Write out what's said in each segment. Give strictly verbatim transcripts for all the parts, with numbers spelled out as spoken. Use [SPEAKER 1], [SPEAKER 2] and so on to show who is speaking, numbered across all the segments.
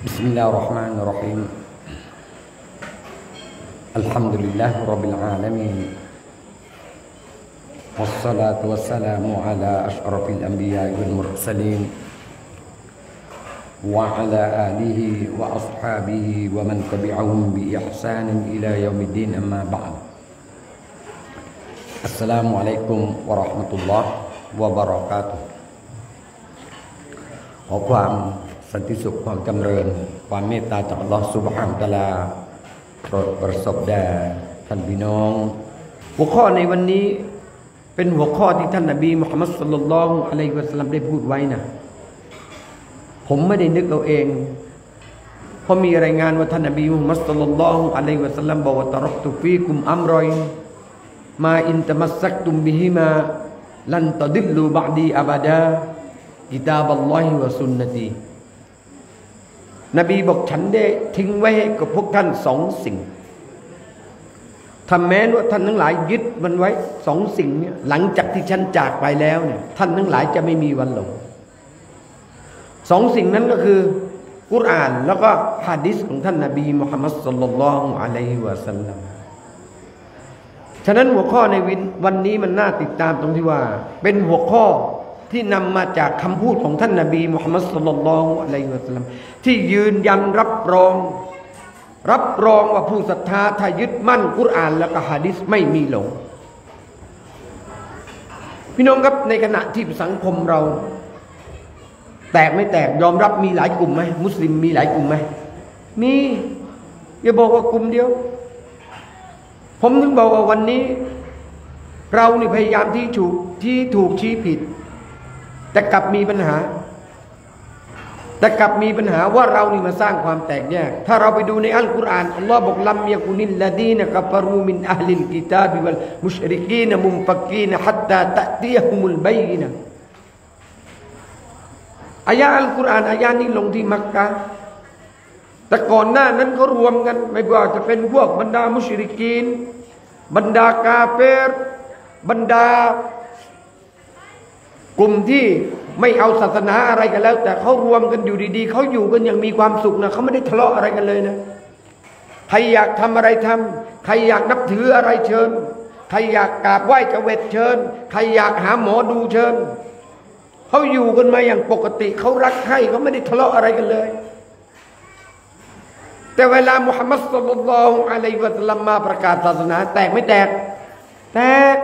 [SPEAKER 1] بسم الله الرحمن الرحيم الحمد لله رب العالمين والصلاة والسلام على أشرف الأنبياء والمرسلين وعلى آله وأصحابه ومن تبعهم بإحسان إلى يوم الدين أما بعد السلام عليكم ورحمة الله وبركاته ขอความสันติสุขความจำเริญความเมตตาจากอัลลอฮฺซุบฮานะฮูวะตะอาลาโปรดประสบแด่ท่านพี่น้องหัวข้อในวันนี้เป็นหัวข้อที่ท่านนบีมุฮัมมัดศ็อลลัลลอฮุอะลัยฮิวะซัลลัมได้พูดไว้นะผมไม่ได้นึกเอาเองเพราะมีรายงานว่าท่านนบีมุฮัมมัดศ็อลลัลลอฮุอะลัยฮิวะซัลลัมบอกว่าตะรักตุฟีกุมอัมรอยน์มาอินตะมัสซักตุมบิฮิมาลันตะดิลลูบะอ์ดีอะบะดากิตาบัลลอฮิวะซุนนะตีนบีบอกฉันได้ทิ้งไว้ให้กับพวกท่านสองสิ่งถ้าแม้ว่าท่านทั้งหลายยึดมันไว้สองสิ่งนี้หลังจากที่ฉันจากไปแล้วเนี่ยท่านทั้งหลายจะไม่มีวันหลงสองสิ่งนั้นก็คือกุรอานแล้วก็หะดีษของท่านนบีมุฮัมมัดศ็อลลัลลอฮุอะลัยฮิวะซัลลัมฉะนั้นหัวข้อในวันนี้มันน่าติดตามตรงที่ว่าเป็นหัวข้อที่นำมาจากคำพูดของท่านนบีมุฮัมมัดศ็อลลัลลอฮุอะลัยฮิวะซัลลัมที่ยืนยันรับรองรับรองว่าผู้ศรัทธาถ้ายึดมั่นกุรอานและก็หะดีษไม่มีหลงพี่น้องครับในขณะที่สังคมเราแตกไม่แตกยอมรับมีหลายกลุ่มไหมมุสลิมมีหลายกลุ่มไหมมีอย่าบอกว่ากลุ่มเดียวผมถึงบอกว่าวันนี้เรานี่พยายามที่ถูกที่ถูกชี้ผิดแต่กลับมีปัญหาแต่กลับมีปัญหาว่าเรานี่มาสร้างความแตกแยกถ้าเราไปดูในอัลกุรอานอัลลอฮ์บอกลัมยะกุนิลลดีนกัฟรูมินอะห์ลิลกิตาบิวัลมุชริกีนมุนฟักกีนฮัตตาตะตียะฮุมุลบัยนะอายะอัลกุรอานอายะนี้ลงที่มักกะห์แต่ก่อนหน้านั้นเขารวมกันไม่ว่าจะเป็นพวกบรรดามุชริกีนบรรดากาเฟรบรรดากลุ่มที่ไม่เอาศาสนาอะไรกันแล้วแต่เขารวมกันอยู่ดีๆเขาอยู่กันอย่างมีความสุขนะเขาไม่ได้ทะเลาะอะไรกันเลยนะใครอยากทำอะไรทำใครอยากนับถืออะไรเชิญใครอยากกราบไหว้เจเวตเชิญใครอยากหาหมอดูเชิญเขาอยู่กันมาอย่างปกติเขารักใครเขาไม่ได้ทะเลาะอะไรกันเลยแต่เวลามุฮัมมัดศ็อลลัลลอฮุอะลัยฮิวะซัลลัมมาประกาศศาสนาแตกไม่แตกแตก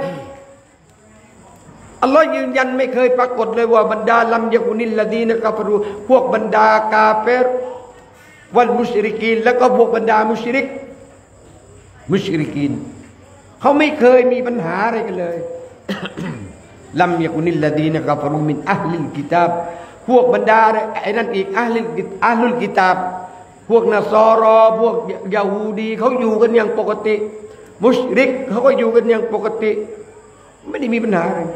[SPEAKER 1] อัลลอฮ์ยืนยันไม่เคยปรากฏเลยว่าบรรดาลัมยะกุนิลลดีนกัฟรูพวกบรรดากาเฟรวัลมุชริกีนแล้วก็พวกบรรดามุชริกมุชริกีนเขาไม่เคยมีปัญหาอะไรกันเลย ลัมยะกุนิลลดีนกัฟรูมินอะห์ลิลกิตาบพวกบรรดาไอ้นั่นอีกอะห์ลิลอะห์ลุลกิตาบพวกนัสรอพวกยะฮูดีเขาอยู่กันอย่างปกติมุชริกเขาก็อยู่กันอย่างปกติไม่ได้มีปัญหาอะไร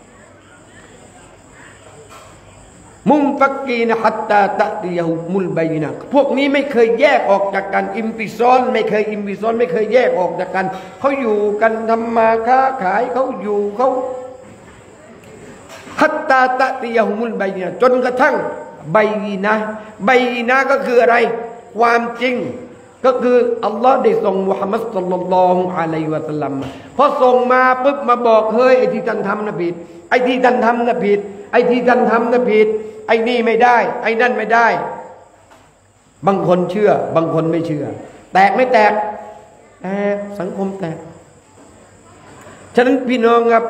[SPEAKER 1] มุนฟักกีนฮัตตาตะติยะฮุมุลบัยนะพวกนี้ไม่เคยแยกออกจากกันอิมฟิซอนไม่เคยอิมฟิซอนไม่เคยแยกออกจากกันเขาอยู่กันทำมาค้าขายเขาอยู่เขาฮัตตาตะติยะฮุมุลบัยนะจนกระทั่งบัยนะบัยนะก็คืออะไรความจริงก็คืออัลลอฮ์ได้ส่งมุฮัมมัดศ็อลลัลลอฮุอะลัยฮิวะซัลลัมพอส่งมาปุ๊บมาบอกเฮ้ยไอ้ที่ท่านทำน่ะผิดไอ้ที่ท่านทำน่ะผิดไอ้ที่ท่านทำน่ะผิดไอ้นี่ไม่ได้ไอ้นั่นไม่ได้บางคนเชื่อบางคนไม่เชื่อแตกไม่แตกแตกสังคมแตกฉะนั้นพี่น้องครับ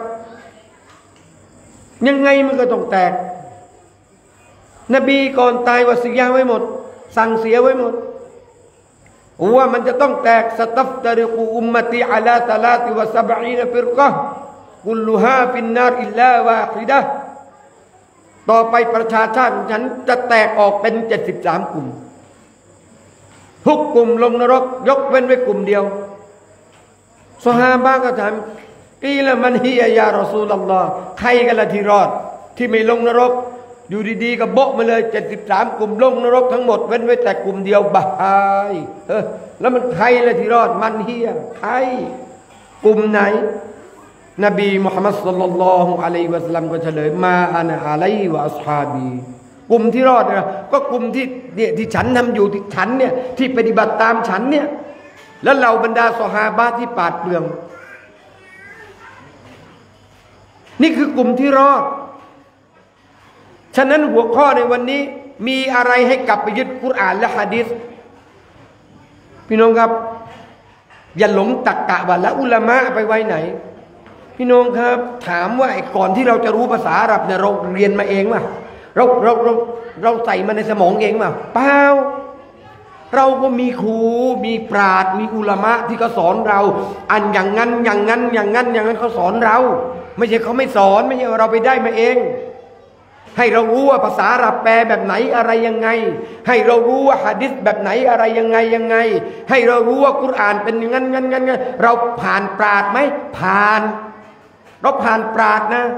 [SPEAKER 1] ยังไงมันก็ต้องแตกนบีก่อนตายวะซียะห์ไว้หมดสั่งเสียไว้หมดว่ามันจะต้องแตกสตัฟตริกุอุมมติอะลาตะลาติวะซะบะอีนฟิรกะฮ์กุลลุฮาฟินนารอิลลาวาฮิดะฮ์ต่อไปประชาชาติฉันจะแตกออกเป็นเจ็ดสิบสามกลุ่มทุกกลุ่มลงนรกยกเว้นไว้กลุ่มเดียวซอฮาบะห์ก็ถามกีละมันฮียะยารอซูลุลลอฮ์ใครกันล่ะที่รอดที่ไม่ลงนรกอยู่ดีๆก็โบะมาเลยเจ็ดสิบสามกลุ่มลงนรกทั้งหมดเว้นไว้แต่กลุ่มเดียวบายเออแล้วมันใครล่ะที่รอดมันฮียใครกลุ่มไหนนบีมุฮัมมัดศ็อลลัลลอฮุอะลัยฮิวะซัลลัมก็เฉลยมาอะนะอะลัยฮิวะอัศฮาบีกลุ่มที่รอดนะก็กลุ่มที่เนี่ยที่ฉันทำอยู่ที่ฉันเนี่ยที่ปฏิบัติตามฉันเนี่ยแล้วเราบรรดาซอฮาบะห์ที่ปราดเปรื่องนี่คือกลุ่มที่รอดฉะนั้นหัวข้อในวันนี้มีอะไรให้กลับไปยึดกุรอานและหะดีษพี่น้องครับอย่าหลงตักกะว่าละอุลามะไปไว้ไหนพี่น้องครับถามว่าไอ้ก่อนที่เราจะรู้ภาษาอาหรับเนี่ยเราเรียนมาเองป่ะเราเราเราเราใส่มาในสมองเองป่ะเปล่าเราก็มีครูมีปราชญ์มีอุลามะที่เขาสอนเราอันอย่างนั้นอย่างนั้นอย่างนั้นอย่างนั้นเขาสอนเราไม่ใช่เขาไม่สอนไม่ใช่เราไปได้มาเองให้เรารู้ว่าภาษาอาหรับแปลแบบไหนอะไรยังไงให้เรารู้ว่าหะดีษแบบไหนอะไรยังไงยังไงให้เรารู้ว่ากุรอานเป็นอย่างนั้นงั้นงั้นเราผ่านปราชญ์ไหมผ่านเราผ่านปราชญ์นะ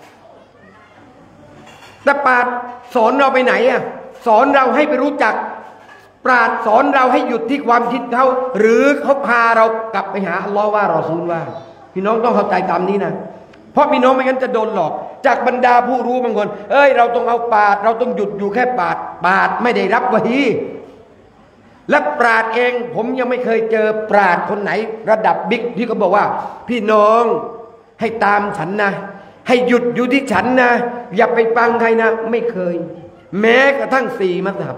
[SPEAKER 1] แต่ปราชญ์สอนเราไปไหนอ่ะสอนเราให้ไปรู้จักปราชญ์สอนเราให้หยุดที่ความคิดเขาหรือเขาพาเรากลับไปหาอัลลอฮ์ว่ารอซูลว่าพี่น้องต้องเข้าใจตามนี้นะเพราะพี่น้องไม่งั้นจะโดนหลอกจากบรรดาผู้รู้บางคนเอ้ยเราต้องเอาปราชญ์เราต้องหยุดอยู่แค่ปราชญ์ปราชญ์ไม่ได้รับวะฮีและปราชญ์เองผมยังไม่เคยเจอปราชญ์คนไหนระดับบิ๊กที่เขาบอกว่าพี่น้องให้ตามฉันนะให้หยุดอยู่ที่ฉันนะอย่าไปฟังใครนะไม่เคยแม้กระทั่งสี่มัซฮับ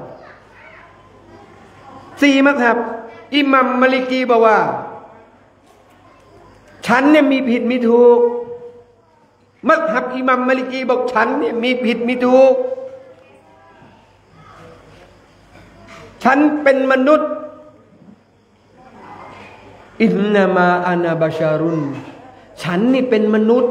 [SPEAKER 1] สี่มัซฮับอิหมัมมาลิกีบอกว่าฉันเนี่ยมีผิดมีถูกมัซฮับอิหมัมมาลิกีบอกฉันเนี่ยมีผิดมีถูกฉันเป็นมนุษย์อินนามาอานาบาชารุนฉันนี่เป็นมนุษย์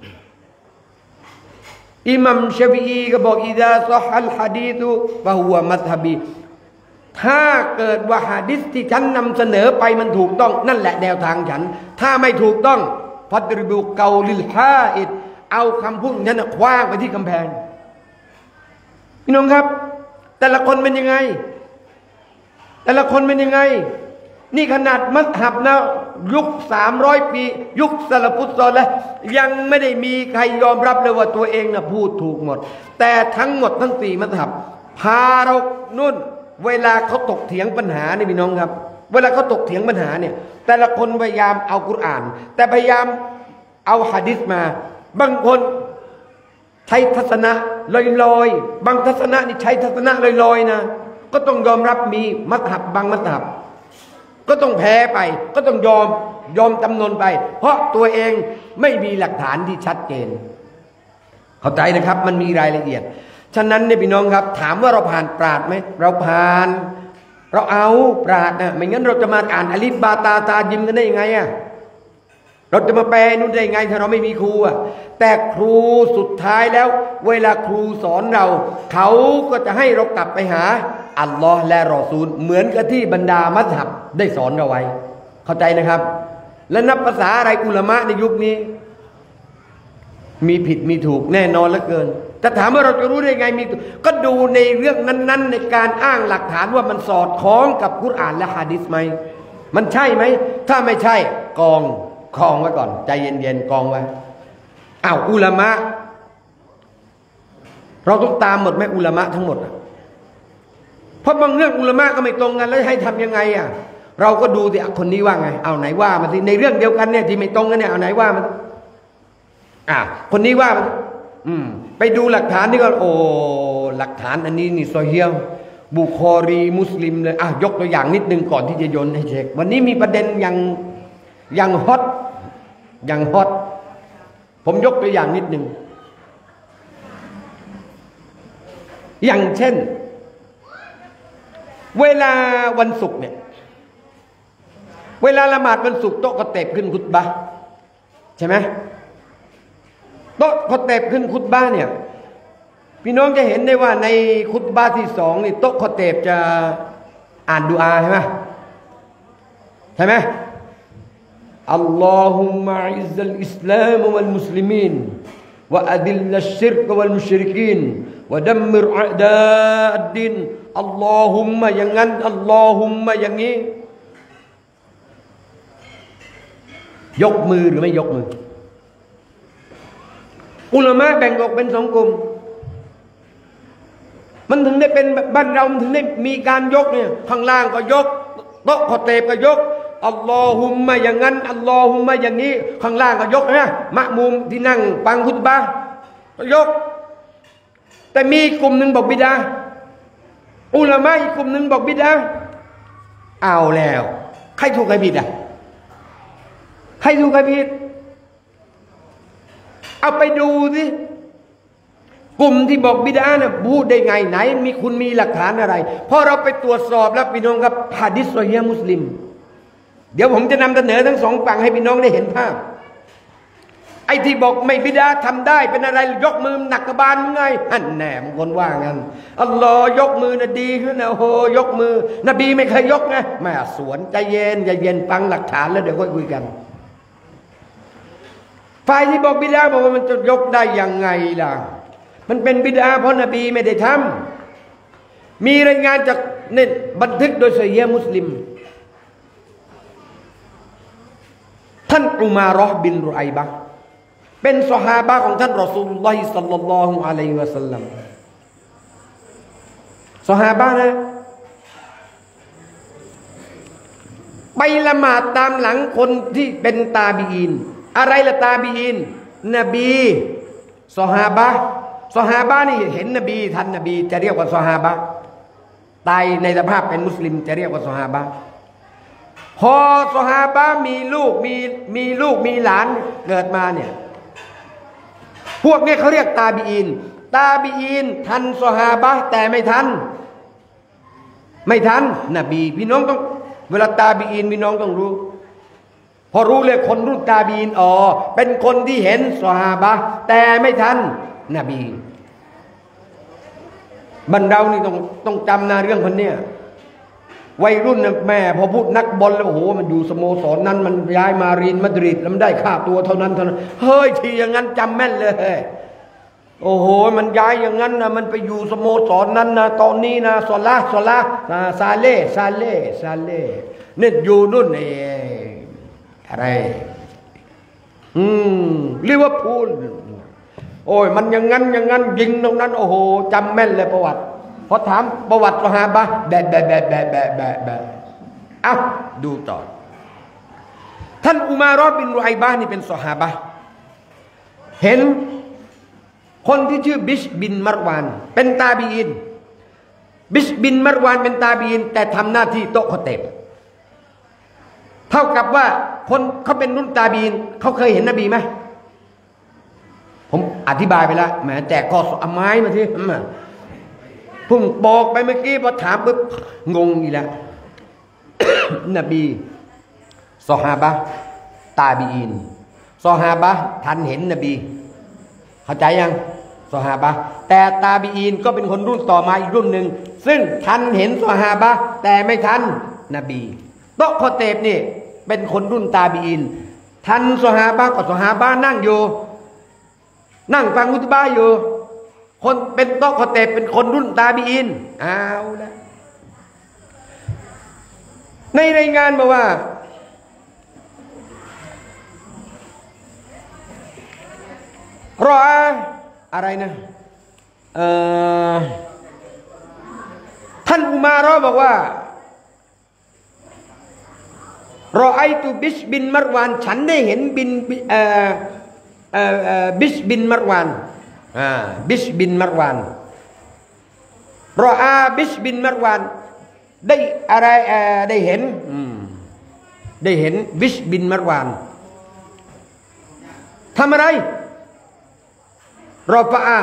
[SPEAKER 1] อิหมัมชาฟิอีก็บอกอิดาซอฮัลฮะดีษฟะฮุวะมัซฮบีถ้าเกิดว่าหะดีษที่ฉันนำเสนอไปมันถูกต้องนั่นแหละแนวทางฉันถ้าไม่ถูกต้องฟัดริบุเกาลิลฮาอิดเอาคำพูดฉันคว้างไปที่กำแพงพี่น้องครับแต่ละคนเป็นยังไงแต่ละคนเป็นยังไงนี่ขนาดมัซฮับนะยุคสามร้อยปียุคซะละฟุศซอลิฮ์ยังไม่ได้มีใครยอมรับเลยว่าตัวเองนะพูดถูกหมดแต่ทั้งหมดทั้งสี่มัซฮับพาเรานุ่นเวลาเขาตกเถียงปัญหานี่พี่น้องครับเวลาเขาตกเถียงปัญหาเนี่ยแต่ละคนพยายามเอากุรอานแต่พยายามเอาหะดีษมาบางคนใช้ทัศนะลอยๆบางทัศนะนี่ใช้ทัศนะลอยๆนะก็ต้องยอมรับมีมัซฮับบางมัซฮับก็ต้องแพ้ไปก็ต้องยอมยอมจำนนไปเพราะตัวเองไม่มีหลักฐานที่ชัดเจนเข้าใจนะครับมันมีรายละเอียดฉะนั้นเนี่ยพี่น้องครับถามว่าเราผ่านปราชญ์ไหมเราผ่านเราเอาปราชญ์นะไม่งั้นเราจะมาอ่านอลิฟบาตาตายิมกันได้ยังไงอะเราจะมาแปลนู่นได้ยังไงถ้าเราไม่มีครูอะแต่ครูสุดท้ายแล้วเวลาครูสอนเราเขาก็จะให้เรากลับไปหาอัลลอฮ์และรอซูลเหมือนกับที่บรรดามัซฮับได้สอนเราไว้เข้าใจนะครับและนับภาษาอะไรอุลามะในยุคนี้มีผิดมีถูกแน่นอนเหลือเกินจะถามว่าเราจะรู้ได้ไงมีก็ดูในเรื่องนั้นๆในการอ้างหลักฐานว่ามันสอดคล้องกับกุรอานและหะดีษไหมมันใช่ไหมถ้าไม่ใช่กองกองไว้ก่อนใจเย็นๆกองไว้อ้าวอุลามะเราต้องตามหมดไหมอุลามะทั้งหมดเพราะบางเรื่องอุลามะก็ไม่ตรงกันแล้วให้ทำยังไงอ่ะเราก็ดูสิคนนี้ว่าไงเอาไหนว่ามาสิในเรื่องเดียวกันเนี่ยที่ไม่ตรงกันเนี่ยเอาไหนว่ามันอ่ะคนนี้ว่ามันอืมไปดูหลักฐานนี่ก็โอ้หลักฐานอันนี้นี่ซอฮีฮ์บุคอรีมุสลิมเลยอ่ะยกตัวอย่างนิดนึงก่อนที่จะโยนให้เช็ควันนี้มีประเด็นอย่างอย่างฮอตอย่างฮอตผมยกตัวอย่างนิดนึงอย่างเช่นเวลาวันศุกร์เนี่ยเวลาละหมาดวันศุกร์โต๊ะก็เตบขึ้นคุตบะห์ใช่ไหมโต๊ะก็เตบขึ้นคุตบะห์เนี่ยพี่น้องจะเห็นได้ว่าในคุตบะห์ที่สองนี่โต๊ะก็เตบจะอ่านดุอาใช่ไหมใช่ไหมอัลลอฮุมะอิซซัลอิสลามวัลมุสลิมีนวะอะดิลลัชชิรกวัลมุชริกีนวะดัมมิรอะดาอัดดินอัลลอฮุมะอย่างนั้นอัลลอฮุมะอย่างนี้ยกมือหรือไม่ยกมืออุลามะแบ่งออกเป็นสองกลุ่มมันถึงได้เป็นบ้านเรามันถึงได้มีการยกเนี่ยข้างล่างก็ยกโต๊ะขอเตบก็ยกอัลลอฮุมมะอย่างนั้นอัลลอฮุมมะอย่างนี้ข้างล่างก็ยกนะมะมุมที่นั่งฟังคุตบะห์ก็ยกแต่มีกลุ่มหนึ่งบอกบิดาอุลามะอีกกลุ่มหนึ่งบอกบิดาเอาแล้วใครถูกใครผิดอ่ะใครถูกใครผิดเอาไปดูสิกลุ่มที่บอกบิดาเนี่ยพูดได้ไงไหนมีคุณมีหลักฐานอะไรพอเราไปตรวจสอบแล้วพี่น้องครับหะดีษซอฮีฮ์มุสลิมเดี๋ยวผมจะนำเสนอทั้งสองฝั่งให้พี่น้องได้เห็นภาพไอ้ที่บอกไม่บิดาทำได้เป็นอะไรยกมือหนักกระบาลไงอันแน่บางคนว่างั้นอัลลอฮ์ยกมือนะดีขึ้นนะโหยกมือนบีไม่เคยยกไงแม่สวนใจเย็นใจเย็นฟังหลักฐานแล้วเดี๋ยวค่อยคุยกันฝ่ายที่บอกบิดาบอกว่ามันจะยกได้ยังไงล่ะมันเป็นบิดาเพราะนบีไม่ได้ทำมีรายงานจากเนี่ยบันทึกโดยซอฮีฮ์มุสลิมท่านอุมาเราะห์บินรุอัยบะห์เป็นซอฮาบะห์ของท่านรอซูลุลลอฮิศ็อลลัลลอฮุอะลัยฮิวะซัลลัมซอฮาบะห์นะไปละหมาดตามหลังคนที่เป็นตาบีอีนอะไรละตาบีอีนนบีซอฮาบะห์ซอฮาบะห์นี่เห็นนบีทันนบีจะเรียกว่าซอฮาบะห์ตายในสภาพเป็นมุสลิมจะเรียกว่าซอฮาบะห์พอซอฮาบะห์มีลูกมีมีลูกมีหลานเกิดมาเนี่ยพวกนี้เขาเรียกตาบีอีนตาบีอีนทันซอฮาบะห์แต่ไม่ทันไม่ทันนบีพี่น้องต้องเวลาตาบีอีนพี่น้องต้องรู้พอรู้เลยคนรุ่นตาบีอีนอ๋อเป็นคนที่เห็นซอฮาบะห์แต่ไม่ทันนบีบรรดานี่ต้องต้องจำนะเรื่องคนเนี้ยวัยรุ่นนะแม่พอพูดนักบอลแล้วโอ้โหมันอยู่สโมสรนั้นมันย้ายมารีนมาดริดแล้วมันได้ค่าตัวเท่านั้นเท่านั้นเฮ้ยทีอย่างนั้นจำแม่นเลยโอ้โหมันย้ายอย่างนั้นนะมันไปอยู่สโมสรนั้นนะตอนนี้นะซอลาซอลาซาเล่ซาเล่ซาเล่เนี่ยอยู่นู่นเองอะไรอืมลิเวอร์พูลโอ้ยมันอย่างนั้นอย่างนั้นยิงตรงนั้นโอ้โหจำแม่นเลยประวัติพอถามประวัติซอฮาบะห์แบะแบะแบะแบะแบะแบะแบะอ้าวดูต่อท่านอุมาเราะห์บินรุอัยบะห์นี่เป็นซอฮาบะห์เห็นคนที่ชื่อบิชบินมัรวานเป็นตาบีอินบิชบินมัรวานเป็นตาบีอินแต่ทำหน้าที่โต๊ะขอเตบเท่ากับว่าคนเขาเป็นรุ่นตาบีอินเขาเคยเห็นนบีไหมผมอธิบายไปแล้วแหมแจกข้อสอบไม้มาที่พุ่งบอกไปเมื่อกี้พอถามปุ๊บงงอีกแล้ว นบีซอฮาบะห์ตาบีอินซอฮาบะห์ทันเห็นนบีเข้าใจยังซอฮาบะห์แต่ตาบีอินก็เป็นคนรุ่นต่อมาอีกรุ่นหนึ่งซึ่งทันเห็นซอฮาบะห์แต่ไม่ทันนบีโต๊ะคอเตบนี่เป็นคนรุ่นตาบีอินทันซอฮาบะห์กับซอฮาบะห์นั่งอยู่นั่งฟังอุตบะห์อยู่คนเป็นโต๊ะคอเตบเป็นคนรุ่นตาบีอินเอาละในรายงานบอกว่ารออะไรนะเอ่อท่านอุมาเราะห์บอกว่ารอไอตุบิชบินมัรวานฉันได้เห็นบินเอ่อเอ่อบิชบินมัรวานอ่าบิชบินมัรวานรออาบิชบินมัรวานได้อะไรเอ่อได้เห็นอืมได้เห็นบิชบินมัรวานทำอะไรรอฟะอะ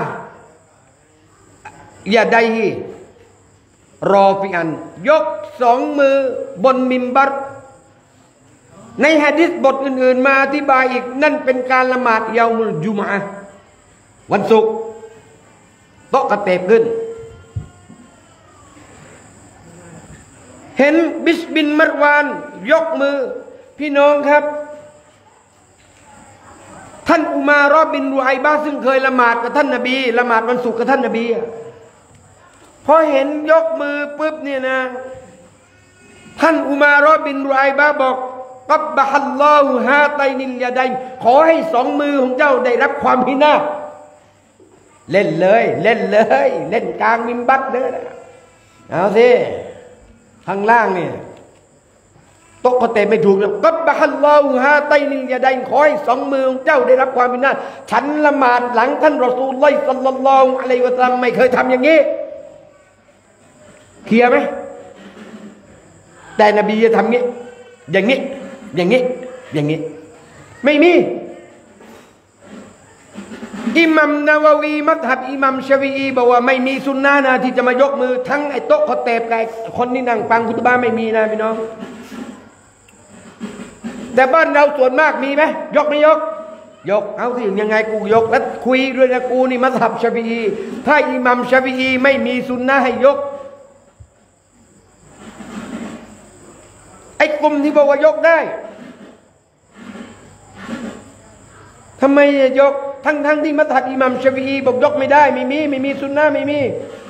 [SPEAKER 1] ยาไดฮิรอฟิอันยกสองมือบนมิมบัรในหะดีษบทอื่นๆมาอธิบายอีกนั่นเป็นการละหมาดยามุลจุมอะห์วันศุกร์โต๊ะกระเตบขึ้นเห็นบิชบินมัรวานยกมือพี่น้องครับท่านอุมาเราะห์บินรุอัยบะห์ซึ่งเคยละหมาดกับท่านนบีละหมาดวันศุกร์กับท่านนบีพอเห็นยกมือปุ๊บเนี่ยนะท่านอุมาเราะห์บินรุอัยบะห์บอกกับบะฮัลลอฮุฮาตัยนิลยาดัยขอให้สองมือของเจ้าได้รับความพินาศเล่นเลยเล่นเลยเล่นกลางมิมบัตเลยเอาสิข้างล่างเนี่ยโต๊ะเขาเตะไม่ถูกนะกับบะฮัลลอฮุฮาไตนิยาดัยขอให้สองมือของเจ้าได้รับความเป็นนาฉันละหมาดหลังท่านรอซูลุลลอฮ์ ศ็อลลัลลอฮุอะลัยฮิวะซัลลัมไม่เคยทำอย่างนี้เคลียร์ไหมแต่นบีจะทำงี้อย่างนี้อย่างนี้อย่างนี้ไม่มีอิหมัมนาวาวีมัซฮับอิหมัมชาฟีอีบอกว่าไม่มีสุนนะนะที่จะมายกมือทั้งไอ้โต๊ะเขาเตะกับคนที่นั่งฟังคุตบะห์ไม่มีนะพี่น้องแต่บ้านเราส่วนมากมีไหมยกไม่ยกยกเอาสิยังไงกูยกแล้วคุยด้วยนะกูนี่มัซฮับชาฟีอีถ้าอิหมัมชาฟีอีไม่มีสุนนะให้ยกไอ้กลุ่มที่บอกว่ายกได้ทำไมยกทั้งทั้งที่มัซฮับอิหมัมชาฟีอีบอกยกไม่ได้ไม่มีไม่มีสุนนะไม่มี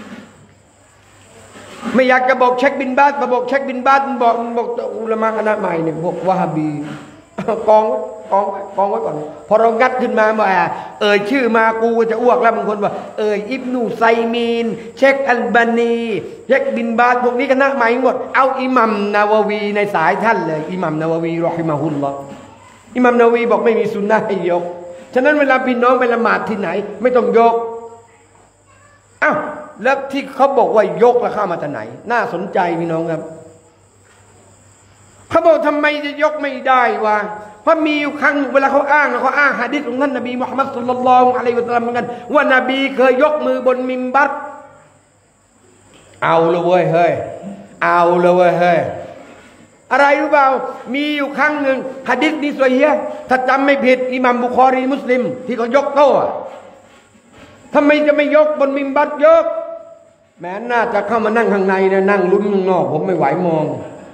[SPEAKER 1] ไม่อยากจะบอกเช็คบินบาสมาบอกเช็คบินบาสมันบอกมันบอกอุลามะคณะใหม่เนี่ยพวกวะฮาบีกองกองกองไว้ก่อนพอเรางัดขึ้นมาว่าเอ่ยชื่อมากูจะอ้วกแล้วบางคนว่าเอ่ยอิบนุไซมีนเช็คอัลบานีเช็คบินบาสพวกนี้คณะใหม่หมดเอาอิหมัมนาวาวีในสายท่านเลยอิหมัมนาวาวีรอฮิมะฮุลลอฮ์อิหมัมนาวาวีบอกไม่มีสุนนะให้ยกฉะนั้นเวลาพี่น้องไปละหมาดที่ไหนไม่ต้องยกอ้าวแล้วที่เขาบอกว่ายกแล้วเข้ามาจากไหนน่าสนใจพี่น้องครับเขาบอกทำไมจะยกไม่ได้วะเพราะมีอยู่ครั้งเวลาเขาอ้างเขาอ้างหะดีษของท่านนบีมุฮัมมัดศ็อลลัลลอฮุอะลัยฮิวะซัลลัมเหมือนกันว่านบีเคยยกมือบนมิมบัรเอาเลยเว้ยเฮ้ยเอาเลยเว้ยเฮ้ยอะไรรู้เปล่ามีอยู่ครั้งหนึ่งหะดีษนี้ซอฮีฮ์ถ้าจำไม่ผิดอิหม่ามบุคอรีมุสลิมที่เขายกโต๊ะทำไมจะไม่ยกบนมิมบัรยกแม้น่าจะเข้ามานั่งข้างในนะนั่งลุ้นข้างนอกผมไม่ไหวมอง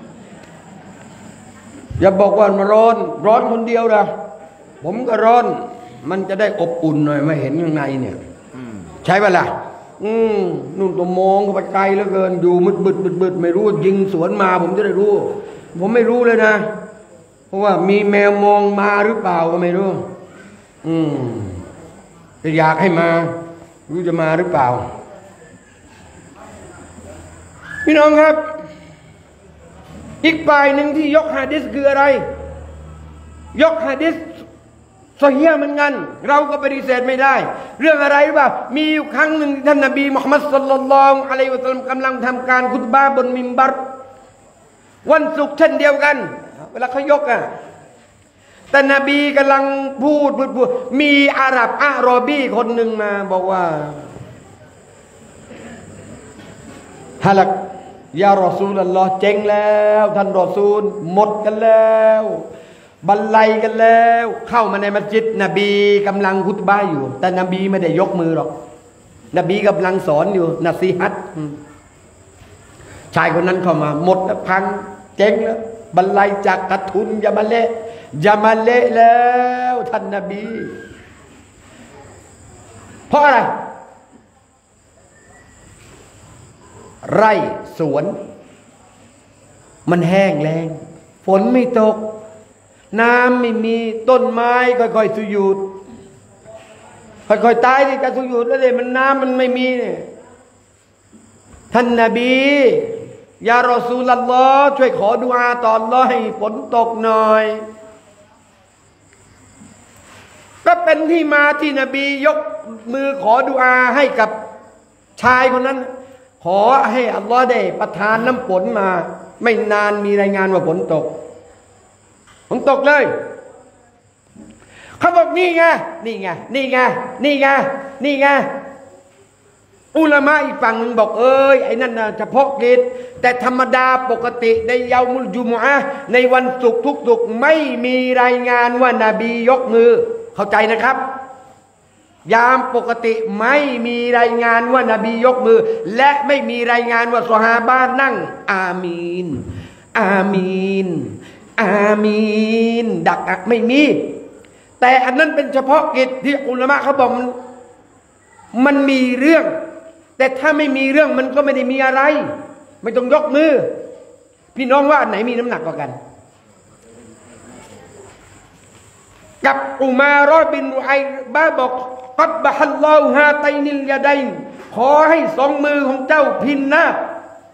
[SPEAKER 1] อย่าบอกว่ามันร้อนร้อนคนเดียวนะผมก็ร้อนมันจะได้อบอุ่นหน่อยมาเห็นข้างในเนี่ยใช่ป่ะล่ะอืมนู่นตัวมองเข้าไปไกลเหลือเกินอยู่มืดบึดบึดบึดไม่รู้ยิงสวนมาผมจะได้รู้ผมไม่รู้เลยนะเพราะว่ามีแมวมองมาหรือเปล่าก็ไม่รู้อืมจะอยากให้มารู้จะมาหรือเปล่าพี่น้องครับอีกฝ่ายหนึ่งที่ยกหะดีษคืออะไรยกหะดีษซอฮีฮ์เหมือนกันเราก็ปฏิเสธไม่ได้เรื่องอะไรหรือเปล่ามีอยู่ครั้งหนึ่งท่านนบีมุฮัมมัดศ็อลลัลลอฮุอะลัยฮิวะซัลลัมกำลังทำการคุตบะห์บนมิมบัรวันศุกร์เช่นเดียวกันเวลาเขายกอ่ะแต่นบีกำลังพูดพูดพูดมีอาหรับอาหรอบีคนหนึ่งมาบอกว่าฮะลักยารอซูลุลลอฮ์เจ๊งแล้วท่านรอซูลหมดกันแล้วบรรลัยกันแล้วเข้ามาในมัสยิดนบีกำลังคุตบะห์อยู่แต่นบีไม่ได้ยกมือหรอกนบีกำลังสอนอยู่นัซีฮัตชายคนนั้นเข้ามาหมดแล้วพังเจ๊งแล้วบรรลัยจากกระทุนยามาเละยามาเละแล้วท่านนบีเพราะอะไรไร่สวนมันแห้งแล้งฝนไม่ตกน้ำไม่มีต้นไม้ค่อยๆสุญูดค่อยๆตายที่การสุญูดแล้วเลยมันน้ำมันไม่มีเนี่ยท่านนบียารอซูลุลลอฮ์ช่วยขอดุอาต่ออัลเลาะห์ให้ฝนตกหน่อยก็เป็นที่มาที่นบียกมือขอดุอาให้กับชายคนนั้นขอให้อัลลอฮ์ได้ประทานน้ำฝนมาไม่นานมีรายงานว่าฝนตกฝนตกเลยเขาบอกนี่ไงนี่ไงนี่ไงนี่ไงนี่ไงอุลามะอีกฝั่งนึงบอกเอ้ยไอ้นั่นน่ะเฉพาะกิจแต่ธรรมดาปกติในเยามุลจุมอะห์ในวันศุกร์ทุกศุกร์ไม่มีรายงานว่านบียกมือเข้าใจนะครับยามปกติไม่มีรายงานว่านบียกมือและไม่มีรายงานว่าซอฮาบะห์นั่งอามีนอามีนอามีนดักไม่มีแต่อันนั้นเป็นเฉพาะกิจที่อุลามะเขาบอกมันมันมีเรื่องแต่ถ้าไม่มีเรื่องมันก็ไม่ได้มีอะไรไม่ต้องยกมือพี่น้องว่าอันไหนมีน้ำหนักกว่ากันกับอุมารอบินรุไอบะบอกกับบะฮัลลอฮุฮาตัยนิลยะดัยขอให้สองมือของเจ้าพินนาบ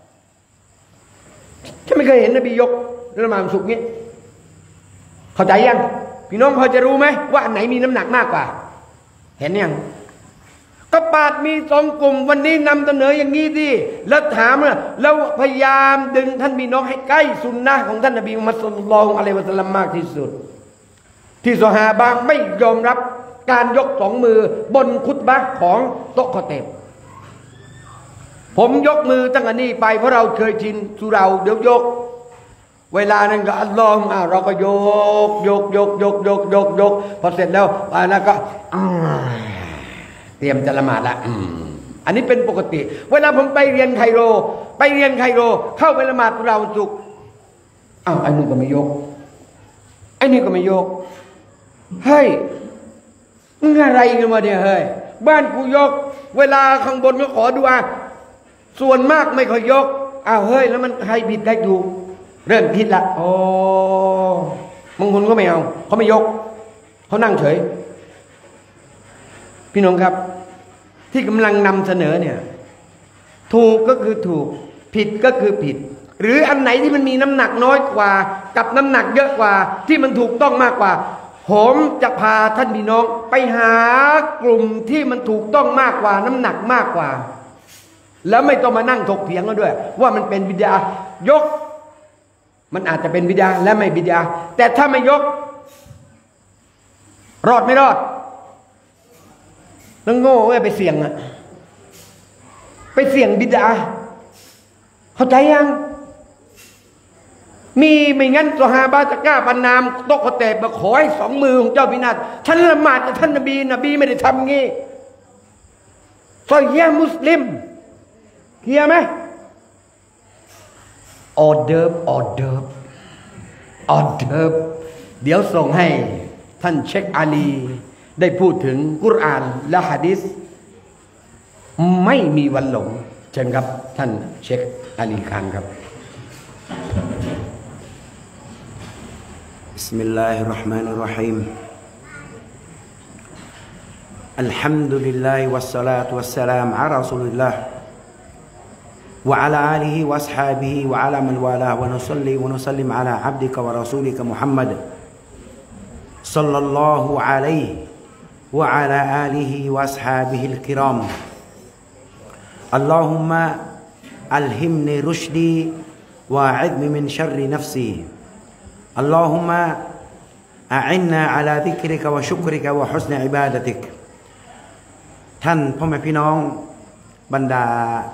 [SPEAKER 1] ฉันไม่เคยเห็นนบียกละหมาดสุกนี้เข้าใจยังพี่น้องพอจะรู้ไหมว่าอันไหนมีน้ำหนักมากกว่าเห็นยังก็ปาดมีสองกลุ่มวันนี้นำเสนออย่างนี้ดิแล้วถามว่าเราพยายามดึงท่านพี่น้องให้ใกล้สุนนะของท่านนบีมุฮัมมัดศ็อลลัลลอฮุอะลัยฮิวะซัลลัมมากที่สุดที่ซอฮาบะห์ไม่ยอมรับการยกสองมือบนคุตบะห์ของโต๊ะคอเตบผมยกมือตั้งแต่นี้ไปเพราะเราเคยชินสุเราเดี๋ยวยกเวลานั้นก็อัลลอฮฺอ่ะเราก็ยกยกยกยกยกยกยกพอเสร็จแล้วอันนั้นก็เตรียมจะละหมาดละอันนี้เป็นปกติเวลาผมไปเรียนไคโรไปเรียนไคโรเข้าไปละหมาดเราสุกอ้าวไอ้นู่นก็ไม่ยกไอ้นี่ก็ไม่ยกเฮ้ยมึงอะไรกันมาเนี่ยเฮ้ยบ้านกูยกเวลาข้างบนก็ขอดุอาส่วนมากไม่ค่อยยกอ้าวเฮ้ยแล้วมันใครผิดใครถูกเริ่มผิดละโอ้บางคนก็ไม่เอาเขาไม่ยกเขานั่งเฉยพี่น้องครับที่กำลังนำเสนอเนี่ยถูกก็คือถูกผิดก็คือผิดหรืออันไหนที่มันมีน้ำหนักน้อยกว่ากับน้ำหนักเยอะกว่าที่มันถูกต้องมากกว่าผมจะพาท่านพี่น้องไปหากลุ่มที่มันถูกต้องมากกว่าน้ำหนักมากกว่าแล้วไม่ต้องมานั่งถกเถียงกันด้วยว่ามันเป็นบิดายกมันอาจจะเป็นบิดาและไม่บิดาแต่ถ้าไม่ยกรอดไม่รอดแล้วโง่ไงไปเสี่ยงอะไปเสี่ยงบิดาเข้าใจยังมีไม่งั้นซอฮาบะห์จะกล้าประนามโต๊ะคอเตบมาขอให้สองมือของเจ้าพินาศฉันละหมาดกับท่านนบีนบีไม่ได้ทำงี้ซอยแย่มุสลิมเคลียร์ไหมออเดิร์ฟออเดิร์ฟออเดิร์ฟเดี๋ยวส่งให้ท่านเชคอาลีได้พูดถึงกุรอานและหะดีษไม่มีวันหลงเชิญครับท่านเชคอาลีคานครับ
[SPEAKER 2] บิสมิลลาฮิรเราะห์มานิรเราะฮีมอัลฮัมดุลิลลาฮิวัสศอลาตุวัสสลามอะลารอซูลิลลาห์وعلى آله وأصحابه وعلى من والاه ونصلي ونسلم على عبدك ورسولك محمد صلى الله عليه وعلى آله وأصحابه الكرام اللهم ألهمني رشدي وأعذني من شر نفسي اللهم أعنا على ذكرك وشكرك وحسن عبادتك ท่านพ่อแม่พี่น้องบรรดา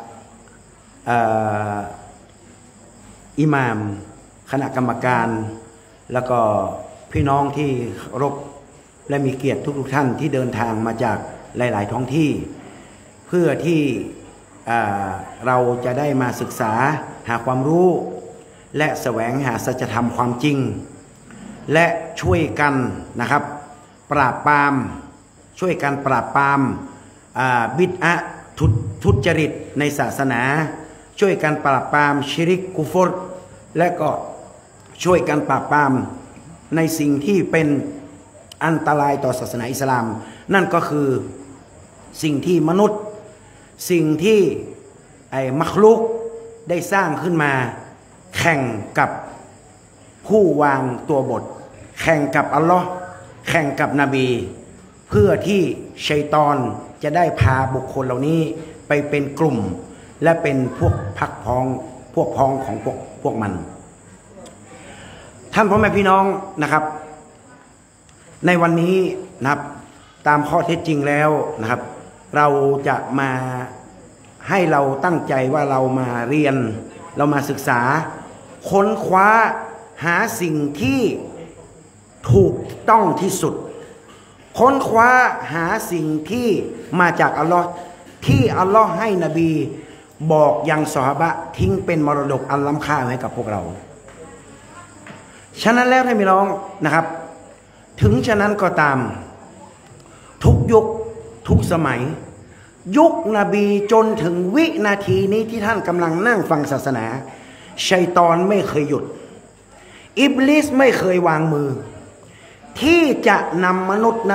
[SPEAKER 2] อิหม่ามคณะกรรมการแล้วก็พี่น้องที่เคารพและมีเกียรติทุกๆท่านที่เดินทางมาจากหลายๆท้องที่เพื่อที่เราจะได้มาศึกษาหาความรู้และแสวงหาสัจธรรมความจริงและช่วยกันนะครับปราบปรามช่วยกันปราบปรามบิดอะห์ทุจริตในศาสนาช่วยกันปราบปรามชิริกกุฟรและก็ช่วยกันปราบปรามในสิ่งที่เป็นอันตรายต่อศาสนาอิสลามนั่นก็คือสิ่งที่มนุษย์สิ่งที่ไอ้มักลุกได้สร้างขึ้นมาแข่งกับผู้วางตัวบทแข่งกับอัลลอฮ์แข่งกับนบีเพื่อที่ชัยฏอนจะได้พาบุคคลเหล่านี้ไปเป็นกลุ่มและเป็นพวกพักพ้องพวกพ้องของพวกพวกมันท่านพ่อแม่พี่น้องนะครับในวันนี้นะครับตามข้อเท็จจริงแล้วนะครับเราจะมาให้เราตั้งใจว่าเรามาเรียนเรามาศึกษาค้นคว้าหาสิ่งที่ถูกต้องที่สุดค้นคว้าหาสิ่งที่มาจากอัลลอฮ์ที่อัลลอฮ์ให้นบีบอกยังซอฮาบะห์ทิ้งเป็นมรดกอันล้ำค่าให้กับพวกเราฉะนั้นแล้วท่านพี่น้องนะครับถึงฉะนั้นก็ตามทุกยุคทุกสมัยยุคนบีจนถึงวินาทีนี้ที่ท่านกำลังนั่งฟังศาสนาชัยฏอนไม่เคยหยุดอิบลิสไม่เคยวางมือที่จะนำมนุษย์นั้น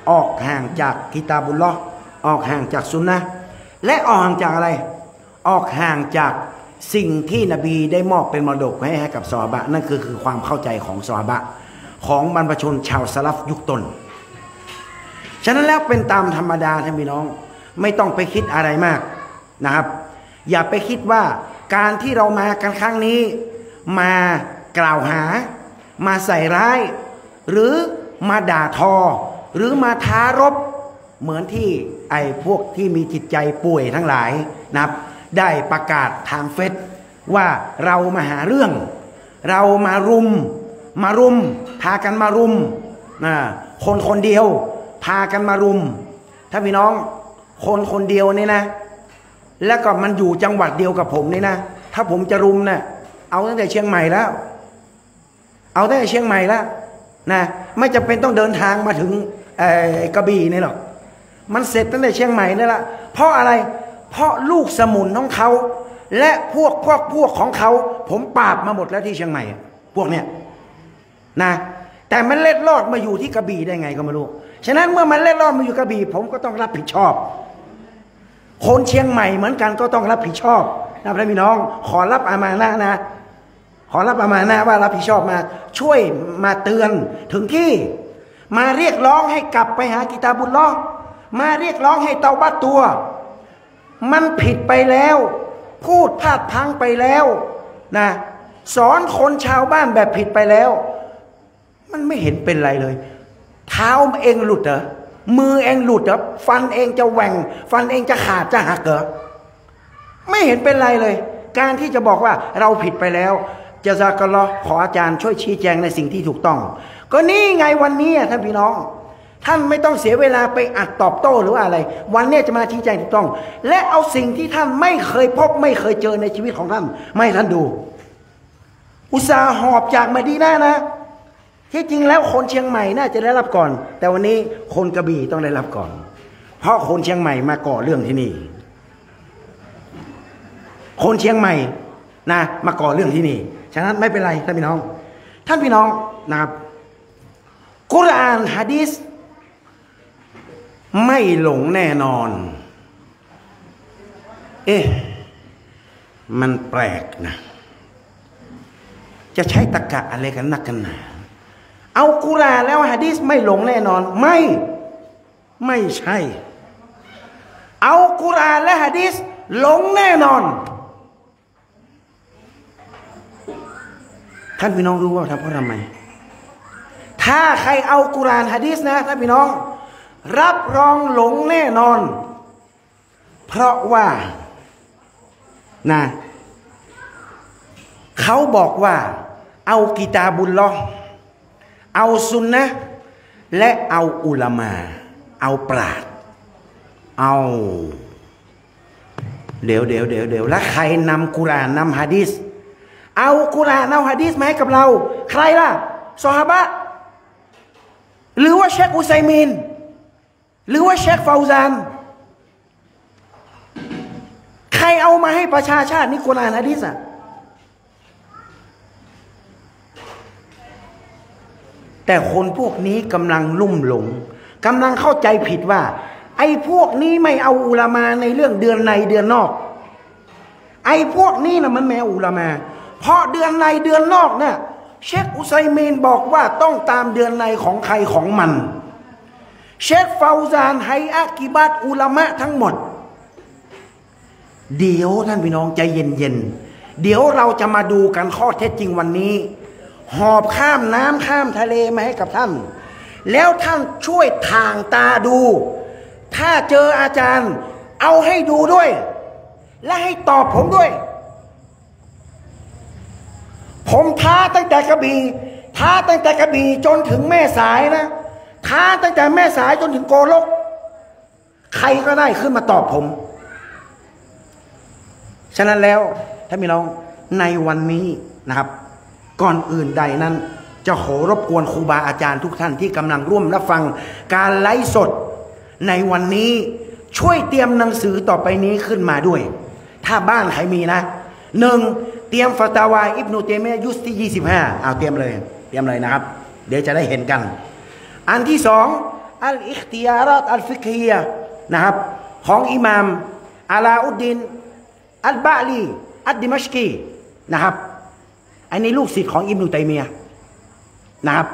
[SPEAKER 2] ออกห่างจากกิตาบุลลอฮ์ออกห่างจากซุนนะห์และออกห่างจากอะไรออกห่างจากสิ่งที่นบีได้มอบเป็นมรดกให้ให้กับซอฮาบะนั่นคือคือความเข้าใจของซอฮาบะของบรรพชนชาวสลัฟยุคต้นฉะนั้นแล้วเป็นตามธรรมดาท่านพี่น้องไม่ต้องไปคิดอะไรมากนะครับอย่าไปคิดว่าการที่เรามากันครั้งนี้มากล่าวหามาใส่ร้ายหรือมาด่าทอหรือมาท้ารบเหมือนที่ไอ้พวกที่มีจิตใจป่วยทั้งหลายนะครับได้ประกาศทางเฟซว่าเรามาหาเรื่องเรามารุมมารุมพากันมารุมนะคนคนเดียวพากันมารุมถ้าพี่น้องคนคนเดียวนี่นะแล้วก็มันอยู่จังหวัดเดียวกับผมนี่นะถ้าผมจะรุมนะเอาตั้งแต่เชียงใหม่แล้วเอาตั้งแต่เชียงใหม่แล้วนะไม่จำเป็นต้องเดินทางมาถึงกระบี่นี่หรอกมันเสร็จตั้งแต่เชียงใหม่นี่แหละเพราะอะไรเพราะลูกสมุนของเขาและพวกพวกพวกของเขาผมปราบมาหมดแล้วที่เชียงใหม่พวกเนี้ยนะแต่มันเล็ดลอดมาอยู่ที่กระบี่ได้ไงก็ไม่รู้ฉะนั้นเมื่อมันเล็ดลอดมาอยู่กระบี่ผมก็ต้องรับผิดชอบคนเชียงใหม่เหมือนกันก็ต้องรับผิดชอบนะพี่น้องขอรับอามานะห์นะขอรับอามานะห์ว่ารับผิดชอบมาช่วยมาเตือนถึงที่มาเรียกร้องให้กลับไปหากิตาบุลลอฮ์มาเรียกร้องให้เตาบัตตัวมันผิดไปแล้วพูดพลาดพลั้งไปแล้วนะสอนคนชาวบ้านแบบผิดไปแล้วมันไม่เห็นเป็นไรเลยเท้าเองหลุดเหรอมือเองหลุดเหรอฟันเองจะแหว่งฟันเองจะขาดจะหักเหรอไม่เห็นเป็นไรเลยการที่จะบอกว่าเราผิดไปแล้วจะซากัลลอฮ์ขออาจารย์ช่วยชี้แจงในสิ่งที่ถูกต้องก็นี่ไงวันนี้ท่านพี่น้องท่านไม่ต้องเสียเวลาไปอัดตอบโต้หรือว่าอะไรวันนี้จะมาชี้แจงถูกต้องและเอาสิ่งที่ท่านไม่เคยพบไม่เคยเจอในชีวิตของท่านไม่ท่านดูอุตสาห์หอบจากมะดีนะห์นะที่จริงแล้วคนเชียงใหม่น่าจะได้รับก่อนแต่วันนี้คนกระบี่ต้องได้รับก่อนเพราะคนเชียงใหม่มาก่อเรื่องที่นี่คนเชียงใหม่นะมาก่อเรื่องที่นี่ฉะนั้นไม่เป็นไรท่านพี่น้องท่านพี่น้องนะครับกุรอานหะดีษไม่หลงแน่นอนเอ๊ะมันแปลกนะจะใช้ตรรกะอะไรกันนักกันหนาเอากุรอานแล้วหะดีษไม่หลงแน่นอนไม่ไม่ใช่เอากุรอานและหะดีษหลงแน่นอนท่านพี่น้องรู้ว่าทำเพราะทำไมถ้าใครเอากุรอานหะดีษนะท่านพี่น้องรับรองหลงแน่นอนเพราะว่านะเขาบอกว่าเอากิตาบุลลอฮ์เอาซุนนะห์และเอาอุลามะเอาปราชญ์เอาเดี๋ยวเดี๋ยวเดี๋ยวเดี๋ยวแล้วใครนำกุรอานนำหะดีษเอากุรอานเอาหะดีษมาให้กับเราใครล่ะซอฮาบะห์หรือว่าเชคอุซัยมีนหรือว่าเชคฟาวซานใครเอามาให้ประชาชาตินี่กุรอานหะดีษอะแต่คนพวกนี้กำลังลุ่มหลงกำลังเข้าใจผิดว่าไอ้พวกนี้ไม่เอาอุลามาในเรื่องเดือนในเดือนนอกไอ้พวกนี้นะมันไม่เอาอุลามาเพราะเดือนในเดือนนอกเนี่ยเชคอุซัยมีนบอกว่าต้องตามเดือนในของใครของมันเชคฟาวซานไฮอะกิบัตอุลามะทั้งหมดเดี๋ยวท่านพี่น้องใจเย็นๆเดี๋ยวเราจะมาดูกันข้อเท็จจริงวันนี้หอบข้ามน้ำข้ามทะเลมาให้กับท่านแล้วท่านช่วยทางตาดูถ้าเจออาจารย์เอาให้ดูด้วยและให้ตอบผมด้วยผมท้าตั้งแต่กระบี่ท้าตั้งแต่กระบี่จนถึงแม่สายนะท้าตั้งแต่แม่สายจนถึงโกลกใครก็ได้ขึ้นมาตอบผมฉะนั้นแล้วท่านพี่น้องในวันนี้นะครับก่อนอื่นใดนั้นจะขอรบกวนครูบาอาจารย์ทุกท่านที่กำลังร่วมรับฟังการไลฟ์สดในวันนี้ช่วยเตรียมหนังสือต่อไปนี้ขึ้นมาด้วยถ้าบ้านใครมีนะหนึ่งเตรียมฟาตาวาอิบนุเตมียะห์ยุสที่ยี่สิบห้าเอาเตรียมเลยเตรียมเลยนะครับเดี๋ยวจะได้เห็นกันอันที่สองอัลอิคติยารัตอัลฟิกฮียะนะครับของอิหม่ามอาลาอุดดินอัลบะลีอัดดิมัชกีนะครับอันนี้ลูกศิษย์ของอิบนุตัยมียะห์นะครับ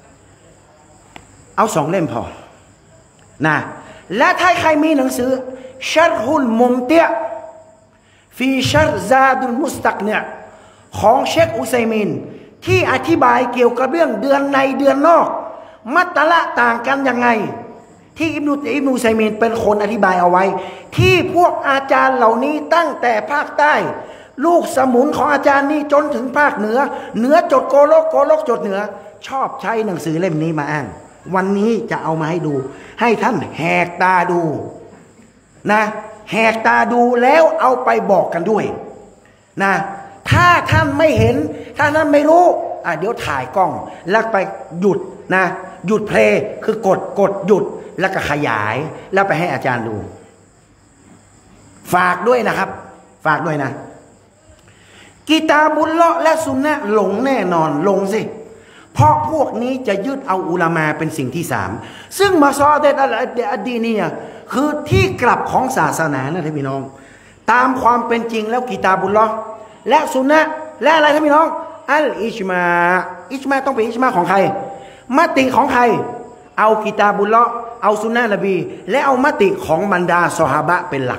[SPEAKER 2] เอาสองเล่มพอนะและถ้าใครมีหนังสือชัรฮุลมุมติอ์ฟีชัรซาดุลมุสตักเนี่ยของเชคอุซัยมีนที่อธิบายเกี่ยวกับเรื่องเดือนในเดือนนอกมัตตละต่างกันยังไงที่อิบนุอิบนุอุซัยมีนเป็นคนอธิบายเอาไว้ที่พวกอาจารย์เหล่านี้ตั้งแต่ภาคใต้ลูกสมุนของอาจารย์นี่จนถึงภาคเหนือเหนือจดโกโลกโกโลกจดเหนือชอบใช้หนังสือเล่มนี้มาอ้างวันนี้จะเอามาให้ดูให้ท่านแหกตาดูนะแหกตาดูแล้วเอาไปบอกกันด้วยนะถ้าท่านไม่เห็นถ้าท่านไม่รู้อ่ะเดี๋ยวถ่ายกล้องแล้วไปหยุดนะหยุดเพลย์คือกดกดหยุดแล้วก็ขยายแล้วไปให้อาจารย์ดูฝากด้วยนะครับฝากด้วยนะกิตาบุลเลาะห์และซุนนะห์หลงแน่นอนหลงสิเพราะพวกนี้จะยึดเอาอุลามาเป็นสิ่งที่สามซึ่งมาซอเดตอัดดีนียะคือที่กลับของศาสนานะท่านพี่น้องตามความเป็นจริงแล้วกิตาบุลเลาะห์และซุนนะห์และอะไรท่านพี่น้องอัลอิจมาอิจมาต้องเป็นอิจมาของใครมติของใครเอากิตาบุลเลาะห์เอาซุนนะห์นบีและเอามติของบรรดาซอฮาบะเป็นหลัก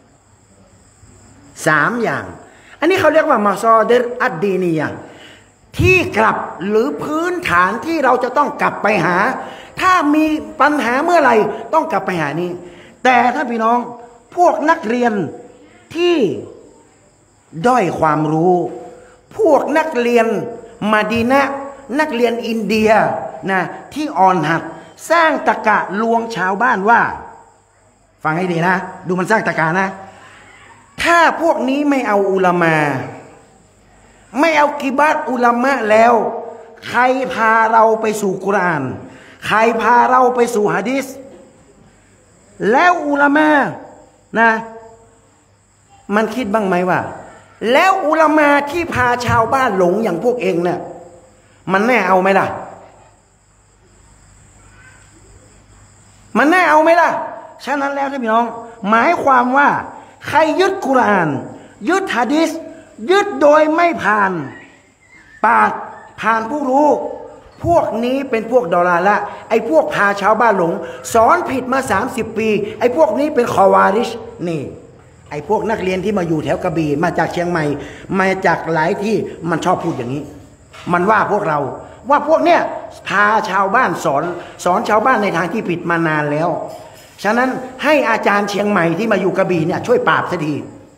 [SPEAKER 2] สามอย่างอันนี้เขาเรียกว่ามาซอเดตอัดดีนียะที่กลับหรือพื้นฐานที่เราจะต้องกลับไปหาถ้ามีปัญหาเมื่อไหร่ต้องกลับไปหานี้แต่ถ้าพี่น้องพวกนักเรียนที่ด้อยความรู้พวกนักเรียนมะดีนะห์นักเรียนอินเดียนะที่อ่อนหัดสร้างตะกะลวงชาวบ้านว่าฟังให้ดีนะดูมันสร้างตะกะนะถ้าพวกนี้ไม่เอาอุลามาไม่เอากิบาตอุลามะแล้วใครพาเราไปสู่กุรอานใครพาเราไปสู่หะดีษแล้วอุลามะนะมันคิดบ้างไหมว่าแล้วอุลามะที่พาชาวบ้านหลงอย่างพวกเองเนี่ยมันแน่เอาไหมล่ะมันแน่เอาไหมล่ะฉะนั้นแล้วท่านพี่น้องหมายความว่าใครยึดกุรอานยึดหะดีษยึดโดยไม่ผ่านปากผ่านผู้รู้พวกนี้เป็นพวกดอลาละไอ้พวกพาชาวบ้านหลงสอนผิดมาสามสิบปีไอ้พวกนี้เป็นคอวาริชนี่ไอ้พวกนักเรียนที่มาอยู่แถวกระบี่มาจากเชียงใหม่มาจากหลายที่มันชอบพูดอย่างนี้มันว่าพวกเราว่าพวกเนี้ยพาชาวบ้านสอนสอนชาวบ้านในทางที่ผิดมานานแล้วฉะนั้นให้อาจารย์เชียงใหม่ที่มาอยู่กระบี่เนี่ยช่วยปราบสักที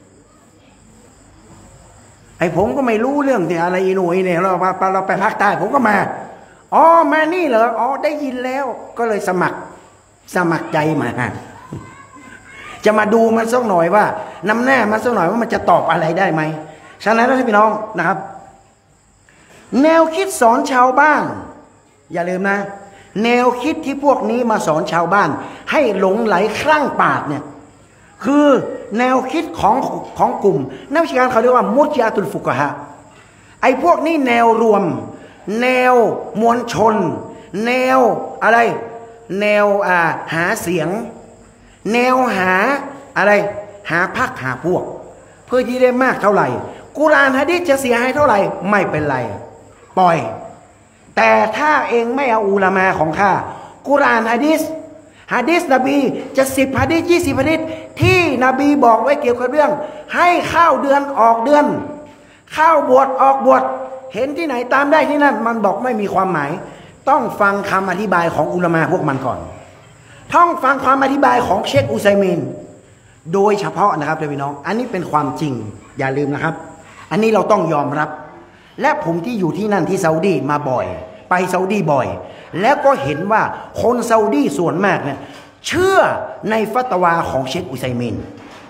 [SPEAKER 2] ไอ้ผมก็ไม่รู้เรื่องที่อะไรอีหนุ่ยเนี่ยเราไปเราไปภาคใต้ผมก็มาอ๋อมานี่เหรออ๋อได้ยินแล้วก็เลยสมัครสมัครใจมาจะมาดูมันสักหน่อยว่าน้ำหน้ามันสักหน่อยว่ามันจะตอบอะไรได้ไหมฉะนั้นท่านพี่น้องนะครับแนวคิดสอนชาวบ้านอย่าลืมนะแนวคิดที่พวกนี้มาสอนชาวบ้านให้หลงไหลคลั่งปาดเนี่ยคือแนวคิดของของกลุ่มนักวิชาการเขาเรียกว่ามุจญาตุลฟุกะฮะไอ้พวกนี้แนวรวมแนวมวลชนแนวอะไรแนวอ่าหาเสียงแนวหาอะไรหาพรรคหาพวกเพื่อที่ได้มากเท่าไหร่กุรอานหะดีษจะเสียหายเท่าไหร่ไม่เป็นไรปล่อยแต่ถ้าเองไม่เอาอุลามาของข้ากุรอานหะดีษหะดีษนบีจะสิบหะดีษยี่สิบหะดีษที่นบีบอกไว้เกี่ยวกับเรื่องให้เข้าเดือนออกเดือนเข้าบวชออกบวชเห็นที่ไหนตามได้ที่นั่นมันบอกไม่มีความหมายต้องฟังคำอธิบายของอุลามาพวกมันก่อนต้องฟังความอธิบายของเชคอุซัยมีนโดยเฉพาะนะครับพี่น้องอันนี้เป็นความจริงอย่าลืมนะครับอันนี้เราต้องยอมรับและผมที่อยู่ที่นั่นที่ซาอุดีมาบ่อยไปซาอุดีบ่อยแล้วก็เห็นว่าคนซาอุดีส่วนมากเนี่ยเชื่อในฟัตวาของเชคอุซัยมีน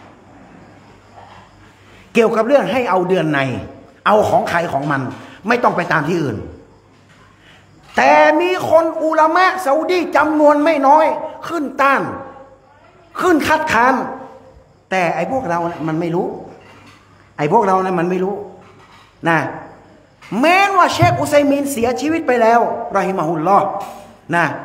[SPEAKER 2] เกี่ยวกับเรื่องให้เอาเดือนในเอาของใครของมันไม่ต้องไปตามที่อื่นแต่มีคนอุลามะซาอุดีจำนวนไม่น้อยขึ้นต้านขึ้นคัดค้านแต่ไอ้พวกเรานะมันไม่รู้ไอ้พวกเรานะมันไม่รู้นะแม้ว่าเชคอุซัยมีนเสียชีวิตไปแล้วรอฮิมะฮุลลอฮ์นะ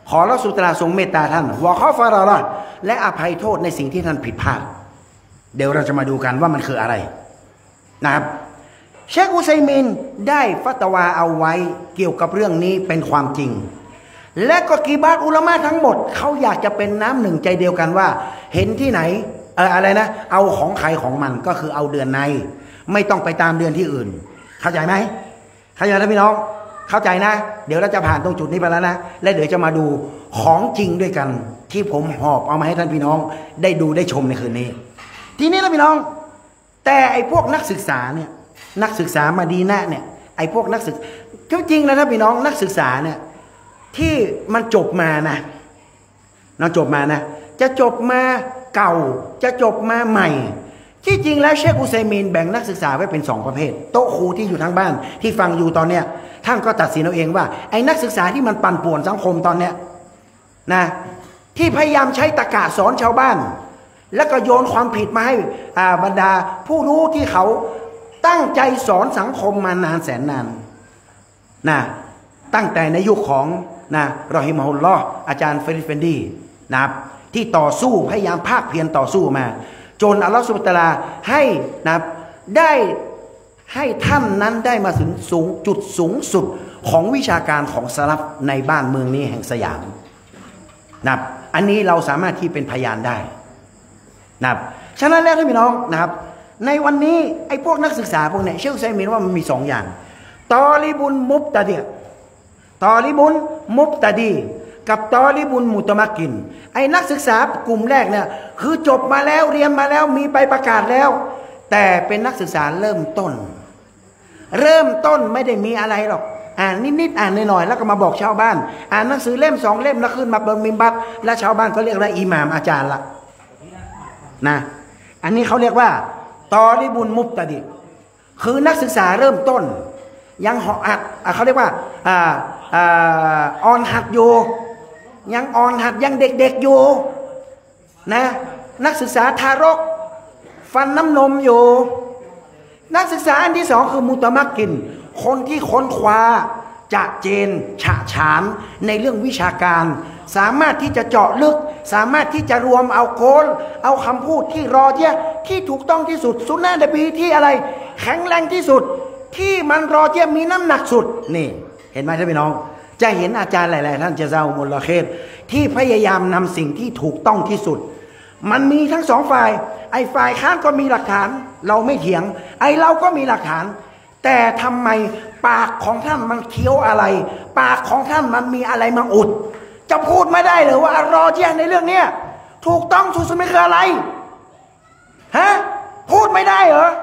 [SPEAKER 2] ขออัลเลาะห์ซุบฮานะฮูวะตะอาลาทรงเมตตาท่านวะฆอฟะรอละห์และอภัยโทษในสิ่งที่ท่านผิดพลาดเดี๋ยวเราจะมาดูกันว่ามันคืออะไรนะครับเชคอุซัยมีนได้ฟัตวาเอาไว้เกี่ยวกับเรื่องนี้เป็นความจริงและก็กีบาตอุลามะทั้งหมดเขาอยากจะเป็นน้ำหนึ่งใจเดียวกันว่าเห็นที่ไหนเอออะไรนะเอาของใครของมันก็คือเอาเดือนในไม่ต้องไปตามเดือนที่อื่นเข้าใจไหมเข้าใจนะพี่น้องเข้าใจนะเดี๋ยวเราจะผ่านตรงจุดนี้ไปแล้วนะและเดี๋ยวจะมาดูของจริงด้วยกันที่ผมหอบเอามาให้ท่านพี่น้องได้ดูได้ชมในคืนนี้ทีนี้นะพี่น้องแต่ไอ้พวกนักศึกษาเนี่ยนักศึกษามาดีนะเนี่ยไอ้พวกนักศึกจริงๆแล้วถ้าพี่น้องนักศึกษาเนี่ยที่มันจบมานะเราจบมานะจะจบมาเก่าจะจบมาใหม่ที่จริงแล้วเชคอุซัยมีนแบ่งนักศึกษาไว้เป็นสองประเภทโต๊ะครูที่อยู่ทางบ้านที่ฟังอยู่ตอนเนี้ยท่านก็ตัดสินเอาเองว่าไอ้นักศึกษาที่มันปั่นป่วนสังคมตอนเนี้ยนะที่พยายามใช้ตรรกะสอนชาวบ้านแล้วก็โยนความผิดมาให้บรรดาผู้รู้ที่เขาตั้งใจสอนสังคมมานานแสนนานนะตั้งแต่ในยุคของนะรอฮิมะฮุลลอฮ์อาจารย์เฟริดเฟนดีนะครับที่ต่อสู้พยายามภาคเพียรต่อสู้มาจนอัลลอฮฺซุบฮานะฮูวะตะอาลาให้นะครับได้ให้ท่านนั้นได้มาถึงสูงจุดสูงสุดของวิชาการของสลัฟในบ้านเมืองนี้แห่งสยามนะครับอันนี้เราสามารถที่เป็นพยานได้นะครับฉะนั้นแล้วท่านพี่น้องนะครับในวันนี้ไอ้พวกนักศึกษาพวกนี้เชคอุซัยมีนว่ามันมีสองอย่างตอลิบุนมุบตะดีตอลิบุนมุบตะดีกับตอลิบุนมุตะมักกินไอ้นักศึกษากลุ่มแรกเนี่ยคือจบมาแล้วเรียนมาแล้วมีใบประกาศแล้วแต่เป็นนักศึกษาเริ่มต้นเริ่มต้นไม่ได้มีอะไรหรอกอ่านนิดๆอ่านหน่อยๆแล้วก็มาบอกชาวบ้านอ่านหนังสือเล่มสองเล่มแล้วขึ้นมาบนมิมบัตและชาวบ้านเขาเรียกว่าอิหม่ามอาจารย์ละนะอันนี้เขาเรียกว่าตอลิบุนมุบตะดีคือนักศึกษาเริ่มต้นยังหออัดเขาเรียกว่าอ่าอ่าออนหัดอยู่ยังออนหัดยังเด็กๆอยู่นะนักศึกษาทารกฟันน้ำนมอยู่นักศึกษาอันที่สองคือมุตะมักกินคนที่ค้นคว้าจะเจนฉะฉานในเรื่องวิชาการสามารถที่จะเจาะลึกสามารถที่จะรวมเอาโกลเอาคำพูดที่รอเยะที่ถูกต้องที่สุดสุนนะนบีที่อะไรแข็งแรงที่สุดที่มันรอเยะมีน้ำหนักสุดนี่เห็นไหมท่านพี่น้องจะเห็นอาจารย์หลายๆท่านจะเจ้ามุลลาเคสที่พยายามนำสิ่งที่ถูกต้องที่สุดมันมีทั้งสองฝ่ายไอ้ฝ่ายค้านก็มีหลักฐานเราไม่เถียงไอ้เราก็มีหลักฐานแต่ทำไมปากของท่านมันเคี้ยวอะไรปากของท่านมันมีอะไรมาอุดจะพูดไม่ได้เลยว่ารอเจียในเรื่องเนี้ยถูกต้องสุดๆไม่คืออะไรฮะพูดไม่ได้เหรอ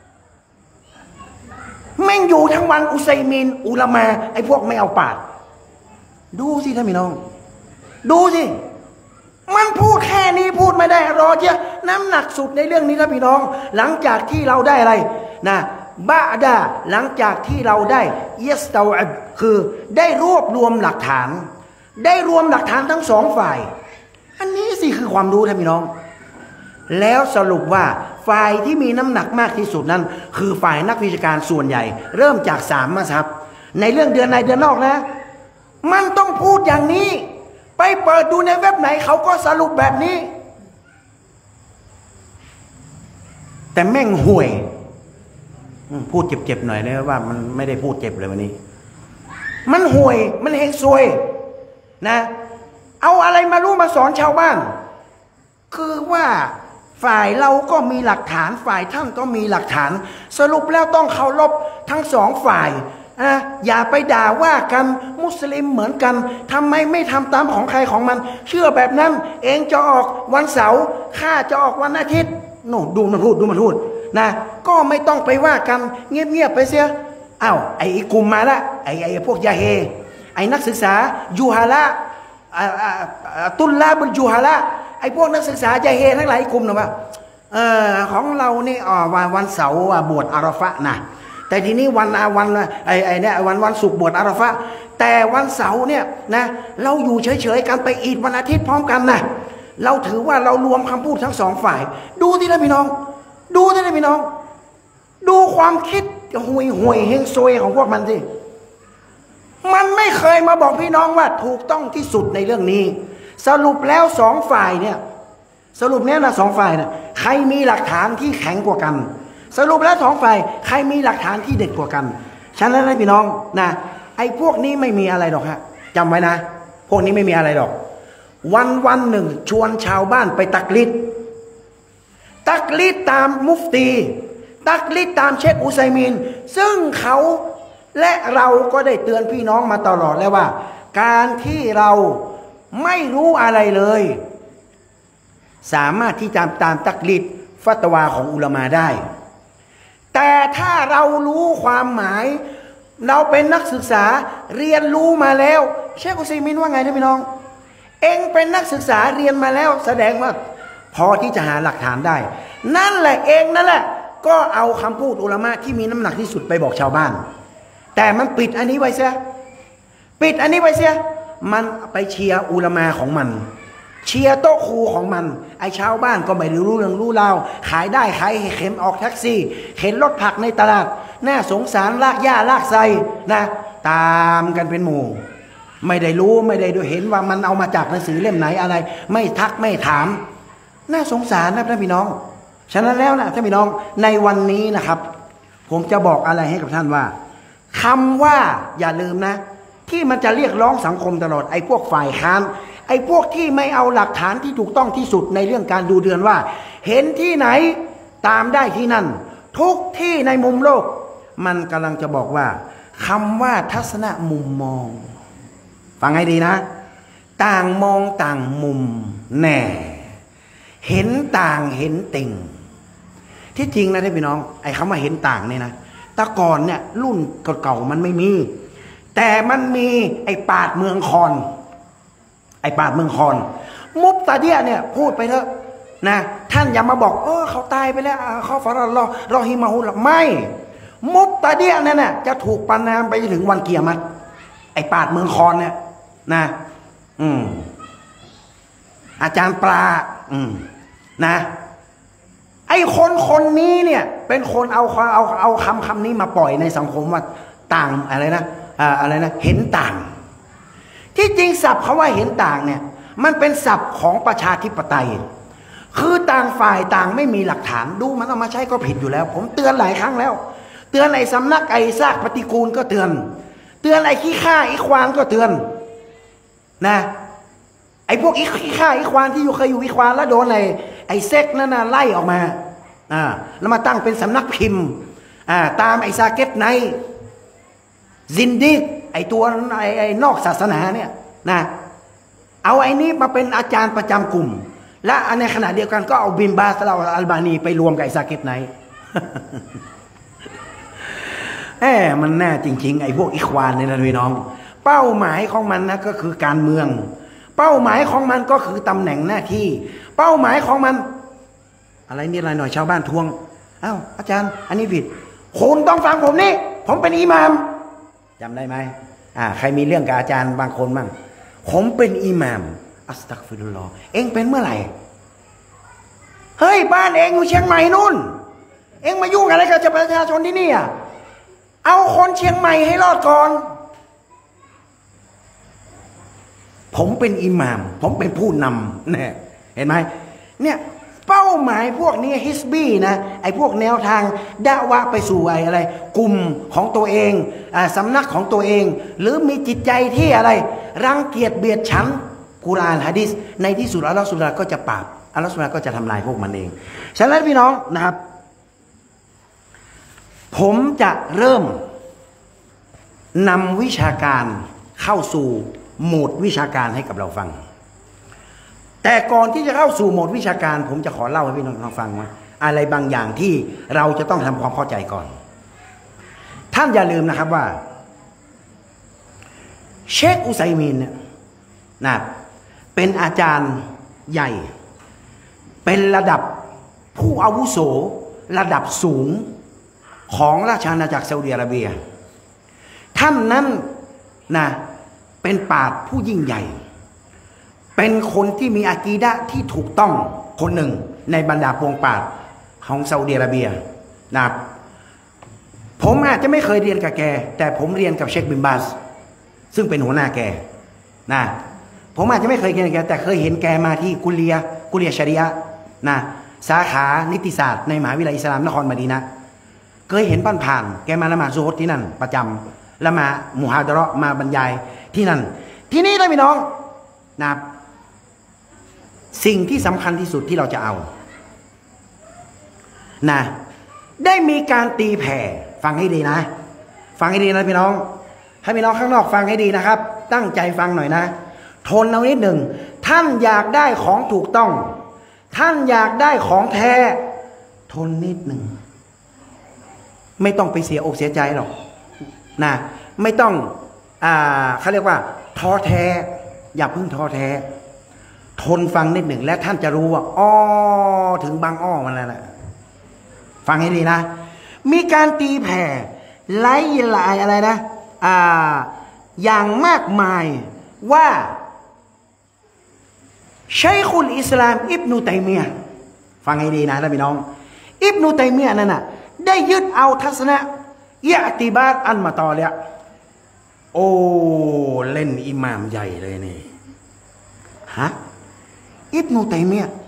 [SPEAKER 2] แม่งอยู่ทั้งวันอุซัยมีนอุลามะไอ้พวกไม่เอาปากดูสิท่านพี่น้องดูสิมันพูดแค่นี้พูดไม่ได้รอเจียน้ำหนักสุดในเรื่องนี้ท่านพี่น้องหลังจากที่เราได้อะไรนะบะดาหลังจากที่เราได้เยสตาวคือได้รวบรวมหลักฐานได้รวมหลักฐานทั้งสองฝ่ายอันนี้สิคือความรู้ท่านพี่น้องแล้วสรุปว่าฝ่ายที่มีน้ำหนักมากที่สุดนั้นคือฝ่ายนักวิชาการส่วนใหญ่เริ่มจากสามมัซฮับในเรื่องเดือนในเดือนนอกนะมันต้องพูดอย่างนี้ไปเปิดดูในเว็บไหนเขาก็สรุปแบบนี้แต่แม่งห่วยพูดเจ็บๆหน่อยเลยว่ามันไม่ได้พูดเจ็บเลยวันนี้มันห่วยมันเฮงซวยนะเอาอะไรมารู้มาสอนชาวบ้านคือว่าฝ่ายเราก็มีหลักฐานฝ่ายท่านก็มีหลักฐานสรุปแล้วต้องเคารพทั้งสองฝ่ายอ่ะอย่าไปด่าว่ากันมุสลิมเหมือนกันทำไมไม่ทำตามของใครของมันเชื่อแบบนั้นเองจะออกวันเสาร์ข้าจะออกวันอาทิตย์โน่ดูมันพูดดูมันพูดนะก็ไม่ต้องไปว่ากันเงียบๆไปเสียอ้าวไอ้กลุ่มมาละไอ้ไอ้พวกยาเฮไอ้นักศึกษายูฮาละตุลลาบุลยูฮาละไอ้พวกนักศึกษายาเฮทั้งหลายกลุ่มนะว่าเออของเรานี่อ๋อวันวันเสาร์บวชอาราฟะนะแต่ทีนี้วันวันไอ้ไอ้เนี่ยวันวันศุกร์บวชอาราฟะแต่วันเสาร์เนี่ยนะเราอยู่เฉยๆกันไปอีดวันอาทิตย์พร้อมกันนะเราถือว่าเรารวมคำพูดทั้งสองฝ่ายดูที่นะพี่น้องดูที่นะพี่น้องดูความคิดห่วยห่วยเฮงซวยของพวกมันสิมันไม่เคยมาบอกพี่น้องว่าถูกต้องที่สุดในเรื่องนี้สรุปแล้วสองฝ่ายเนี่ยสรุปเนี้ยนะสองฝ่ายเนี่ยใครมีหลักฐานที่แข็งกว่ากันสรุปแล้วสองฝ่ายใครมีหลักฐานที่เด็ดกว่ากันฉะนั้นนะพี่น้องนะไอ้พวกนี้ไม่มีอะไรหรอกฮะจำไว้นะพวกนี้ไม่มีอะไรหรอกวันวันหนึ่งชวนชาวบ้านไปตักลิดตักลิดตามมุฟตีตักลิดตามเชคอุซัยมีนซึ่งเขาและเราก็ได้เตือนพี่น้องมาตลอดแล้วว่าการที่เราไม่รู้อะไรเลยสามารถที่จะตามตักลิดฟัตวาของอุลามะได้แต่ถ้าเรารู้ความหมายเราเป็นนักศึกษาเรียนรู้มาแล้วเชคอุซัยมีนว่าไงนะพี่น้องเองเป็นนักศึกษาเรียนมาแล้วแสดงว่าพอที่จะหาหลักฐานได้นั่นแหละเองนั่นแหละก็เอาคำพูดอุลามะที่มีน้ำหนักที่สุดไปบอกชาวบ้านแต่มันปิดอันนี้ไว้เสียปิดอันนี้ไว้เสียมันไปเชียร์อุลามะของมันเชียร์โต๊ะครูของมันไอ้ชาวบ้านก็ไม่รู้เรื่องรู้ราวขายได้ขายเข็นออกแท็กซี่เข็นรถผักในตลาดน่าสงสารลากหญ้าลากไซนะตามกันเป็นหมู่ไม่ได้รู้ไม่ได้ดูเห็นว่ามันเอามาจากหนังสือเล่มไหนอะไรไม่ทักไม่ถามน่าสงสารนะท่านพี่น้องฉะนั้นแล้วนะท่านพี่น้องในวันนี้นะครับผมจะบอกอะไรให้กับท่านว่าคำว่าอย่าลืมนะที่มันจะเรียกร้องสังคมตลอดไอ้พวกฝ่ายค้านไอ้พวกที่ไม่เอาหลักฐานที่ถูกต้องที่สุดในเรื่องการดูเดือนว่าเห็นที่ไหนตามได้ที่นั่นทุกที่ในมุมโลกมันกำลังจะบอกว่าคำว่าทัศนะมุมมองฟังให้ดีนะต่างมองต่างมุมแน่เห็นต่างเห็นติ่งที่จริงนะท่านพี่น้องไอ้คำว่าเห็นต่างเนี่ยนะแต่ก่อนเนี่ยรุ่นเก่าๆมันไม่มีแต่มันมีไอ้ปาดเมืองคอนไอ้ปาดเมืองคอนมุบตาเดียเนี่ยพูดไปเถอะนะท่านอย่ามาบอกเออเขาตายไปแล้วเขาฟาร์ลอรอฮิมาฮุลไม่มุบตาเดียนั่นน่ะจะถูกประณามไปถึงวันเกียรติไอ้ปาดเมืองคอนเนี่ยนะอืมอาจารย์ปลาอืมนะไอ้คนคนนี้เนี่ยเป็นคนเอาเอาเอาคำคำนี้มาปล่อยในสังคมว่าต่างอะไรนะอ่าอะไรนะเห็นต่างที่จริงศัพท์คำว่าเห็นต่างเนี่ยมันเป็นศัพท์ของประชาธิปไตยคือต่างฝ่ายต่างไม่มีหลักฐานดูมันเอามาใช้ก็ผิดอยู่แล้วผมเตือนหลายครั้งแล้วเตือนไอ้สำนักไอ้ซากปฏิกูลก็เตือนเตือนไอ้ขี้ข้าไอ้ควานก็เตือนนะไอ้พวกอีขี้ข้าไอ้ควานที่อยู่เคยอยู่อีควานแล้วโดนไอ้ไอ้เซ็กนั่นน่ะไล่ออกมาอ่าแล้วมาตั้งเป็นสำนักพิมพ์อ่าตามไอ้ซาเก็ตไนซินดิกไอ้ตัวไอ้ไอ้นอกศาสนาเนี่ยนะเอาไอ้นี้มาเป็นอาจารย์ประจำกลุ่มและในขณะเดียวกันก็เอาบิมบาสลาอัลบานีไปรวมกับไอ้ซาเก็ตไนแหมมันแน่จริงๆไอ้พวกอิควานเนี่ยนะพี่น้องเป้าหมายของมันนะก็คือการเมืองเป้าหมายของมันก็คือตำแหน่งหน้าที่เป้าหมายของมันอะไรนี่อะไรหน่อยชาวบ้านทวงอ้าวอาจารย์อันนี้ผิดคุณต้องฟังผมนี่ผมเป็นอิหม่ามจำได้ไหมอ่าใครมีเรื่องกับอาจารย์บางคนบ้างผมเป็นอิหม่ามอัสตัฆฟิรุลลอฮ์เอ็งเป็นเมื่อไหร่เฮ้ยบ้านเอ็งอยู่เชียงใหม่นู่นเอ็งมายุ่งอะไรกับประชาชนที่นี่อ่ะเอาคนเชียงใหม่ให้รอดก่อนผมเป็นอิหม่ามผมเป็นผู้นำเนี่ยเห็นไหมเนี่ยเป้าหมายพวกนี้ฮิสบี้นะไอ้พวกแนวทางดะวะไปสู่ไอ้อะไรกลุ่มของตัวเองอ่าสำนักของตัวเองหรือมีจิตใจที่อะไรรังเกียจเบียดฉันกุรอานหะดีษในที่สุดอัลลอฮฺซุบฮานะฮูวะตะอาลาก็จะปราบอัลลอฮฺซุบฮานะฮูวะตะอาลาก็จะทำลายพวกมันเองฉะนั้นพี่น้องนะครับผมจะเริ่มนำวิชาการเข้าสู่โหมดวิชาการให้กับเราฟังแต่ก่อนที่จะเข้าสู่โหมดวิชาการผมจะขอเล่าให้พี่น้องฟังว่าอะไรบางอย่างที่เราจะต้องทำความเข้าใจก่อนท่านอย่าลืมนะครับว่าเชคอุซัยมีนเนี่ยนะเป็นอาจารย์ใหญ่เป็นระดับผู้อาวุโสระดับสูงของราชอาณาจักรซาอุดิอาระเบียท่านนั้นนะเป็นปราชญ์ผู้ยิ่งใหญ่เป็นคนที่มีอากีดะห์ที่ถูกต้องคนหนึ่งในบรรดาปวงปราชญ์ของซาอุดิอาระเบียนะผมอาจจะไม่เคยเรียนกับแกแต่ผมเรียนกับเชคบินบาสซึ่งเป็นหัวหน้าแกนะผมอาจจะไม่เคยเห็นแกแต่เคยเห็นแกมาที่กุเลียกุเลียชริยะนะสาขานิติศาสตร์ในมหาวิทยาลัยอิสลามนครมะดีนะห์เคยเห็นผ่านๆแกมาละหมาดซุฮรที่นั่นประจำละมามุฮาดะเราะห์มาบรรยายที่นั่นที่นี่นะพี่น้องนะสิ่งที่สำคัญที่สุดที่เราจะเอานะได้มีการตีแผ่ฟังให้ดีนะฟังให้ดีนะพี่น้องให้พี่น้องข้างนอกฟังให้ดีนะครับตั้งใจฟังหน่อยนะทนเอานิดหนึ่งท่านอยากได้ของถูกต้องท่านอยากได้ของแท้ทนนิดหนึ่งไม่ต้องไปเสียอกเสียใจหรอกนะไม่ต้องอ่าเขาเรียกว่าท้อแท้อย่าเพิ่งท้อแท้ทนฟังนิดหนึ่งและท่านจะรู้ว่าอ้อถึงบางอ้อมันแล้วนะฟังให้ดีนะมีการตีแผ่ไล่ลายอะไรนะอ่าอย่างมากมายว่าชัยคุลอิสลามอิบนุตัยมียะห์ฟังให้ดีนะท่านพี่น้องอิบนุตัยมียะห์นั่นน่ะได้ยึดเอาทัศนะอิอติบาร์อันมาตอเลยโอ้เล่นอิหม่ามใหญ่เลยนี่ฮะอิบนุตัยมียะห์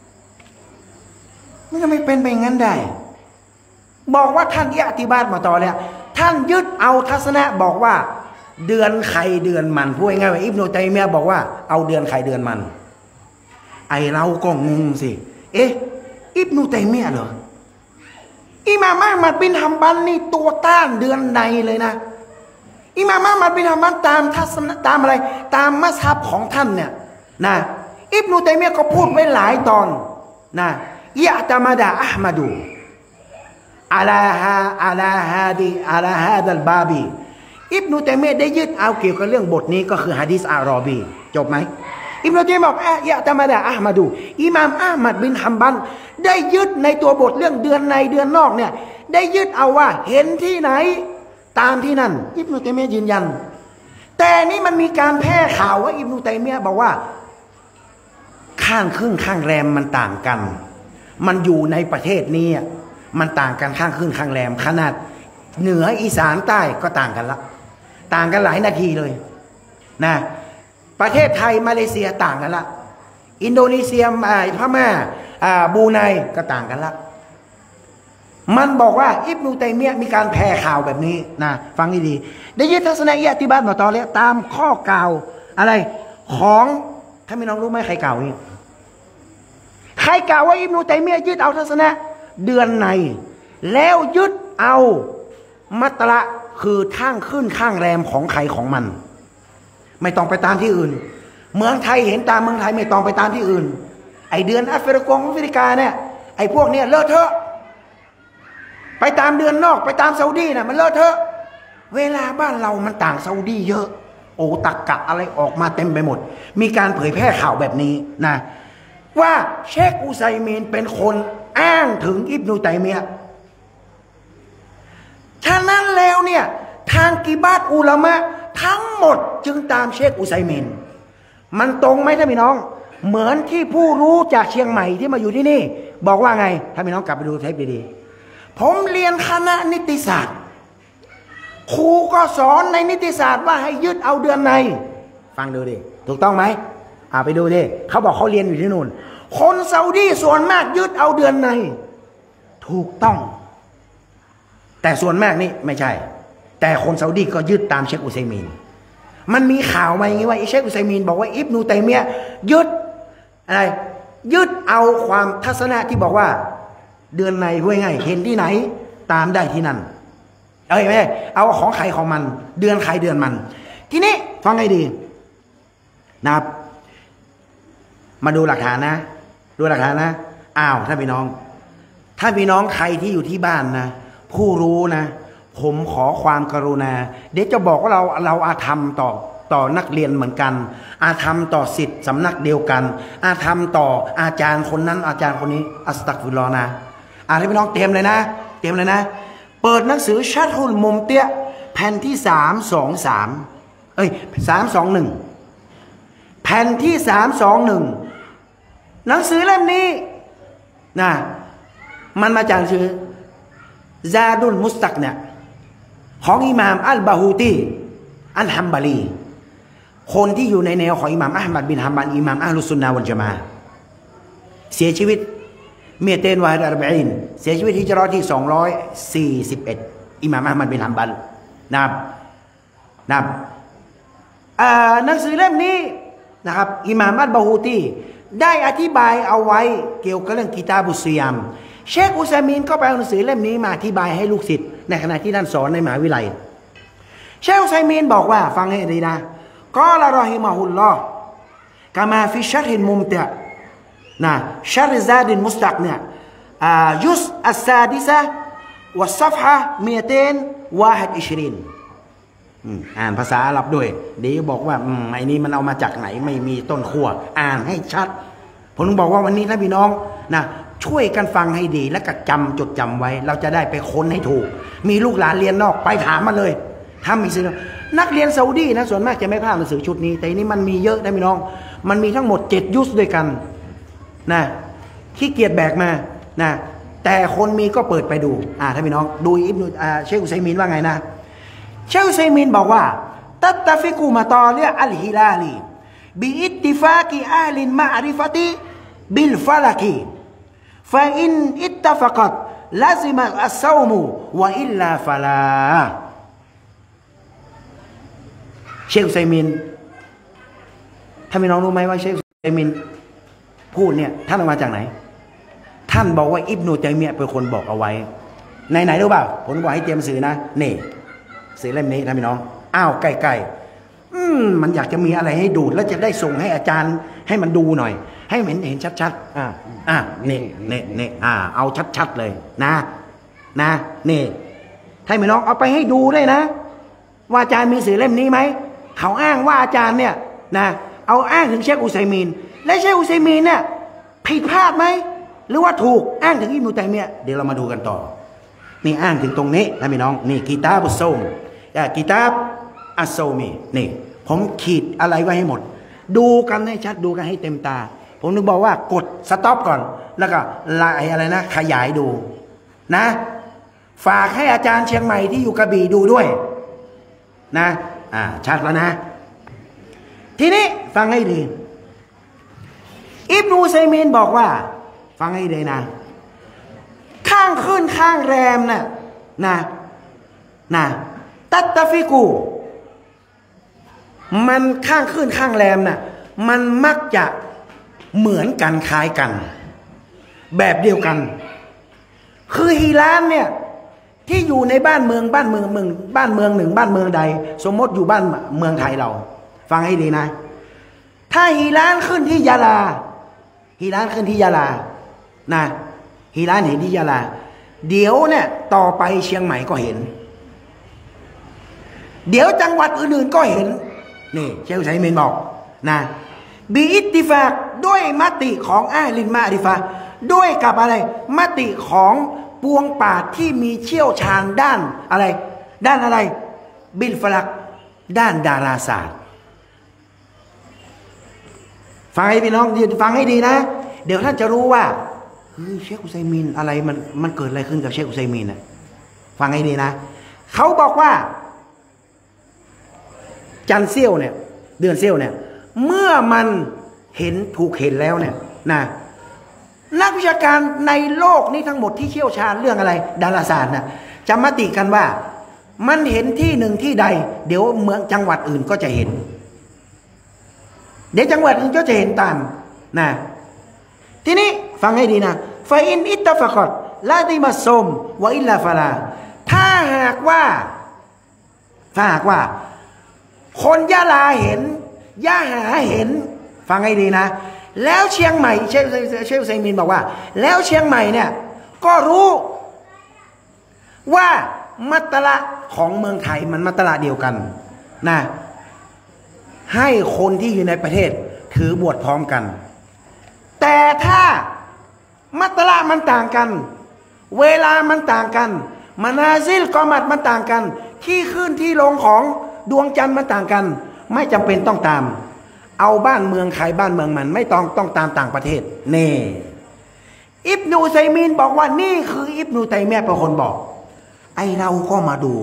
[SPEAKER 2] มันจะไม่เป็นไปงั้นได้บอกว่าท่านอิอติบาร์มาตอเลยท่านยึดเอาทัศนะบอกว่าเดือนใครเดือนมันพูดง่ายๆว่าอิบนุตัยมียะห์บอกว่าเอาเดือนใครเดือนมันไอเราก็งงสิเอ๊ะอิบนุตัยมียะห์เหรออิหม่ามอะห์มัดบินฮัมบัลนี่ตัวต้านเดือนในเลยนะอิหม่ามอะห์มัดบินฮัมบัลตามทัศนะตามอะไรตามมัซฮับของท่านเนี่ยนะอิบนุตัยมียะห์ก็พูดไว้หลายตอนนะยะตะมะดะอะห์มัดูอะลาฮาอะลาฮาดิอะลาฮาดัลบาบีอิบนุตัยมียะห์ได้ยึดเอาเกี่ยวกับเรื่องบทนี้ก็คือหะดีษอารอบีจบไหมอิบนุตัยมียะห์บอกยะตะมะดะอะห์มัดูอิหม่ามอะห์มัดบินฮัมบัลได้ยึดในตัวบทเรื่องเดือนในเดือนนอกเนี่ยได้ยึดเอาว่าเห็นที่ไหนตามที่นั่นอิบนุตัยมียะห์ยืนยันแต่นี่มันมีการแพร่ข่าวว่าอิบนุตัยมียะห์บอกว่าข้างครึ่งข้างแรมมันต่างกันมันอยู่ในประเทศนี้มันต่างกันข้างครึ่งข้างแรมขนาดเหนืออีสานใต้ก็ต่างกันละต่างกันหลายนาทีเลยนะประเทศไทยมาเลเซียต่างกันละอินโดนีเซียพม่าบรูไนก็ต่างกันละมันบอกว่าอิบนุตัยมียะห์มีการแพร่ข่าวแบบนี้นะฟังดีๆได้ยึดทัศนะอิอติบาร์มาตอแล้วตามข้อกล่าวอะไรของท่านพี่น้องรู้ไหมใครกล่าวนี่ใครกล่าวว่าอิบนุตัยมียะห์ยึดเอาทัศนะเดือนในแล้วยึดเอามัตละคือข้างขึ้นข้างแรมของใครของมันไม่ต้องไปตามที่อื่นเมืองไทยเห็นตามเมืองไทยไม่ต้องไปตามที่อื่นไอเดือนแอฟริกงแอฟริกาเนี่ยไอพวกเนี้ยเลอะเทอะไปตามเดือนนอกไปตามซาอุดีน่ะมันเลอะเทอะเวลาบ้านเรามันต่างซาอุดีเยอะโอตักกะอะไรออกมาเต็มไปหมดมีการเผยแพร่ข่าวแบบนี้นะว่าเชคอุซัยมีนเป็นคนอ้างถึงอิบนุตัยมียะห์ฉะนั้นแล้วเนี่ยทางกิบาตอุลามะทั้งหมดจึงตามเชคอุซัยมีนมันตรงไหมท่านพี่น้องเหมือนที่ผู้รู้จากเชียงใหม่ที่มาอยู่ที่นี่บอกว่าไงท่านพี่น้องกลับไปดูเทปดีๆผมเรียนคณะนิติศาสตร์ครูก็สอนในนิติศาสตร์ว่าให้ยึดเอาเดือนในฟังดูดิถูกต้องไหมอ่าไปดูดิเขาบอกเขาเรียนอยู่ที่นู่นคนซาอุดีส่วนมากยึดเอาเดือนในถูกต้องแต่ส่วนมากนี่ไม่ใช่แต่คนซาอุดีก็ยึดตามเชคอุซัยมีนมันมีข่าวมาอย่างนี้ว่าเชคอุซัยมีนบอกว่าอิบนุตัยมียะห์ยึดอะไรยึดเอาความทัศนะที่บอกว่าเดือนในห้วยง่ายเห็นที่ไหนตามได้ที่นั่นเอ้ยไม่เอาของใครของมันเดือนใครเดือนมันทีนี้ฟังให้ดีนะครับมาดูหลักฐานนะดูหลักฐานนะอ้าวท่านพี่น้องท่านพี่น้องใครที่อยู่ที่บ้านนะผู้รู้นะผมขอความกรุณาเดี๋ยวจะบอกว่าเราเราอาธรรมต่อต่อนักเรียนเหมือนกันอาธรรมต่อศิษย์สำนักเดียวกันอาธรรมต่ออาจารย์คนนั้นอาจารย์คนนี้อัสตัฆฟิรุลลอฮ์นะอ่านให้พี่น้องเตรียมเลยนะเตรียมเลยนะเปิดหนังสือชัรฮุลมุมเตียแผ่นที่สามสองสามเอ้ยสามสองหนึ่งแผ่นที่สามสองหนึ่งหนังสือเล่มนี้นะมันมาจากหนังสือซาดุลมุสตักเนี่ยของอิหม่ามอัลบาฮูตีอัลฮัมบาลีคนที่อยู่ในแนวของอิหม่ามอะห์มัดบินฮัมบัลอิหม่ามอะห์ลุสซุนนะฮ์วัลญะมาอะห์เสียชีวิตเมียเตนวาฮิดอัรบะอีนเสียชีวิตฮิจเราะห์ที่สองร้อยสี่สิบเอ็ดอิหม่ามอะห์มัดบินฮัมบัลนะครับนะครับหนังสือเล่มนี้นะครับอิหม่ามอัลบะฮูตีได้อธิบายเอาไว้เกี่ยวกับเรื่องกิตาบุสซิยามเชคอุซัยมีนก็ไปเอาหนังสือเล่มนี้มาอธิบายให้ลูกศิษย์ในขณะที่ท่านสอนในมหาวิทยาลัยเชคอุซัยมีนบอกว่าฟังให้ดีนะกอลารอฮิมะฮุลลอฮ์กามาฟิชัรฮินมุมตะนะชัรซาดินมุสตักเนี่ยยุสอัสซาดิซะวัสซัฟฮะเมียเตนวาฮิดอิชรีนอ่านภาษาอาหรับด้วยเดี๋ยวบอกว่าอืมไอ้นี้มันเอามาจากไหนไม่มีต้นขั้วอ่านให้ชัดผมต้องบอกว่าวันนี้ท่านพี่น้องนะช่วยกันฟังให้ดีและก็จำจดจำไว้เราจะได้ไปค้นให้ถูกมีลูกหลานเรียนนอกไปถามมาเลยถ้ามีสื่อนักเรียนซาอุดีนะส่วนมากจะไม่พลาดหนังสือชุดนี้แต่นี้มันมีเยอะท่านพี่น้องมันมีทั้งหมดเจ็ดยุสด้วยกันนะขี้เกียจแบกมานะแต่คนมีก็เปิดไปดูอ่าท่านพี่น้องดูอิบนุอ่าเชคอุซัยมีนว่าไงนะเชคอุซัยมีนบอกว่าตัตตะฟิกูมาตอเลียอัลฮิลาลีบิอิตติฟากิอาลินมะอริฟะติบิลฟะลักีฟะอินอิตตะฟะกัตลาซิมะอัสซอมุวะอิลลาฟะลาเชคอุซัยมีนท่านพี่น้องรู้ไหมว่าเชคอุซัยมีนพูดเนี่ยท่านเอามาจากไหนท่านบอกว่าอิบนุตัยมียะห์เป็นคนบอกเอาไว้ไหนไหนรู้เปล่าผมบอกให้เตรียมสื่อนะนี่สื่อเล่มนี้ท่านพี่น้องอ้าวใกล้ๆอืมมันอยากจะมีอะไรให้ดูแล้วจะได้ส่งให้อาจารย์ให้มันดูหน่อยให้เห็นเห็นชัดๆอ่าอ่านี่นี่นี่อ่าเอาชัดๆเลยนะนะนี่ท่านพี่น้องเอาไปให้ดูเลยนะว่าอาจารย์มีสื่อเล่มนี้ไหมเขาอ้างว่าอาจารย์เนี่ยนะเอาอ้างถึงเชคอุซัยมีนและเชคอุซัยมีนเนี่ยผิดพลาดไหมหรือว่าถูกอ้างถึงอิบนุตัยมียะห์เดี๋ยวเรามาดูกันต่อนี่อ้างถึงตรงนี้นะพี่น้องนี่กิตาบุสโซมกิตาบอัสโซมีนี่ผมขีดอะไรไว้ให้หมดดูกันให้ชัดดูกันให้เต็มตาผมนึกบอกว่ากดสต็อปก่อนแล้วก็ไล่อะไรนะขยายดูนะฝากให้อาจารย์เชียงใหม่ที่อยู่กระบี่ดูด้วยนะอ่าชัดแล้วนะทีนี้ฟังให้ดีอิบนุอุซัยมีนบอกว่าฟังให้ดีนะข้างขึ้นข้างแรมนะนะนะตัตตะฟิกูมันข้างขึ้นข้างแรมนะมันมักจะเหมือนกันคล้ายกันแบบเดียวกันคือฮิลาลเนี่ยที่อยู่ในบ้านเมืองบ้านเมืองเมืองบ้านเมืองหนึ่งบ้านเมืองใดสมมติอยู่บ้านเมืองไทยเราฟังให้ดีนะถ้าฮิลาลขึ้นที่ยะลาฮิลาลขึ้นที่ยะลานะฮิลาลเห็นที่ยะลาเดี๋ยวเนี่ยต่อไปเชียงใหม่ก็เห็นเดี๋ยวจังหวัดอื่นๆก็เห็นนี่เชคอุซัยมีนบอกนะบิอิตติฟากด้วยมติของอาลินมาอริฟะด้วยกับอะไรมติของปวงปราชญ์ที่มีเชี่ยวชาญด้านอะไรด้านอะไรบิลฟลักด้านดาราศาสตร์ฟังให้พี่น้องฟังให้ดีนะเดี๋ยวท่านจะรู้ว่าเฮ้ยเชคอุซัยมีนอะไรมันมันเกิดอะไรขึ้นกับเชคอุซัยมีนนะฟังให้ดีนะเขาบอกว่าจันเซี่ยวเนี่ยเดือนเซี่ยวเนี่ยเมื่อมันเห็นถูกเห็นแล้วเนี่ยนะนักวิชาการในโลกนี้ทั้งหมดที่เชี่ยวชาญเรื่องอะไรดาราศาสตร์นะจะมติกันว่ามันเห็นที่หนึ่งที่ใดเดี๋ยวเมืองจังหวัดอื่นก็จะเห็นเดี๋ยวจังหวัดอื่นก็จะเห็นตามนะทีนี้ฟังให้ดีนะฟาอินอิตตะฟะกอตลาติมัสซมวะอิลลาฟะลาถ้าหากว่าถ้าหากว่าคนยะลาเห็นยะหาเห็นฟังให้ดีนะแล้วเชียงใหม่เชฟเชฟไซมินบอกว่าแล้วเชียงใหม่เนี่ยก็รู้ว่ามัตตละของเมืองไทยมันมัตตละเดียวกันนะให้คนที่อยู่ในประเทศถือบวชพร้อมกันแต่ถ้ามัตตละมันต่างกันเวลามันต่างกันมานาซิลกอมัดมันต่างกันที่ขึ้นที่ลงของดวงจันทร์มันต่างกันไม่จำเป็นต้องตามเอาบ้านเมืองใครบ้านเมืองมันไม่ต้องต้องตามต่างประเทศนี่อิบนุอุซัยมีนบอกว่านี่คืออิบนุตัยมียะห์เป็นคนบอกไอเราก็มาดู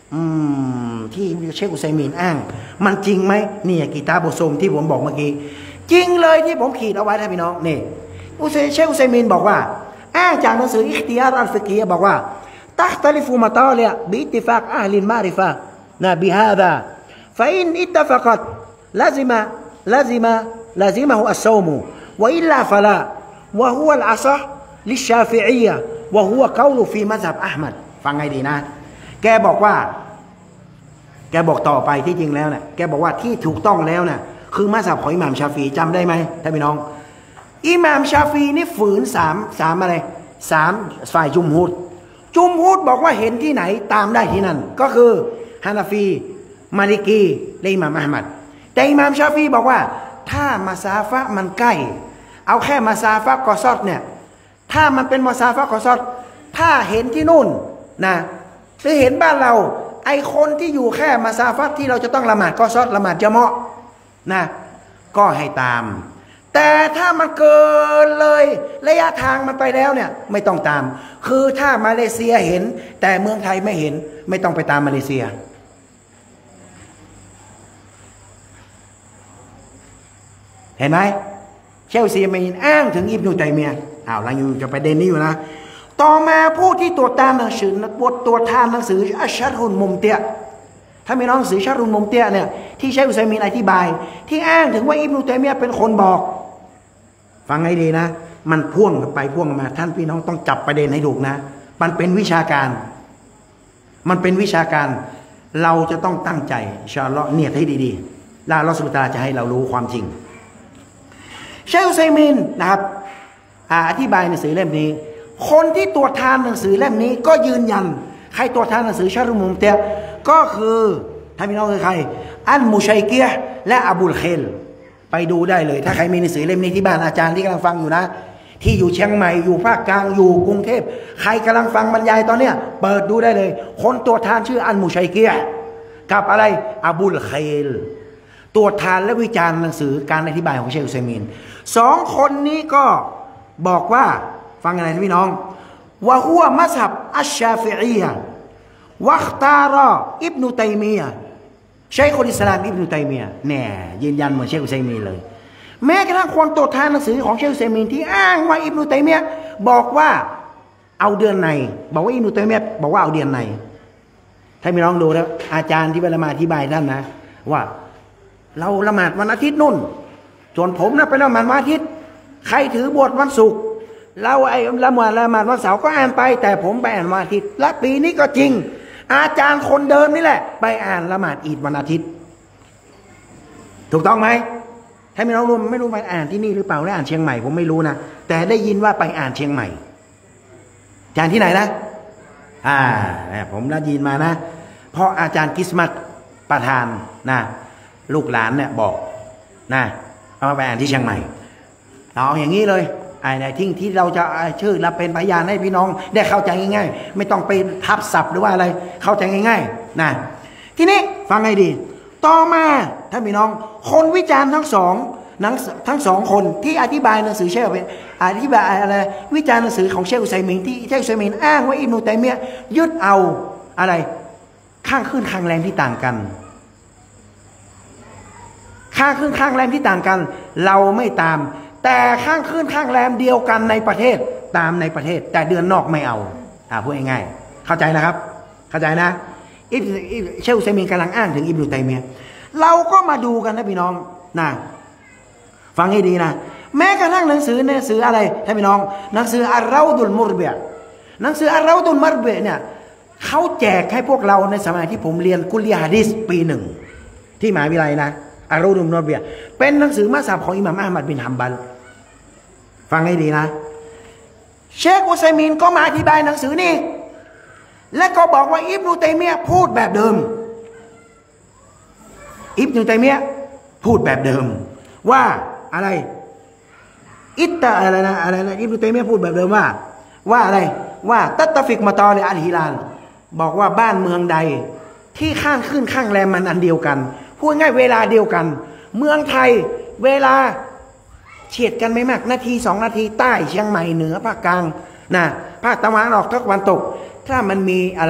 [SPEAKER 2] อืมที่เชคอุซัยมีนอ้างมันจริงไหมเนี่ยกีตาร์บุษมที่ผมบอกเมื่อกี้จริงเลยที่ผมขีดเอาไว้ท่านพี่น้องนี่อุซัยเชคอุซัยมีนบอกว่าอ้างจากหนังสืออิคติยารอัลฟิกีบอกว่าตัตลิฟูมาตาลิบิอิตติฟากอะห์ลิลมาริฟะนะบิฮาซาฟะอินอิตตะฟักัตลาซิมะลาซิมะลาซิมะฮุอัสซอมูวะอิลลาฟะลาวะฮุวัลอะซะฮ์ลิชชาฟิอียะห์วะฮุวะกอลุฟีมัซฮับอะห์มัดฟังให้ดีนะแกบอกว่าแกบอกต่อไปที่จริงแล้วเนี่ยแกบอกว่าที่ถูกต้องแล้วเนี่ยคือมัซฮับของอิหม่ามชาฟีจำได้ไหมท่านพี่น้องอิหม่ามชาฟีนี่ฝืนสามสามอะไรสามฝ่ายจุมฮูดจุมฮูดบอกว่าเห็นที่ไหนตามได้ที่นั่นก็คือฮานาฟีมาลิกีและอิหม่ามอะห์มัดแต่อิหม่ามชาฟีบอกว่าถ้ามาซาฟะมันใกล้เอาแค่มาซาฟะกอซอดเนี่ยถ้ามันเป็นมาซาฟะกอซอดถ้าเห็นที่นู่นนะหรือเห็นบ้านเราไอคนที่อยู่แค่มาซาฟะที่เราจะต้องละหมาดกอซอดละหมาดญะมาะห์นะก็ให้ตามแต่ถ้ามันเกินเลยระยะทางมันไปแล้วเนี่ยไม่ต้องตามคือถ้ามาเลเซียเห็นแต่เมืองไทยไม่เห็นไม่ต้องไปตามมาเลเซียเห็นไหมเชลซีมีนอ้างถึงอิบนุตัยมียะห์อ้าวเราอยู่จะประเด็นนี้อยู่นะต่อมาผู้ที่ตรวจตามหนังสือบทตรวจทานหนังสืออัชชัรรุนมุมเตียถ้ามีน้องหนังสือชัรรุนมุมเตียเนี่ยที่เชคอุซัยมีนอธิบายที่อ้างถึงว่าอิบนุตัยมียะห์เป็นคนบอกฟังให้ดีนะมันพ่วงไปพ่วงมาท่านพี่น้องต้องจับประเด็นให้ถูกนะมันเป็นวิชาการมันเป็นวิชาการเราจะต้องตั้งใจอินชาอัลลอฮ์เนียดให้ดีๆแล้วอัลเลาะห์ซุบฮานะฮูวะตะอาลาจะให้เรารู้ความจริงเชคอุซัยมีนนะครับอธิบายหนังสือเล่มนี้คนที่ตรวจทานหนังสือเล่มนี้ก็ยืนยันใครตรวจทานหนังสือชัรรุมุมเตียก็คือท่านพี่น้องคือใครอัลมุชัยกียะห์และอบูลเคลไปดูได้เลยถ้าใครมีหนังสือเล่มนี้ที่บ้านอาจารย์ที่กำลังฟังอยู่นะที่อยู่เชียงใหม่อยู่ภาคกลางอยู่กรุงเทพใครกำลังฟังบรรยายตอนเนี้ยเปิดดูได้เลยคนตรวจทานชื่ออัลมุชัยกียะห์กับอะไรอบูลเคลตรวจทานและวิจารณ์หนังสือการอธิบายของเชคอุซัยมีนสองคนนี้ก็บอกว่าฟังอะไรท่านพี่น้องวะฮุวะมัซฮับอัชชาฟิอียะห์วัคตารออิบนุตัยมียะห์ชัยคุลอิสลามอิบนุตัยมียะห์แน่ยืนยันเหมือนเชคอุซัยมีนเลยแม้กระทั่งคนตรวจทานหนังสือของเชคอุซัยมีนที่อ้างว่าอิบนุตัยมียะห์บอกว่าเอาเดือนในบอกว่าอิบนุตัยมียะห์บอกว่าเอาเดือนในท่านพี่น้องดูนะอาจารย์ที่เป็นละหมาดอธิบายท่านนะว่าเราละหมาดวันอาทิตย์นุ่นส่วนผมนะไปละหมาดวันอาทิตย์ใครถือบทวันศุกร์เราไอ้ละหมาดละหมาดวันเสาร์ก็อ่านไปแต่ผมไปอ่านวันอาทิตย์และปีนี้ก็จริงอาจารย์คนเดิมนี่แหละไปอ่านละหมาดอีดวันอาทิตย์ถูกต้องไหมถ้าไม่รู้ไม่รู้ไปอ่านที่นี่หรือเปล่าได้อ่านเชียงใหม่ผมไม่รู้นะแต่ได้ยินว่าไปอ่านเชียงใหม่อาจารย์ที่ไหนนะอ่าผมได้ยินมานะเพราะอาจารย์กิสมัตประธานนะลูกหลานเนี่ยบอกนะเอาไปอ่านที่เชียงใหม่เอาอย่างนี้เลยไอ้ในที่ที่เราจะชื่อเราเป็นพยานให้พี่น้องได้เข้าใจง่ายๆไม่ต้องไปทับศัพท์หรือว่าอะไรเข้าใจง่ายๆนะทีนี้ฟังให้ดีต่อมาท่านพี่น้องคนวิจารณ์ทั้งสองทั้งสองคนที่อธิบายหนังสือเชคเป็นอธิบายอะไรวิจารณ์หนังสือของเชคอุซัยมีนที่เชคอุซัยมีนอ้างว่าอิบนุตัยมียะห์ยึดเอาอะไรข้างขึ้นข้างแรมที่ต่างกันข้างขึ้นข้างแรมที่ต่างกันเราไม่ตามแต่ข้างขึ้นข้างแรมเดียวกันในประเทศตามในประเทศแต่เดือนนอกไม่เอาอ่าพูดง่ายๆเข้าใจนะครับเข้าใจนะอิบเชคอุซัยมีนกำลังอ้างถึงอิบนุตัยมียะห์เราก็มาดูกันนะพี่น้องนะฟังให้ดีนะแม้กระทั่งหนังสือหนังสืออะไรท่านพี่น้องหนังสืออัลเราดุลมุรบิะห์หนังสืออัลเราดุลมุรบิะห์เนี่ยเขาแจกให้พวกเราในสมัยที่ผมเรียนกุลยะฮะดีษปีหนึ่งที่มหาวิทยาลัยนะอัลเราดุลมุรบิะห์เป็นหนังสือมัซฮับของอิหม่ามอะห์มัดบินฮัมบัลฟังให้ดีนะเชคอุซัยมีนก็มาอธิบายหนังสือนี้และก็บอกว่าอิบนุตัยมียะห์พูดแบบเดิมอิบนุตัยมียะห์พูดแบบเดิมว่าอะไรอิตตะอะไรนะอะไรนะอิบนุตัยมียะห์พูดแบบเดิมว่าว่าอะไรว่าตัตตะฟิกมาตอลิอัลฮิลาลบอกว่าบ้านเมืองใดที่ข้างขึ้นข้างแรมมันอันเดียวกันพูดง่ายเวลาเดียวกันเมืองไทยเวลาเฉียดกันไม่มากนาทีสองนาทีใต้เชียงใหม่เหนือภาคกลางนะภาคตะวันออกภาคตะวันตกถ้ามันมีอะไร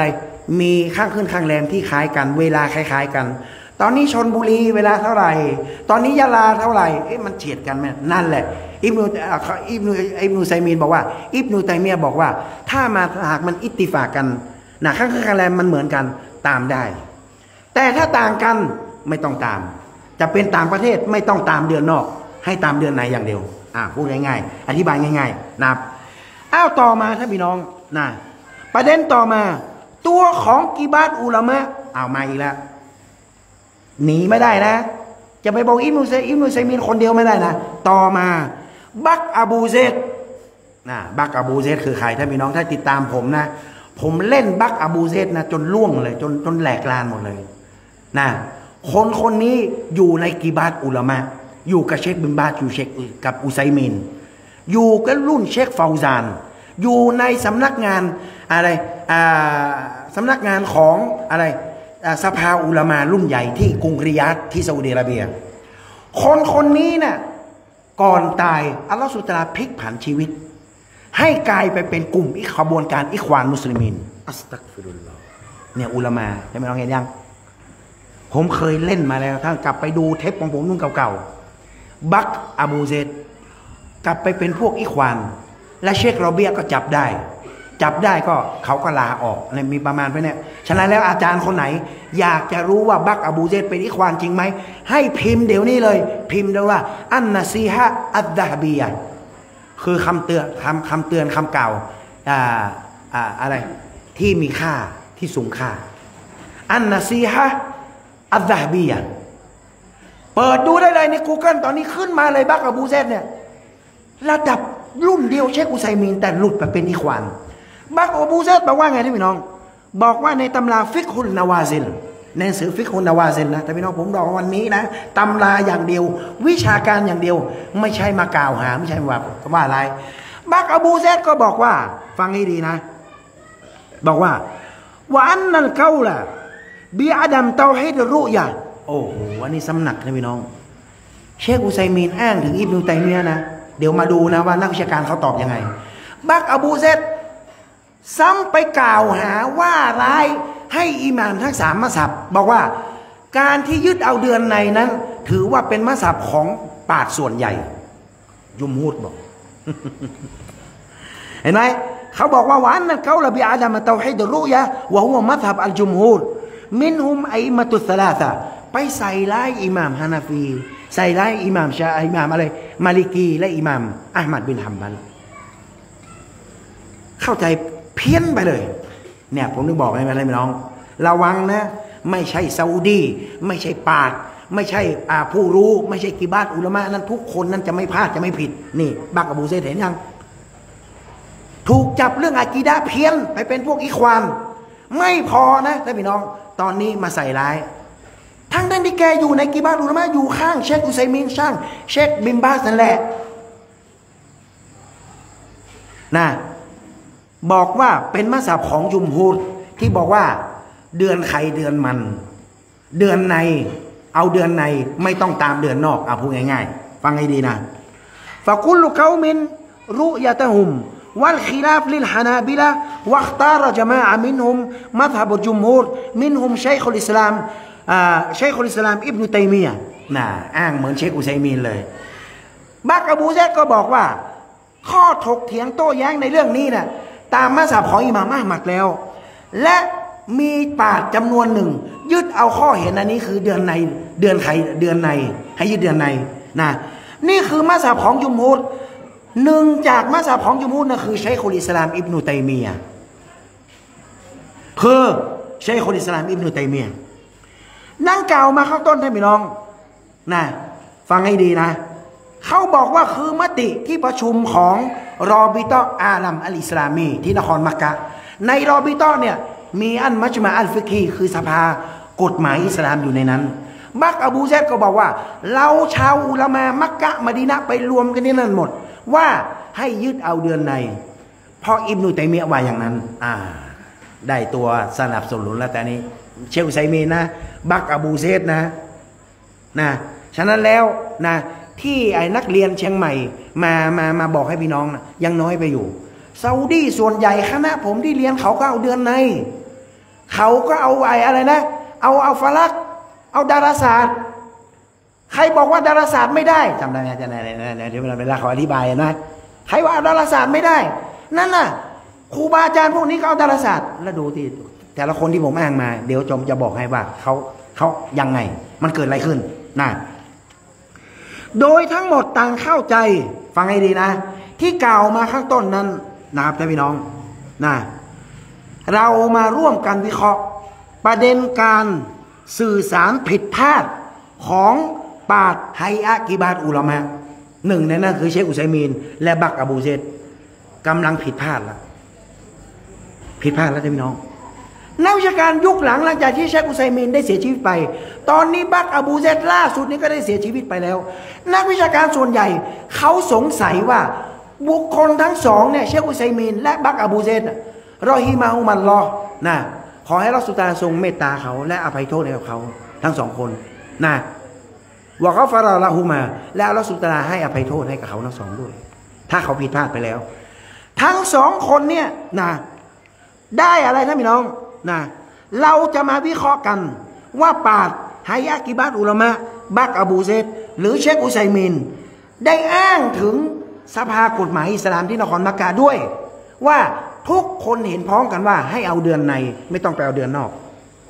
[SPEAKER 2] มีข้างขึ้นข้างแรมที่คล้ายกันเวลาคล้ายๆกันตอนนี้ชลบุรีเวลาเท่าไหร่ตอนนี้ยะลาเท่าไหร่เอ๊ะมันเฉียดกันไหมนั่นแหละอิบนุอิบนุอิบนุไซมีนบอกว่าอิบนุตัยมียะห์บอกว่าถ้ามาหากมันอิตติฟากกันนะข้างขึ้นข้างแรมมันเหมือนกันตามได้แต่ถ้าต่างกันไม่ต้องตามจะเป็นต่างประเทศไม่ต้องตามเดือนนอกให้ตามเดือนในอย่างเดียวอ่าพูดง่ายๆอธิบายง่ายๆนะครับอ้าวต่อมาท่านพี่น้องนะประเด็นต่อมาตัวของกิบาตอุลามะเอามาอีกแล้วหนีไม่ได้นะจะไปบอกอิบนุซัยอิบนุซัยมีนคนเดียวไม่ได้นะต่อมาบักอบูเซดนะบักอบูเซดคือใครท่านพี่น้องถ้าติดตามผมนะผมเล่นบักอบูเซดนะจนล่วงเลยจนจนแหลกลานหมดเลยนะคนคนนี้อยู่ในกิบาตอุลามะอยู่กับเชคบินบาสอยู่เชคกับอุไซมินอยู่กับรุ่นเชคฟาวซานอยู่ในสำนักงานอะไรอ่าสำนักงานของอะไรสภาอุลามารุ่นใหญ่ที่กรุงริยาดที่ซาอุดิอาระเบียคนคนนี้น่ะก่อนตายอัลลอฮฺสุลตาพลิกผันชีวิตให้กลายไปเป็นกลุ่มอิขบวนการอิควานมุสลิมินอัสตักฟิรุลลอฮ์เนี่ยอุลามาใช่ไหมน้องเห็นยังผมเคยเล่นมาแล้วถ้ากลับไปดูเทปของผมนุ่นเก่าๆบักอบูเซดกลับไปเป็นพวกอิควานและเชคโรเบียก็จับได้จับได้ก็เขาก็ลาออกเนี่ยมีประมาณไปเนี่ยฉะนั้นแล้วอาจารย์คนไหนอยากจะรู้ว่าบักอบูเซดเป็นอิควานจริงไหมให้พิมพ์เดี๋ยวนี้เลยพิมพ์ด้วยว่าอันนาซีฮะอัดดะฮบียะคือคำเตือนคำคำเตือนคำเก่าอ่าอ่าอะไรที่มีค่าที่สูงค่าอันนาซีฮะอัดดะฮบียะเปิดดูได้เลยใน Google ตอนนี้ขึ้นมาเลยบักอบูเซดเนี่ยระดับรุ่นเดียวเชคอุไซมีนแต่หลุดไปเป็นอิควานบักอบูเซดบอกว่าไงท่านพี่น้องบอกว่าในตำราฟิกฮุนนาวาซิลในหนังสือฟิกฮุนนาวาซิลนะท่านพี่น้องผมบอกวันนี้นะตำราอย่างเดียววิชาการอย่างเดียวไม่ใช่มากล่าวหาไม่ใช่ว่าว่าอะไรบักอบูเซดก็บอกว่าฟังให้ดีนะบอกว่าว่าอันนั้นเขาล่ะบีอาดัมเตาฮิดรุยะโอ้โหอันนี้สำนักท่านพี่น้องเชคอุไซมีนอ้างถึงอิบนุตัยมียะห์นะเดี๋ยวมาดูนะว่านักวิชาการเขาตอบยังไงบักอบูเซดซ้ำไปกล่าวหาว่าร้ายให้อิหม่ามทั้งสามมัสฮับบอกว่าการที่ยึดเอาเดือนในนั้นถือว่าเป็นมัสฮับของปราชญ์ส่วนใหญ่ยุมฮูดบอก เห็นไหมเขาบอกว่าวันนั้นเขาละบิอาดามะเตาฮิดรุยะวะฮุวะมัสฮับอัลจุมฮูดมินฮุมอัยมะตุสซะลาซะไปใส่ร้ายอิหม่ามฮานาฟีใส่ร้ายอิหม่ามชาอิหม่ามอะไรมาลิกีและอิหม่ามอะห์มัดบินฮัมบัลเข้าใจเพี้ยนไปเลยเนี่ยผมนึกบอกให้มาเลยพี่น้องระวังนะไม่ใช่ซาอุดีไม่ใช่ปาดไม่ใช่อ่าผู้รู้ไม่ใช่กิบาตอุลามะนั้นทุกคนนั้นจะไม่พลาดจะไม่ผิดนี่บักอบูเซดเห็นยังถูกจับเรื่องอากีดะห์เพี้ยนไปเป็นพวกอิควานไม่พอนะท่านพี่น้องตอนนี้มาใส่ร้ายทั้งนั้นที่แกอยู่ในกิบาตอุลามะอยู่ข้างเชคอุไซมีนช่างเชคบินบาสนั่นแหละนะบอกว่าเป็นมัสฮับของยุมฮูรที่บอกว่าเดือนใครเดือนมันเดือนในเอาเดือนในไม่ต้องตามเดือนนอกเอาพูดง่ายๆฟังให้ดีนะฟะกุลกอมินรุยะตะฮุมวัลคิลาฟลิลฮานาบิละวัคตารจมาอะมินฮุมมัซฮับจุมฮูรมินฮุมชัยคุลอิสลามอ่าชัยคุลอิสลามอิบนุตัยมียะห์น่ะอ้างเหมือนเชคอุไซมีนเลยบักอบูเซดก็บอกว่าข้อถกเถียงโต้แย้งในเรื่องนี้น่ะตามมัสฮับของอิหม่ามอะห์มัดแล้วและมีปราชญ์จำนวนหนึ่งยึดเอาข้อเห็นอันนี้คือเดือนในเดือนใครเดือนในให้ยึดเดือนในนะนี่คือมัสฮับของยุมฮูรหนึ่งจากมัสฮับของยุมฮูรนะคือชัยคุลอิสลามอิบนุตัยมียะห์คือชัยคุลอิสลามอิบนุตัยมียะห์นั่งกล่าวมาข้างต้นท่านพี่น้องนะฟังให้ดีนะเขาบอกว่าคือมติที่ประชุมของรอบิตออาลัมอัลอิสลามีที่นครมักกะในรอบิตอเนี่ยมีอันมัจมาอัลฟิกีคือสภากฎหมายอิสลามอยู่ในนั้นบักอบูเซดก็บอกว่าเราชาวอุลามะมักกะมะดีนะห์ไปรวมกันที่นั่นหมดว่าให้ยึดเอาเดือนในเพราะอิบนุตัยมียะห์ว่าอย่างนั้นอ่าได้ตัวสนับสนุนแล้วแต่นี้เชคอุไซมีนนะบักอบูเซดนะนะฉะนั้นแล้วนะที่ไอ้นักเรียนเชียงใหม่มามามาบอกให้พี่น้องนะยังน้อยไปอยู่ซาอุดีส่วนใหญ่คณะผมที่เรียนเขาก็เอาเดือนในเขาก็เอาไอ้อะไรนะเอาเอาฟาลักเอาดาราศาสตร์ใครบอกว่าดาราศาสตร์ไม่ได้จำได้ไหมจำได้ไหมเดี๋ยวเวลาเขาอธิบายนะใครว่าดาราศาสตร์ไม่ได้นั่นน่ะครูบาอาจารย์พวกนี้เขาเอาดาราศาสตร์แล้วดูที่แต่ละคนที่ผมอ้างมาเดี๋ยวจมจะบอกให้ว่าเขาเขายังไงมันเกิดอะไรขึ้นนะโดยทั้งหมดต่างเข้าใจฟังให้ดีนะที่กล่าวมาข้างต้นนั้นนะครับท่านพี่น้องนะเรามาร่วมกันวิเคราะห์ประเด็นการสื่อสารผิดพลาดของปาดไฮอะกิบาตอุลามะหนึ่งในนั้นคือเชคอุซัยมีนและบักอบูเซดกำลังผิดพลาดแล้วผิดพลาดแล้วท่านพี่น้องนักวิชาการยุคหลังหลังจากที่เชคอุซัยมีนได้เสียชีวิตไปตอนนี้บักอบูเซดล่าสุดนี้ก็ได้เสียชีวิตไปแล้วนักวิชาการส่วนใหญ่เขาสงสัยว่าบุคคลทั้งสองเนี่ยเชคอุซัยมีนและบักอบูเซดรอฮิมาฮุมัลลอฮ์นะขอให้อัลเลาะห์ซุบฮานะฮูวะตะอาลาทรงเมตตาเขาและอภัยโทษให้กับเขาทั้งสองคนนะวะกอฟะรอละฮูมาและอัลเลาะห์ซุบฮานะฮูวะตะอาลาให้อภัยโทษให้กับเขาทั้งสองด้วยถ้าเขาผิดพลาดไปแล้วทั้งสองคนเนี่ยนะได้อะไรท่านพี่น้องนะเราจะมาวิเคราะห์กันว่าปาดไฮอะกิบาตอุลามะบักอบูเซดหรือเชคอุซัยมีนได้อ้างถึงสภากฎหมายอิสลามที่นครมักกะห์ด้วยว่าทุกคนเห็นพ้องกันว่าให้เอาเดือนในไม่ต้องไปเอาเดือนนอก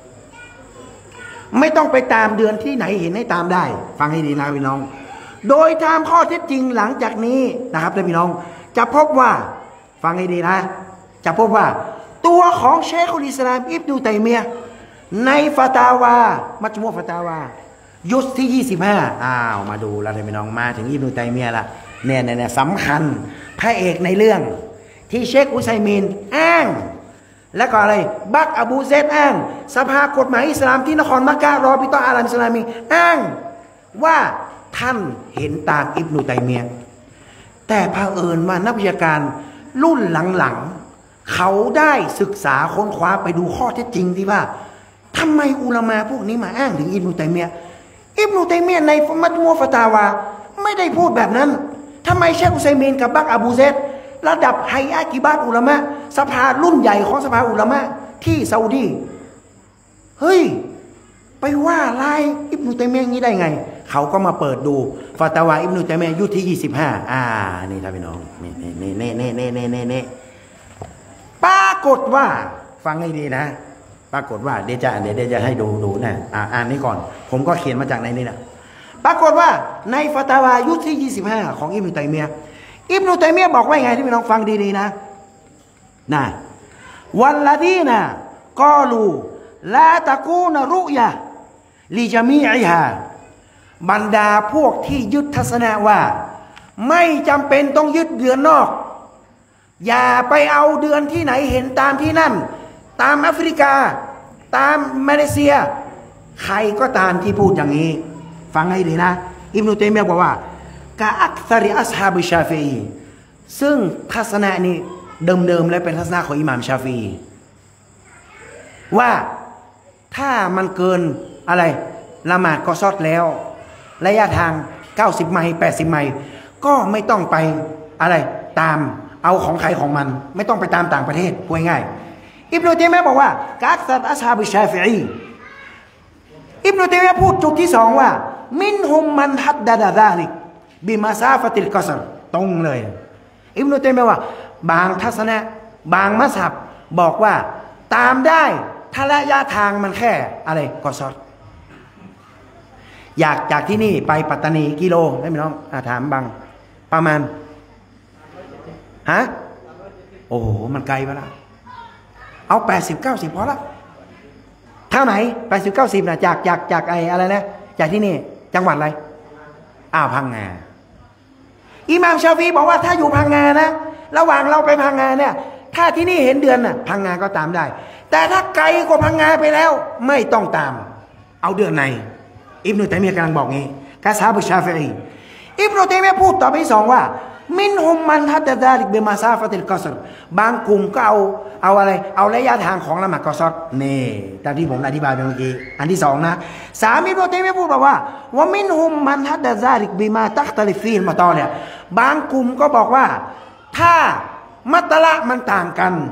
[SPEAKER 2] ไม่ต้องไปตามเดือนที่ไหนเห็นให้ตามได้ฟังให้ดีนะพี่น้องโดยตามข้อเท็จจริงหลังจากนี้นะครับท่านพี่น้องจะพบว่าฟังให้ดีนะจะพบว่าตัวของเชคอุลอิสลามอิบนุตัยมียะห์ในฟาตาวามัจมุอ์ฟาตาวายุสที่ยี่สิบห้าอ้าวมาดูแล้วท่านพี่น้องมาถึงอิบนุตัยมียะห์ละเนี่ยเนี่ยสำคัญพระเอกในเรื่องที่เชคอุซัยมีนอ้างและก็อะไรบักอบูเซดอ้างสภากฎหมายอิสลามที่นครมักกะห์รอบิตออาลัมอิสลามีอ้างว่าท่านเห็นตามอิบนุตัยมียะห์แต่เผอิญว่านักวิชาการรุ่นหลังๆเขาได้ศึกษาค้นคว้าไปดูข้อเท็จจริงที่ว่าทำไมอุลามะพวกนี้มาอ้างถึงอิบนุตัยมียะห์อิบนุตัยมียะห์ในมัจมุอ์ฟาตาวาไม่ได้พูดแบบนั้นทำไมเชคอุซัยมีนกับบักอบูเซดระดับไฮอะกิบาตอุลามะสภารุ่นใหญ่ของสภาอุลามะที่ซาอุดีเฮ้ยไปว่าลายอิบนุตัยมียะห์งี้ได้ไงเขาก็มาเปิดดูฟาตาวาอิบนุตัยมียะห์ยุคที่ยี่สิบห้าอ่านี่ท่านพี่น้องนี่นี่นี่นี่นี่นี่นี่นี่ปรากฏว่าฟังให้ดีนะปรากฏว่าเดี๋ยวจะเดี๋ยวจะให้ดูดูนะอ่าอ่านนี้ก่อนผมก็เขียนมาจากในนี้นะปรากฏว่าในฟาตาวายุคที่ยี่สิบห้าของอิบนุตัยมียะห์อิบนุตัยมียะห์บอกว่าไงที่พี่น้องฟังดีๆนะนะวัลลดีนะกอลูลาตะกูนรุยะลิจามีอิฮาบรรดาพวกที่ยึดทัศนะว่าไม่จำเป็นต้องยึดเดือนนอกอย่าไปเอาเดือนที่ไหนเห็นตามที่นั่นตามแอฟริกาตามมาเลเซียใครก็ตามที่พูดอย่างนี้ฟังให้ดีนะอิบนุตัยมียะห์บอกว่ากะอักษริอัศฮาบิชาฟีอีซึ่งทัศนะนี้เดิมๆและเป็นทัศนะของอิหม่ามชาฟีอีว่าถ้ามันเกินอะไรละหมาดกอซอดแล้วระยะทางเก้าสิบไมล์แปดสิบไมล์ก็ไม่ต้องไปอะไรตามเอาของใครของมันไม่ต้องไปตามต่างประเทศพูดง่ายอิบนุตัยมียะห์บอกว่ากะอักษริอัศฮาบิชาฟีอีอิบนุตัยมียะห์พูดจุดที่สองว่ามินฮุมมันฮัดดะดะซาลิกบิมาซาฟะติลกอซรตรงเลยอิบนุตัยมียะห์ว่าบางทัศนะบางมัซฮับบอกว่าตามได้ถ้าระยะทางมันแค่อะไรกอซรอยากจากที่นี่ไปปัตตานีกิโลได้ไหมน้องอ่าถามบางประมาณฮะโอ้โหมันไกลไปละเอาแปดสิบเก้าสิบพอละเท่าไหนแปดสิบเก้าสิบนะจากจากจากไออะไรนะจากที่นี่จังหวัดอะไรอ้าวพังงาอิหม่ามชาฟีบอกว่าถ้าอยู่พังงานะระหว่างเราไปพังงาเนี่ยถ้าที่นี่เห็นเดือนน่ะพังงาก็ตามได้แต่ถ้าไกลกว่าพังงาไปแล้วไม่ต้องตามเอาเดือนในอิบนุตัยมียะห์กำลังบอกงี้กะซาบุชาฟีอีอิบนุตัยมียะห์พูดต่อไปสองว่ามินฮุมมันฮัดดะซาลิกบิมาซาฟะติลกอซรบางกลุ่มก็เอาเอาอะไรเอาระยะทางของละหมาดกอซรนี่ตามที่ผมอธิบายไปเมื่อกี้อันที่สองนะสามอิบนุตัยมียะห์พูดบอกว่าว่ามินฮุมมันฮัดดะซาลิกบิมาตักตะลิฟีลมาตอเนี่ยบางกลุ่มก็บอกว่าถ้ามัตละมันต่างกัน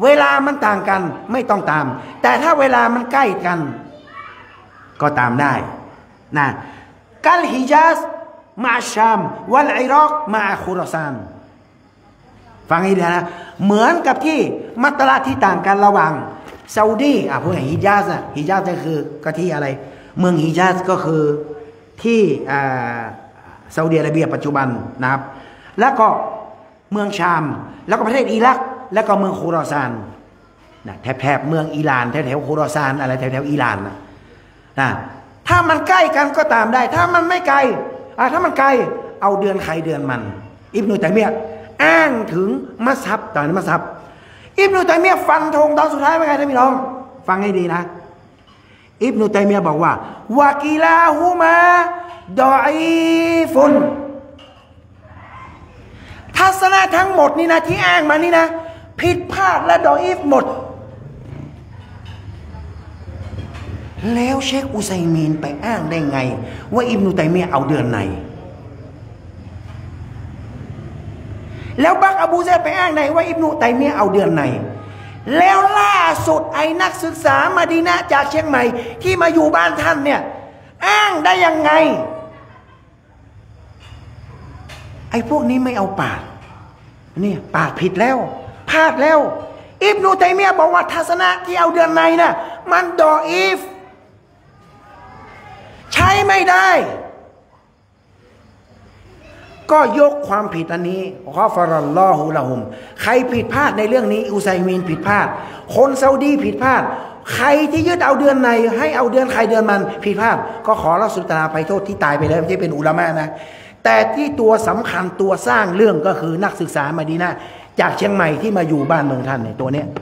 [SPEAKER 2] เวลามันต่างกันไม่ต้องตามแต่ถ้าเวลามันใกล้กันก็ตามได้นะกัลฮิญาซมาชามวัลอิรักมาคุรอซานฟังให้ดีนะเหมือนกับที่มัตตละที่ต่างกันระหว่างซาอุดีอ่ะพวกฮิญาซนะฮิญาซก็คือก็ที่อะไรเมืองฮิญาซก็คือที่อ่าซาอุดิอาระเบียปัจจุบันนะครับแล้วก็เมืองชามแล้วก็ประเทศอิรักแล้วก็เมืองคุรอซานนะแถบๆเมืองอิหร่านแถวๆคุรอซานอะไรแถวๆอิหร่านนะนะถ้ามันใกล้กันก็ตามได้ถ้ามันไม่ไกลอ่ะถ้ามันไกลเอาเดือนใครเดือนมันอิบนุตัยมียะห์อ้างถึงมัซฮับตอนนี้มัซฮับอิบนุตัยมียะห์ฟันธงตอนสุดท้ายว่าไงท่านพี่น้องฟังให้ดีนะอิบนุตัยมียะห์บอกว่าวะกิลาฮุมาดออีฟุนทัศนะทั้งหมดนี่นะที่อ้างมานี่นะผิดพลาดและดออีฟหมดแล้วเชคอุซัยมีนไปอ้างได้ไงว่าอิบนุตัยมียะห์เอาเดือนไหนแล้วบักอบูซัยดไปอ้างได้ว่าอิบนุตัยมียะห์เอาเดือนไหนแล้วล่าสุดไอ้นักศึกษามะดีนะห์จากเชียงใหม่ที่มาอยู่บ้านท่านเนี่ยอ้างได้ยังไงไอ้พวกนี้ไม่เอาปาดเนี่ยปาดผิดแล้วพลาดแล้วอิบนุตัยมียะห์บอกว่าทัศนะที่เอาเดือนไหนน่ะมันดออีฟใช้ไม่ได้ก็ยกความผิดอันนี้กอฟารัลลอฮุละฮุมใครผิดพลาดในเรื่องนี้อุซัยมีนผิดพลาดคนซาอุดีผิดพลาดใครที่ยึดเอาเดือนไหนให้เอาเดือนใครเดือนมันผิดพลาดก็ขอละสุตาภัยโทษที่ตายไปแล้วที่เป็นอุลามะนะแต่ที่ตัวสำคัญตัวสร้างเรื่องก็คือนักศึกษามะดีนะห์จากเชียงใหม่ที่มาอยู่บ้านเมืองท่านเนี่ยตัวเนี้ย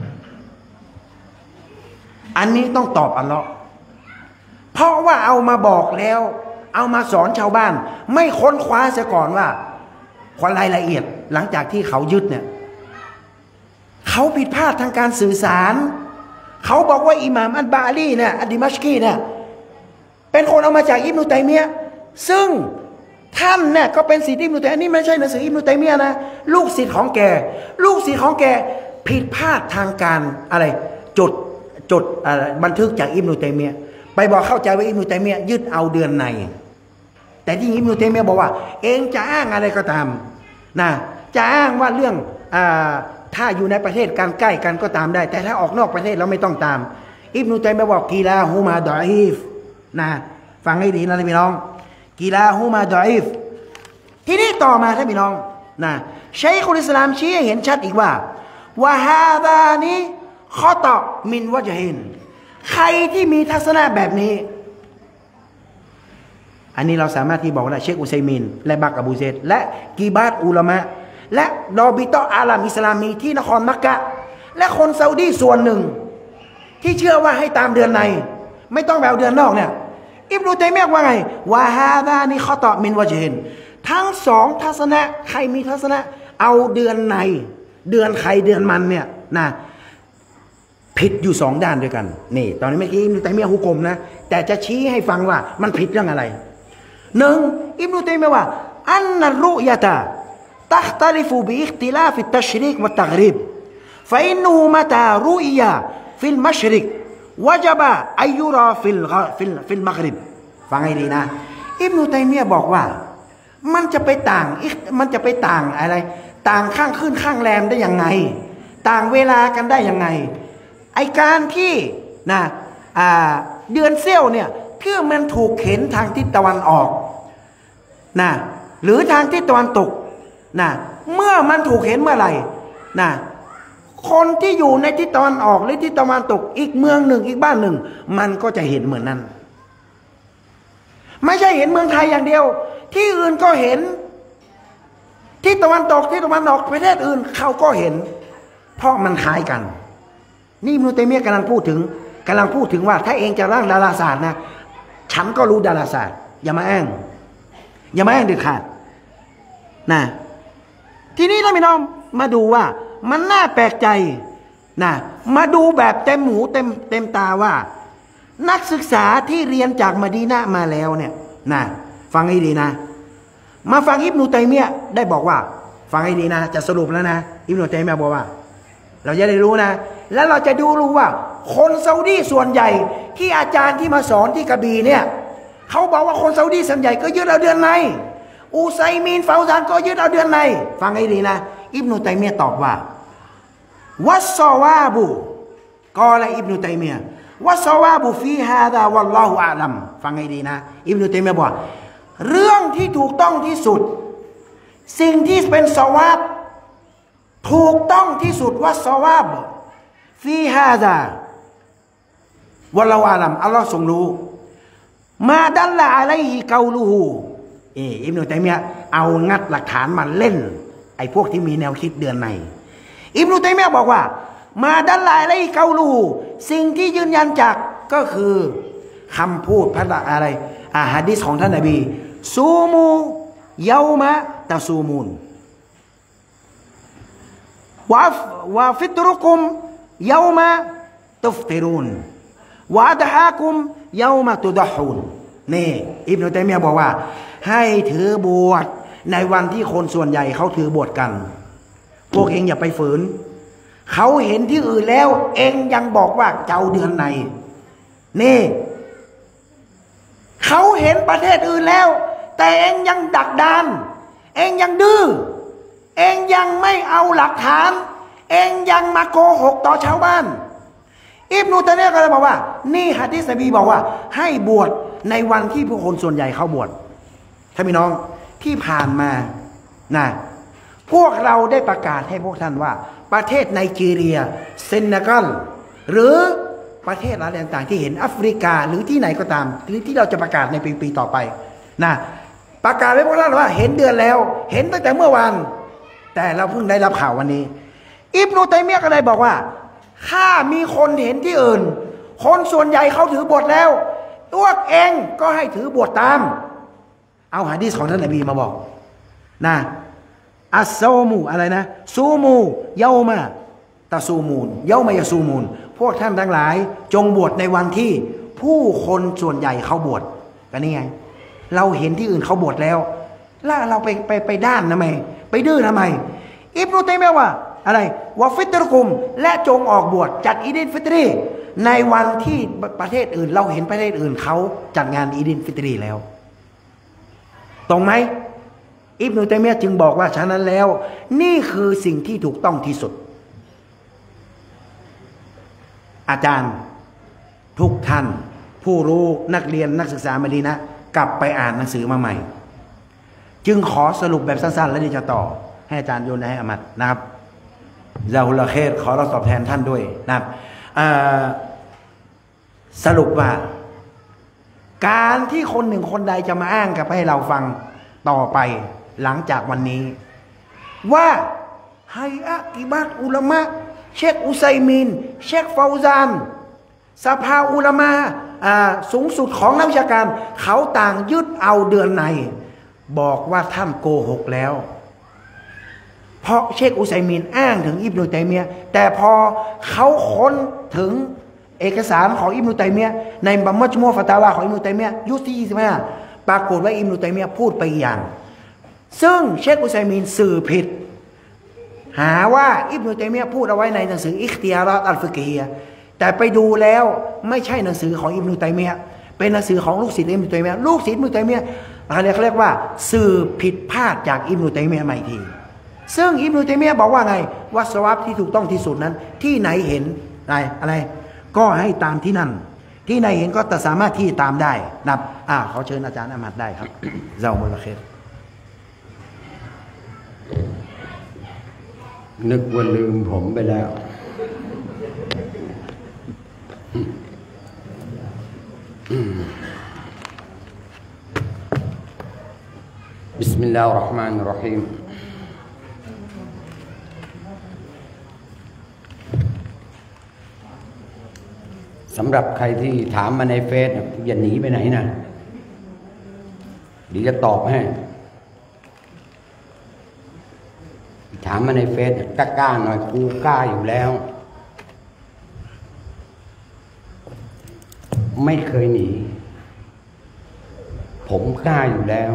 [SPEAKER 2] อันนี้ต้องตอบอัลเลาะห์เพราะว่าเอามาบอกแล้วเอามาสอนชาวบ้านไม่ค้นคว้าเสียก่อนว่าความรายละเอียดหลังจากที่เขายึดเนี่ยเขาผิดพลาดทางการสื่อสารเขาบอกว่าอิหม่ามอัลบาลีเนี่ยอัดดิมัชกีเนี่ยเป็นคนเอามาจากอิบนุตัยมียะห์ซึ่งท่านเนี่ยก็เป็นศิษย์อิบนุตัยมียะห์นี่ไม่ใช่หนังสืออิบนุตัยมียะห์นะลูกศิษย์ของแกลูกศิษย์ของแกผิดพลาดทางการอะไรจดจดบันทึกจากอิบนุตัยมียะห์ไปบอกเข้าใจว่าอิบนุตัยมียะห์ยึดเอาเดือนในแต่ที่อิบนุตัยมียะห์บอกว่าเองจะอ้างอะไรก็ตามนะจะอ้างว่าเรื่องอ่าถ้าอยู่ในประเทศกันใกล้กันก็ตามได้แต่ถ้าออกนอกประเทศเราไม่ต้องตามอิบนุตัยมียะห์บอกกีลาฮูมาดออีฟนะฟังให้ดีนะพี่น้องกีลาฮูมาดออีฟทีนี้ต่อมาท่านพี่น้องนะชัยคุลอิสลามชี้ให้เห็นชัดอีกว่าวะฮาดานีขอตอมินวะจฮินใครที่มีทัศนะแบบนี้อันนี้เราสามารถที่บอกได้เชคอุซัยมีนและบักอบูเซดและกีบาตอุลามะและรอบิตออาลัมอิสลามีที่นครมักกะและคนซาอุดีส่วนหนึ่งที่เชื่อว่าให้ตามเดือนในไม่ต้องแบบเดือนนอกเนี่ยอิบนุตัยมียะห์ว่าไงวะฮาดานีขอตอมินวะจฮินทั้งสองทัศนะใครมีทัศนะเอาเดือนในเดือนใครเดือนมันเนี่ยนะผิดอยู่สองด้านด้วยกันนี่ตอนนี้เมื่อกี้อิบนุตัยมียะห์ฮุกมนะแต่จะชี้ให้ฟังว่ามันผิดเรื่องอะไรหนึ่งอิบนุตัยมียะห์ว่าอันนัรรุยะตะตัคตะลิฟุบิอิคติลาฟิตตัชรีกวัตตัฆริบฟะอินนุมะตารุยะฟิลมัชริกวะญะบะอัยยุราฟิลฟิลฟิลมัฆริบฟังให้ดีนะอิบนุตัยมียะห์บอกว่ามันจะไปต่างมันจะไปต่างอะไรต่างข้างขึ้นข้างแรมได้ยังไงต่างเวลากันได้ยังไงไอการที่นะอ่าเดือนเสี้ยวเนี่ยเพื่อมันถูกเข็นทางทิศตะวันออกนะหรือทางทิศตะวันตกนะเมื่อมันถูกเข็นเมื่อไหร่นะคนที่อยู่ในทิศตะวันออกหรือทิศตะวันตกอีกเมืองหนึ่งอีกบ้านหนึ่งมันก็จะเห็นเหมือนนั้นไม่ใช่เห็นเมืองไทยอย่างเดียวที่อื่นก็เห็นที่ตะวันตกที่ตะวันออกประเทศอื่นเขาก็เห็นเพราะมันคล้ายกันนี่อิบนุตัยมียะห์กำลังพูดถึงกำลังพูดถึงว่าถ้าเองจะร่างดาราศาสตร์นะฉันก็รู้ดาราศาสตร์อย่ามาอ้างอย่ามาอ้างเด็ดขาดนะทีนี้เราพี่น้องมาดูว่ามันน่าแปลกใจนะมาดูแบบเต็มหูเต็มเต็มตาว่านักศึกษาที่เรียนจากมะดีนะห์มาแล้วเนี่ยนะฟังให้ดีนะมาฟังอิบนุตัยมียะห์ได้บอกว่าฟังให้ดีนะจะสรุปแล้วนะอิบนุตัยมียะห์บอกว่าเราจะได้รู้นะแล้วเราจะดูรู้ว่าคนซาอุดีส่วนใหญ่ที่อาจารย์ที่มาสอนที่กระบี่เนี่ยเขาบอกว่าคนซาอุดีส่วนใหญ่ก็ยึดเอาเดือนในอูไซมีนฟาวซานก็ยึดเอาเดือนในฟังให้ดีนะอิบนุตัยมียะห์ตอบว่าวัสซอวาบุกอละอิบนุตัยมียะห์วัสซอวาบุฟีฮาดาวัลลอฮุอาลัมฟังให้ดีนะอิบนุตัยมียะห์บอกเรื่องที่ถูกต้องที่สุดสิ่งที่เป็นซอวาบถูกต้องที่สุดวัสซอวาบฟีฮาดาวัลลอฮุอาลัมอัลลอฮ์ทรงรู้มาดัลละอะลัยฮิกอลูฮูเออิบนุตัยมียะห์เอางัดหลักฐานมาเล่นไอ้พวกที่มีแนวคิดเดือนในอิบนุตัยมียะห์บอกว่ามาดัลละอะลัยฮิกอลูฮูสิ่งที่ยืนยันจากก็คือคำพูดพระอะไรอ่าหะดีษของท่านนบีซูมูเยามาตะซูมูนวะวะฟิตรุกุมเยามาตุฟติรุนวะดะฮากุมเยามาตุดะฮูนนี่อิบนุตัยมียะห์บอกว่าให้ถือบวชในวันที่คนส่วนใหญ่เขาถือบวชกันพวกเองอย่าไปฝืนเขาเห็นที่อื่นแล้วเองยังบอกว่าเจ้าเดือนไหนนี่เขาเห็นประเทศอื่นแล้วแต่เองยังดักดานเองยังดื้อเองยังไม่เอาหลักฐานเองยังมาโกหกต่อชาวบ้านอิบนุตัยมียะห์ก็เลยบอกว่านี่หะดีษนบีบอกว่าให้บวชในวันที่ผู้คนส่วนใหญ่เขาบวชท่านพี่น้องที่ผ่านมานะพวกเราได้ประกาศให้พวกท่านว่าประเทศไนจีเรียเซเนกัลหรือประเทศอะไรต่างๆที่เห็นแอฟริกาหรือที่ไหนก็ตามหรือที่เราจะประกาศในปีๆต่อไปนะประกาศให้พวกท่านว่าเห็นเดือนแล้วเห็นตั้งแต่เมื่อวานแต่เราเพิ่งได้รับข่าววันนี้อิบนุตัยมียะห์ก็เลยบอกว่าถ้ามีคนเห็นที่อื่นคนส่วนใหญ่เขาถือบทแล้วตัวเองก็ให้ถือบทตามเอาหะดีษของท่านนบีมาบอกนะอัสซอมูอะไรนะซูมูเยามาตะซูมูนเยามาอยะซูมูนพวกท่านทั้งหลายจงบวชในวันที่ผู้คนส่วนใหญ่เขาบวชกันนี่ไงเราเห็นที่อื่นเขาบวชแล้วแล้วเราไปไปไปด้านทำไมไปดื้อทำไมอิบนุตัยมียะห์ว่าอะไรวะฟิตรุกุมและจงออกบวชจัดอีดินฟิตรีในวันที่ประเทศอื่นเราเห็นประเทศอื่นเขาจัดงานอีดินฟิตรีแล้วตรงไหมอิบนุตัยมียะห์จึงบอกว่าฉะนั้นแล้วนี่คือสิ่งที่ถูกต้องที่สุดอาจารย์ทุกท่านผู้รู้นักเรียนนักศึกษามะดีนะห์กลับไปอ่านหนังสือมาใหม่จึงขอสรุปแบบสั้นๆแล้วเดี๋ยวจะต่อให้อาจารย์โยนให้อามัดนะครับซาฮุลลาเครขอเราตอบแทนท่านด้วยนะครับสรุปว่าการที่คนหนึ่งคนใดจะมาอ้างกับให้เราฟังต่อไปหลังจากวันนี้ว่าไฮอะกิบัตอุลามะเชคอุไซมีนเชคฟาวซานสภาอุลามะสูงสุดของนักวิชาการเขาต่างยึดเอาเดือนในบอกว่าท่านโกหกแล้วเพราะเชคอุไซมีนอ้างถึงอิบนุตัยมียะห์แต่พอเขาค้นถึงเอกสารของอิบนุตัยมียะห์ในบัมมัจมุอ์ฟะตาวาของอิบนุตัยมียะห์ยุคที่ยี่สิบห้าปรากฏว่าอิบนุตัยมียะห์พูดไปอย่างซึ่งเชคอุไซมีนสื่อผิดหาว่าอิบนุตัยมียะห์พูดเอาไว้ในหนังสืออิคติยารอตอัลฟิกฮียะห์แต่ไปดูแล้วไม่ใช่หนังสือของอิบนุตัยมียะห์เป็นหนังสือของลูกศิษย์อิบนุตัยมียะห์ลูกศิษย์อิบนุตัยมียะห์เขาเรียกเขาเรียกว่าสื่อผิดพลาดจากอิบนุตัยมียะห์ใหม่ทีซึ่งอิบนุตัยมียะห์บอกว่าไงว่าสวาบที่ถูกต้องที่สุดนั้นที่ไหนเห็นอะไรอะไรก็ให้ตามที่นั่นที่ไหนเห็นก็สามารถที่ตามได้นับอ่าเขาเชิญอาจารย์อามัดได้ครับเจ้ามุลเคร
[SPEAKER 1] นึกว่าลืมผมไปแล้วบิสมิลลาฮิรเราะห์มานิรเราะฮีมสำหรับใครที่ถามมาในเฟซอย่าหนีไปไหนนะเดี๋ยวจะตอบให้ถามมาในเฟซกล้าๆหน่อยกูกล้าอยู่แล้วไม่เคยหนีผมกล้าอยู่แล้ว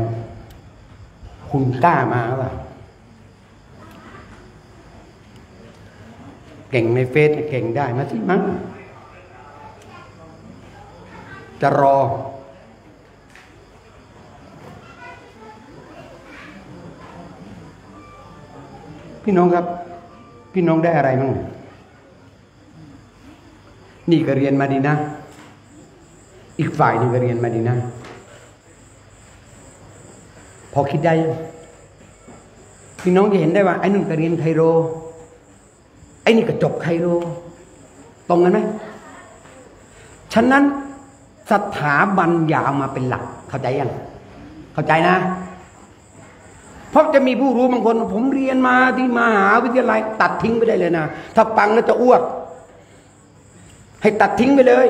[SPEAKER 1] คุณกล้ามาหรือเปล่า
[SPEAKER 3] เก่งในเฟซเก่งได้มาสิมั้งจะรอพี่น้องครับพี่น้องได้อะไรมั้งนี่ก็เรียนมาดีนะอีกฝ่ายหนึ่งก็เรียนมาดีนะพอคิดได้พี่น้องจะเห็นได้ว่าไอ้นุ่นก็เรียนไคโรไอ้นี่ก็จบไคโรตรงกันไหมฉะนั้นสถาบันอย่าเอามาเป็นหลักเข้าใจยังเข้าใจนะเพราะจะมีผู้รู้บางคนผมเรียนมาที่มหาวิทยาลัยตัดทิ้งไปได้เลยนะถ้าปังแล้วจะอ้วกให้ตัดทิ้งไปเลย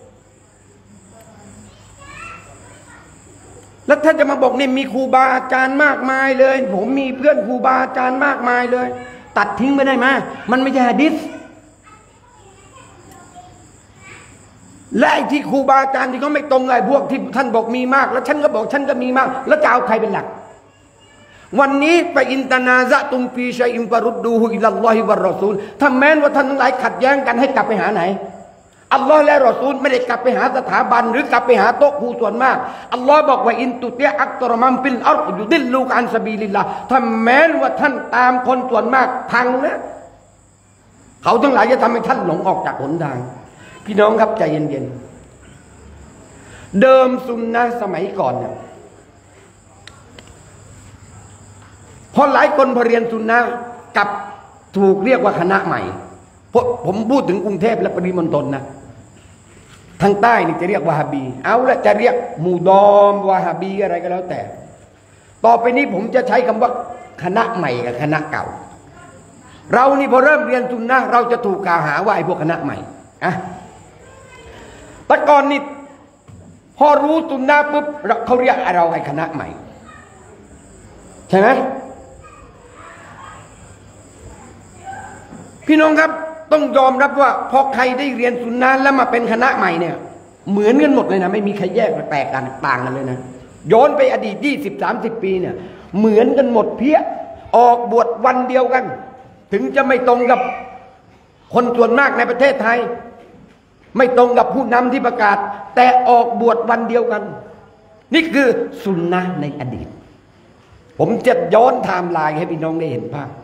[SPEAKER 3] แล้วท่านจะมาบอกเนี่ยมีครูบาอาจารย์มากมายเลยผมมีเพื่อนครูบาอาจารย์มากมายเลยตัดทิ้งไปได้ไหมมันไม่ใช่หะดีษและไอ้ที่ครูบาอาจารย์ที่เขาไม่ตรงไอ้พวกที่ท่านบอกมีมากแล้วฉันก็บอกฉันก็มีมากแล้วจะเอาใครเป็นหลักวันนี้ไปอินตนาซะตุมฟีชัยอิมฟารุดดูฮุอิลลัลลอฮิวะรอซูลถ้าแม้นว่าท่านทั้งหลายขัดแย้งกันให้กลับไปหาไหนอัลลอฮ์และรอซูลไม่ได้กลับไปหาสถาบันหรือกลับไปหาโต๊ะครูส่วนมากอัลลอฮ์บอกว่าอินตุเตอักตรมัมฟิลอัรยุดิลลูกอันซะบีลิลลาห์ถ้าแม้นว่าท่านตามคนส่วนมากพังนะเขาทั้งหลายจะทำให้ท่านหลงออกจากหนทางพี่น้องครับใจเย็นๆเดิมซุนนะสมัยก่อนเนี่ยพอหลายคนพอเรียนซุนนะกับถูกเรียกว่าคณะใหม่เพราะผมพูดถึงกรุงเทพและปริมณฑลนะทางใต้นี่จะเรียกวาฮาบีเอาละจะเรียกมูดอมวาฮาบีอะไรก็แล้วแต่ต่อไปนี้ผมจะใช้คำว่าคณะใหม่กับคณะเก่าเรานี่พอเริ่มเรียนซุนนะเราจะถูกกล่าวหาว่าไอ้พวกคณะใหม่อะแต่ก่อนนี่พอรู้ซุนนะปุ๊บเขาเรียกเราไอ้คณะใหม่ใช่ไหมพี่น้องครับต้องยอมรับว่าพอใครได้เรียนซุนนะแล้วมาเป็นคณะใหม่เนี่ยเหมือนกันหมดเลยนะไม่มีใครแยกแตกกันต่างกันเลยนะย้อนไปอดีตยี่สิบสามสิบปีเนี่ยเหมือนกันหมดเพี้ยออกบวชวันเดียวกันถึงจะไม่ตรงกับคนส่วนมากในประเทศไทยไม่ตรงกับผู้นำที่ประกาศแต่ออกบวชวันเดียวกันนี่คือซุนนะในอดีตผมจะย้อนไทม์ไลน์ให้พี่น้องได้เห็นภาพ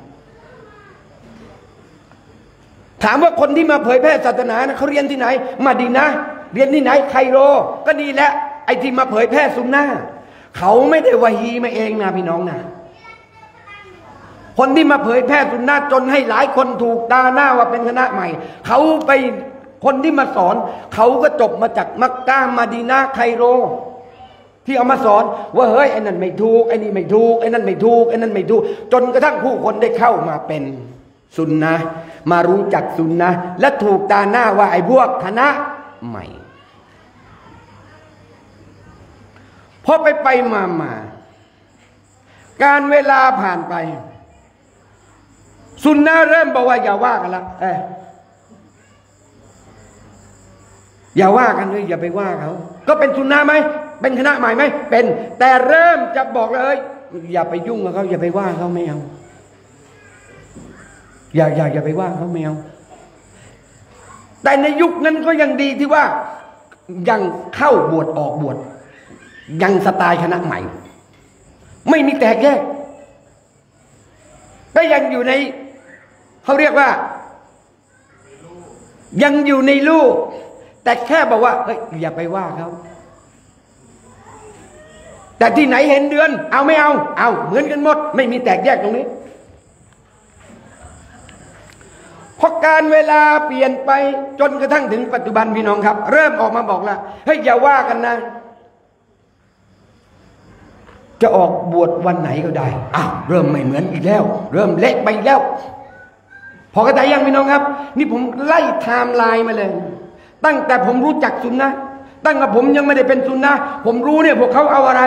[SPEAKER 3] ถามว่าคนที่มาเผยแพร่ศาสนานะเขาเรียนที่ไหนมาดีนะเรียนที่ไหนไคโรก็นี่แหละไอ้ที่มาเผยแพร่ซุนนะเขาไม่ได้วะฮีมาเองนะพี่น้องนะคนที่มาเผยแพร่ซุนนะจนให้หลายคนถูกด่าหน้าว่าเป็นคณะใหม่เขาไปคนที่มาสอนเขาก็จบมาจากมักกะมาดีนะไคโรที่เอามาสอนว่าเฮ้ยไอ้นั่นไม่ถูกไอ้นี่ไม่ถูกไอ้นั่นไม่ถูกไอ้นั่นไม่ถูกจนกระทั่งผู้คนได้เข้ามาเป็นซุนนะมารู้จักซุนนะและถูกตาหน้าว่าไอ้พวกคณะใหม่พอไปไปมามาการเวลาผ่านไปซุนนะเริ่มบอกว่าอย่าว่ากันละเอออย่าว่ากันเลยอย่าไปว่าเขาก็เป็นซุนนะไหมเป็นคณะใหม่ไหมเป็นแต่เริ่มจะบอกเลยอย่าไปยุ่งกับเขาอย่าไปว่าเขาไม่เอาอย่าอย่าอย่าไปว่าเขาไม่เอาแต่ในยุคนั้นก็ยังดีที่ว่ายังเข้าบวชออกบวชยังสไตล์คณะใหม่ไม่มีแตกแยกก็ยังอยู่ในเขาเรียกว่ายังอยู่ในลูกแต่แค่บอกว่าเฮ้ยอย่าไปว่าเขาแต่ที่ไหนเห็นเดือนเอาไม่เอาเอาเหมือนกันหมดไม่มีแตกแยกตรงนี้พอการเวลาเปลี่ยนไปจนกระทั่งถึงปัจจุบันพี่น้องครับเริ่มออกมาบอกแล้วเฮ้ยอย่าว่ากันนะจะออกบวชวันไหนก็ได้อ้าวเริ่มไม่เหมือนอีกแล้วเริ่มเละไปแล้วพอกระจายยังพี่น้องครับนี่ผมไล่ไทม์ไลน์มาเลยตั้งแต่ผมรู้จักซุนนะตั้งแต่ผมยังไม่ได้เป็นซุนนะผมรู้เนี่ยพวกเขาเอาอะไร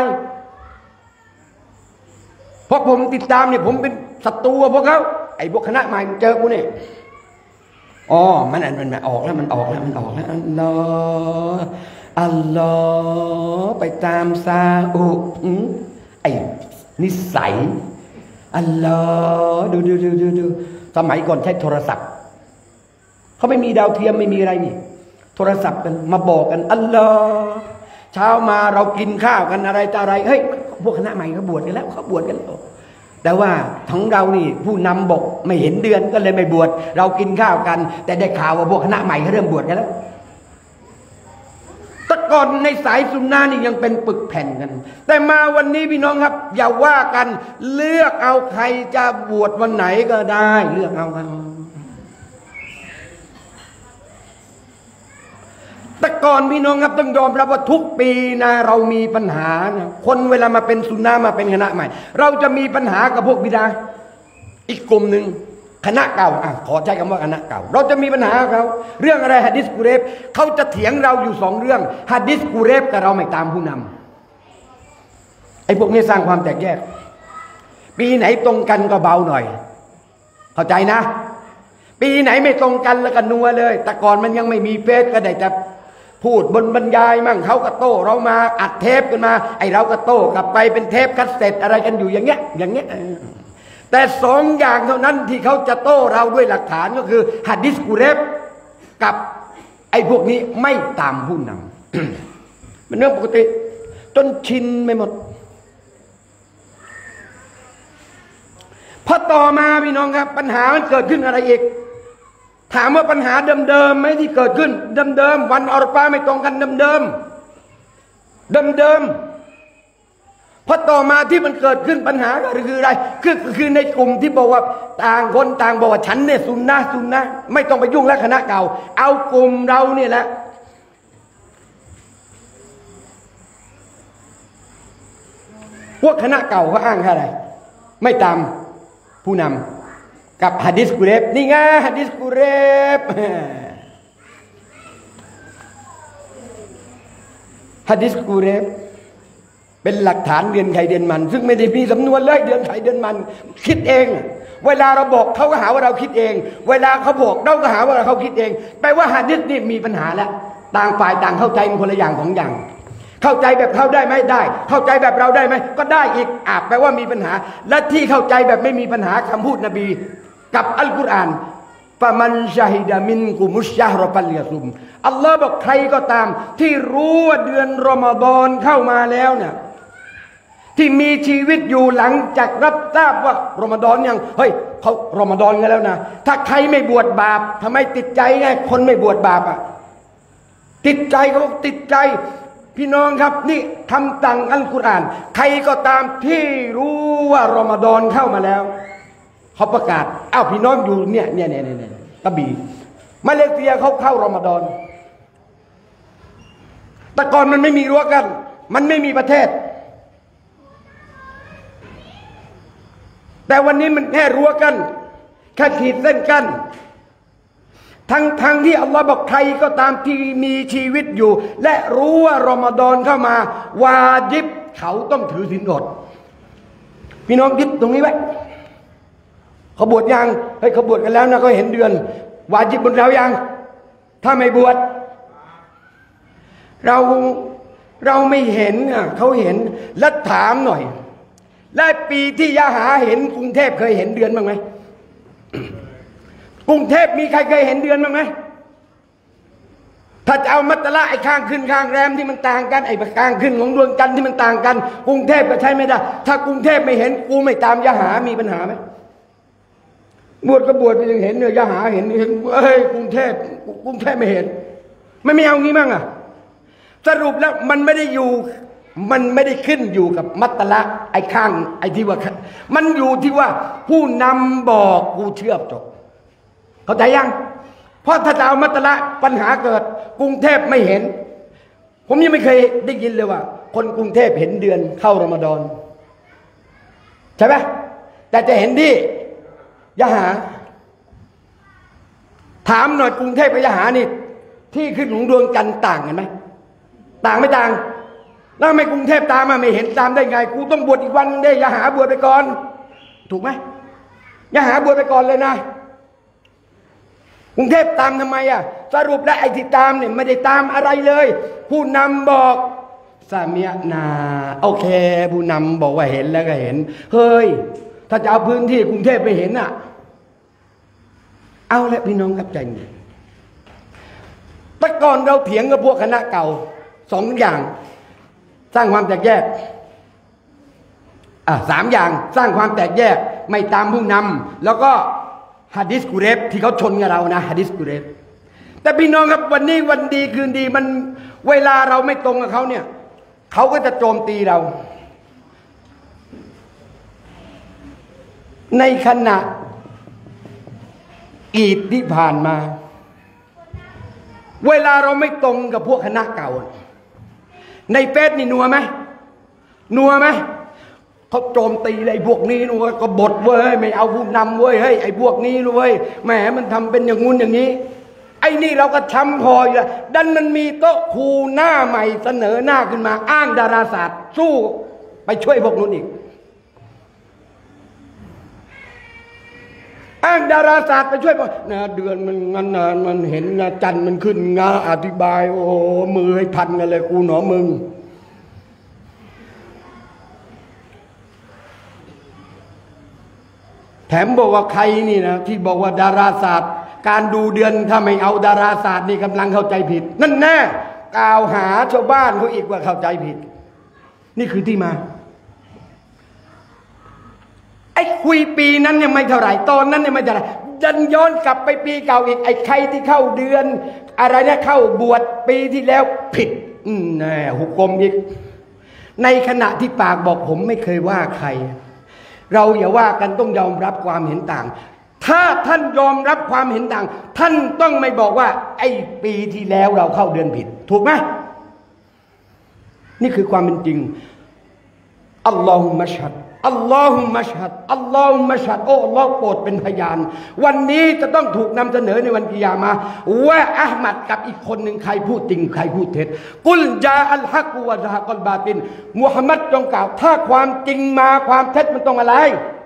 [SPEAKER 3] เพราะผมติดตามเนี่ยผมเป็นศัตรูพวกเขาไอ้พวกคณะใหม่เจอกูเนี่ยอ๋อมันอันมันออกแล้วมันออกแล้วมันออกแล้วอัลลอฮ์อัลลอฮ์ไปตามซาอุไอ้นิสัยอัลลอฮ์ดูดูดูดูดูสมัยก่อนใช้โทรศัพท์เขาไม่มีดาวเทียมไม่มีอะไรนี่โทรศัพท์กันมาบอกกันอัลลอฮ์เช้ามาเรากินข้าวกันอะไรต่ออะไรเฮ้ยพวกคณะใหม่เขาบวชกันแล้วเขาบวชกันแล้วแต่ว่าทั้งเรานี่ผู้นำบอกไม่เห็นเดือนก็เลยไม่บวชเรากินข้าวกันแต่ได้ข่าวว่าพวกคณะใหม่เขาเริ่มบวชกันแล้วแต่ก่อนในสายซุนนะนี่ยังเป็นปึกแผ่นกันแต่มาวันนี้พี่น้องครับอย่าว่ากันเลือกเอาใครจะบวชวันไหนก็ได้เลือกเอาครับแต่ก่อนพี่น้องครับต้องยอมรับว่าทุกปีนะเรามีปัญหานะคนเวลามาเป็นซุนนะมาเป็นคณะใหม่เราจะมีปัญหากับพวกบิดาอีกกลุ่มหนึ่งคณะเก่าอ่ะขอใช้คำว่าคณะเก่าเราจะมีปัญหาเขาเรื่องอะไรหะดีษกุเรบเขาจะเถียงเราอยู่สองเรื่องหะดีษกุเรบแต่เราไม่ตามผู้นำไอ้พวกนี้สร้างความแตกแยกปีไหนตรงกันก็เบาหน่อยเข้าใจนะปีไหนไม่ตรงกันแล้วก็นัวเลยแต่ก่อนมันยังไม่มีเฟซก็ได้แต่พูดบนบรรยายมั่งเขาก็โต้เรามาอัดเทปกันมาไอเราก็โต้กลับไปเป็นเทปคัสเซ็ตอะไรกันอยู่อย่างเงี้ยอย่างเงี้ยแต่สองอย่างเท่านั้นที่เขาจะโต้เราด้วยหลักฐานก็คือหะดีษกุเรบกับไอพวกนี้ไม่ตามผู้นำ มันเรื่องปกติจนชินไม่หมดพอต่อมาพี่น้องครับปัญหามันเกิดขึ้นอะไรอีกถามว่าปัญหาเดิมๆไหมที่เกิดขึ้นเดิมๆวันอัรฟาไม่ตรงกันเดิมๆเดิมๆพอต่อมาที่มันเกิดขึ้นปัญหาก็คืออะไรคือคือในกลุ่มที่บอกว่าต่างคนต่างบอกว่าฉันเนี่ยซุนนะซุนนะไม่ต้องไปยุ่งแล้วคณะเก่าเอากลุ่มเราเนี่ยแหละพวกคณะเก่าเขาอ้างแค่อะไรไม่ตามผู้นำกับหะดีษกุเรบนี่ไงหะดีษกุเรบหะดีษกุเรบเป็นหลักฐานเดือนไขเดือนมันซึ่งไม่ได้มีสำนวนเลยเดือนไขเดือนมันคิดเองเวลาเราบอกเขาก็หาว่าเราคิดเองเวลาเขาบอกเราก็หาว่าเราเขาคิดเองแปลว่าหะดีษนี่มีปัญหาแล้วต่างฝ่ายต่างเข้าใจมันคนละอย่างของอย่างเข้าใจแบบเขาได้ไหมได้เข้าใจแบบเราได้ไหมก็ได้อีกอ่ะแปลว่ามีปัญหาและที่เข้าใจแบบไม่มีปัญหาคำพูดนบีกับอัลกุรอานฟะมันชะฮิดะมินกุมุชชะฮรฟัลยะซุมอัลลอฮ์บอกใครก็ตามที่รู้ว่าเดือนรอมฎอนเข้ามาแล้วเนี่ยที่มีชีวิตอยู่หลังจากรับทราบว่ารอมฎอนยังเฮ้ยเขารอมฎอนกันแล้วนะถ้าใครไม่บวชบาปทำไมติดใจไงคนไม่บวชบาปอ่ะติดใจเขาติดใจพี่น้องครับนี่คำสั่งอัลกุรอานใครก็ตามที่รู้ว่ารอมฎอนเข้ามาแล้วเขาประกาศอ้าวพี่น้องอยู่เนี่ยเนี่ยเนี่ยเนี่ยกระบี่มาเลเซียเขาเข้ารอมฎอนแต่ก่อนมันไม่มีรั้วกันมันไม่มีประเทศแต่วันนี้มันแค่รั้วกันแค่ขีดเส้นกันทั้งทั้งที่อัลลอฮ์บอกใครก็ตามที่มีชีวิตอยู่และรู้ว่ารอมฎอนเข้ามาวาญิบเขาต้องถือศีลอดพี่น้องคิดตรงนี้ไว้เขาบวชยังเฮ้ยเขาบวชกันแล้วนะเขาเห็นเดือนวาญิบบนเรายังถ้าไม่บวชเราเราไม่เห็นอ่ะเขาเห็นแล้วถามหน่อยและปีที่ยะหาเห็นกรุงเทพเคยเห็นเดือนบ้างไหมกรุงเทพมีใครเคยเห็นเดือนบ้างไหมถ้าจะเอามัตตละไอ้ข้างขึ้นข้างแรมที่มันต่างกันไอ้ข้างขึ้นของดวงจันทร์ที่มันต่างกันกรุงเทพก็ใช้ไม่ได้ถ้ากรุงเทพไม่เห็นกูไม่ตามยะหามีปัญหาไหมบวชก็บวชไปยังเห็นเนี่ยยะหาเห็นเห็นเอ้ยกรุงเทพกรุงเทพไม่เห็นไม่ไม่เอางี้มั่งอ่ะสรุปแล้วมันไม่ได้อยู่มันไม่ได้ขึ้นอยู่กับมัตตละไอ้ข้างไอ้ที่ว่ามันอยู่ที่ว่าผู้นำบอกกูเชื่อจบเข้าใจยังเพราะถ้าจะเอามัตตละปัญหาเกิดกรุงเทพไม่เห็นผมยังไม่เคยได้ยินเลยว่าคนกรุงเทพเห็นเดือนเข้ารอมฎอนใช่ไหมแต่จะเห็นที่ยะหาถามหน่อยกรุงเทพกับยะหานี่ที่ขึ้นของดวงจันทร์ต่างกันไหมต่างไม่ต่างแล้วทำไมกรุงเทพตามมาไม่เห็นตามได้ไงกูต้องบวชอีกวันได้ยะหาบวชไปก่อนถูกไหมยะหาบวชไปก่อนเลยนะกรุงเทพตามทำไมอ่ะสรุปแล้วไอ้ที่ตามเนี่ยไม่ได้ตามอะไรเลยผู้นำบอกซาเมียนาโอเคผู้นำบอกว่าเห็นแล้วก็เห็นเฮ้ยถ้าจะเอาพื้นที่กรุงเทพไปเห็นอ่ะเอาละพี่น้องครับใจเย็นแต่ก่อนเราเถียงกับพวกคณะเก่าสองอย่างสร้างความแตกแยกอ่ะสามอย่างสร้างความแตกแยกไม่ตามผู้นำแล้วก็ฮะดิษกุเรฟที่เขาชนกับเรานะฮะดิษกุเรฟแต่พี่น้องครับวันนี้วันดีคืนดีมันเวลาเราไม่ตรงกับเขาเนี่ยเขาก็จะโจมตีเราในขณะอีดที่ผ่านมาเวลาเราไม่ตรงกับพวกคณะเก่าในเฟซนี่นัวไหมนัวไหมเขาโจมตีไอ้พวกนี้นัวก็บทเว้ยไม่เอาผู้นำเว้ยเฮ้ยไอ้พวกนี้เว้ยแหมมันทำเป็นอย่างงู้นอย่างนี้ไอ้นี่เราก็ช้ำพออยู่แล้วดันมันมีโต๊ะครูหน้าใหม่เสนอหน้าขึ้นมาอ้างดาราศาสตร์สู้ไปช่วยพวกนู้นอีกอ้างดาราศาสตร์ไปช่วยบอกนะเดือนมันงั้นนะมันเห็นนะจันทร์มันขึ้นงาอธิบายโอ้มือให้พันกันเลยกูหนอมึงแถมบอกว่าใครนี่นะที่บอกว่าดาราศาสตร์การดูเดือนถ้าไม่เอาดาราศาสตร์นี่กำลังเข้าใจผิดนั่นแน่กล่าวหาชาวบ้านเขาอีกว่าเข้าใจผิดนี่คือที่มาไอ้คุยปีนั้นยังไม่เท่าไหร่ตอนนั้นยังไม่เท่าไหร่ดันย้อนกลับไปปีเก่าอีกไอ้ใครที่เข้าเดือนอะไรนะเข้าบวชปีที่แล้วผิดอืมแน่หุกกลมอีกในขณะที่ปากบอกผมไม่เคยว่าใครเราอย่าว่ากันต้องยอมรับความเห็นต่างถ้าท่านยอมรับความเห็นต่างท่านต้องไม่บอกว่าไอ้ปีที่แล้วเราเข้าเดือนผิดถูกไหมนี่คือความเป็นจริงอัลลอฮุมัชฮัดอัลลอฮุมัชฮัดอัลลอฮุมัชฮัดโอ้อัลลอฮ์โปรดเป็นพยานวันนี้จะต้องถูกนำเสนอในวันกิยามะห์ว่าอะห์มัดกับอีกคนหนึ่งใครพูดจริงใครพูดเท็จกุลจาอัลฮักวะซะฮะกัลบาตินมุฮัมมัดจงกล่าวถ้าความจริงมาความเท็จมันต้องอะไร